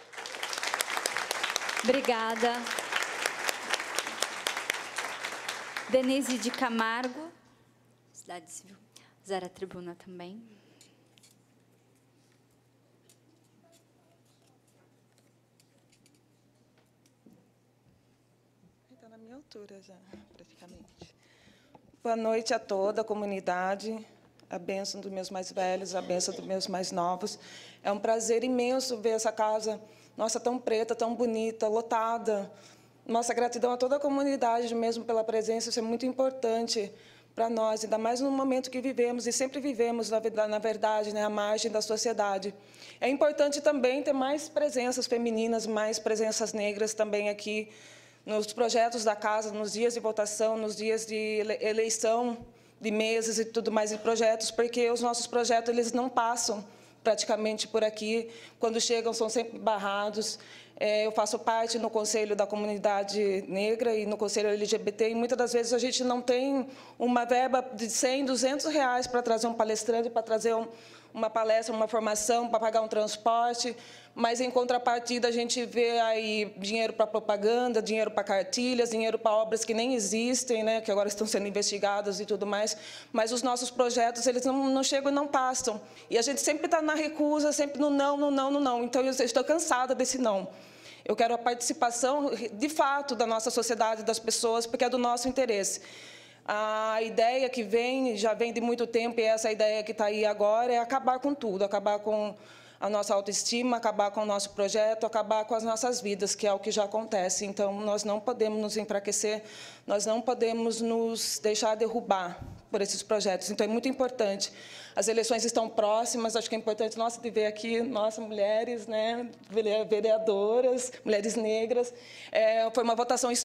S3: Obrigada. Denise de Camargo, Cidade Civil, Zara Tribuna também.
S9: Está na minha altura já, praticamente. Boa noite a toda a comunidade, a bênção dos meus mais velhos, a bênção dos meus mais novos. É um prazer imenso ver essa casa, nossa, tão preta, tão bonita, lotada. Nossa gratidão a toda a comunidade, mesmo pela presença, isso é muito importante para nós, ainda mais no momento que vivemos, e sempre vivemos, na verdade, na verdade, né, à margem da sociedade. É importante também ter mais presenças femininas, mais presenças negras também aqui nos projetos da casa, nos dias de votação, nos dias de eleição, de mesas e tudo mais, e projetos, porque os nossos projetos eles não passam praticamente por aqui, quando chegam são sempre barrados. Eu faço parte no Conselho da Comunidade Negra e no Conselho L G B T, e muitas das vezes a gente não tem uma verba de cem, duzentos reais para trazer um palestrante, para trazer um, uma palestra, uma formação, para pagar um transporte, mas, em contrapartida, a gente vê aí dinheiro para propaganda, dinheiro para cartilhas, dinheiro para obras que nem existem, né, que agora estão sendo investigadas e tudo mais, mas os nossos projetos eles não, não chegam e não passam. E a gente sempre está na recusa, sempre no não, no não, no não. Então, eu estou cansada desse não. Eu quero a participação, de fato, da nossa sociedade, das pessoas, porque é do nosso interesse. A ideia que vem, já vem de muito tempo, e essa ideia que está aí agora, é acabar com tudo, acabar com a nossa autoestima, acabar com o nosso projeto, acabar com as nossas vidas, que é o que já acontece. Então, nós não podemos nos enfraquecer, nós não podemos nos deixar derrubar por esses projetos. Então, é muito importante. As eleições estão próximas, acho que é importante nós viver aqui, nós, mulheres, né, vereadoras, mulheres negras. É, foi uma votação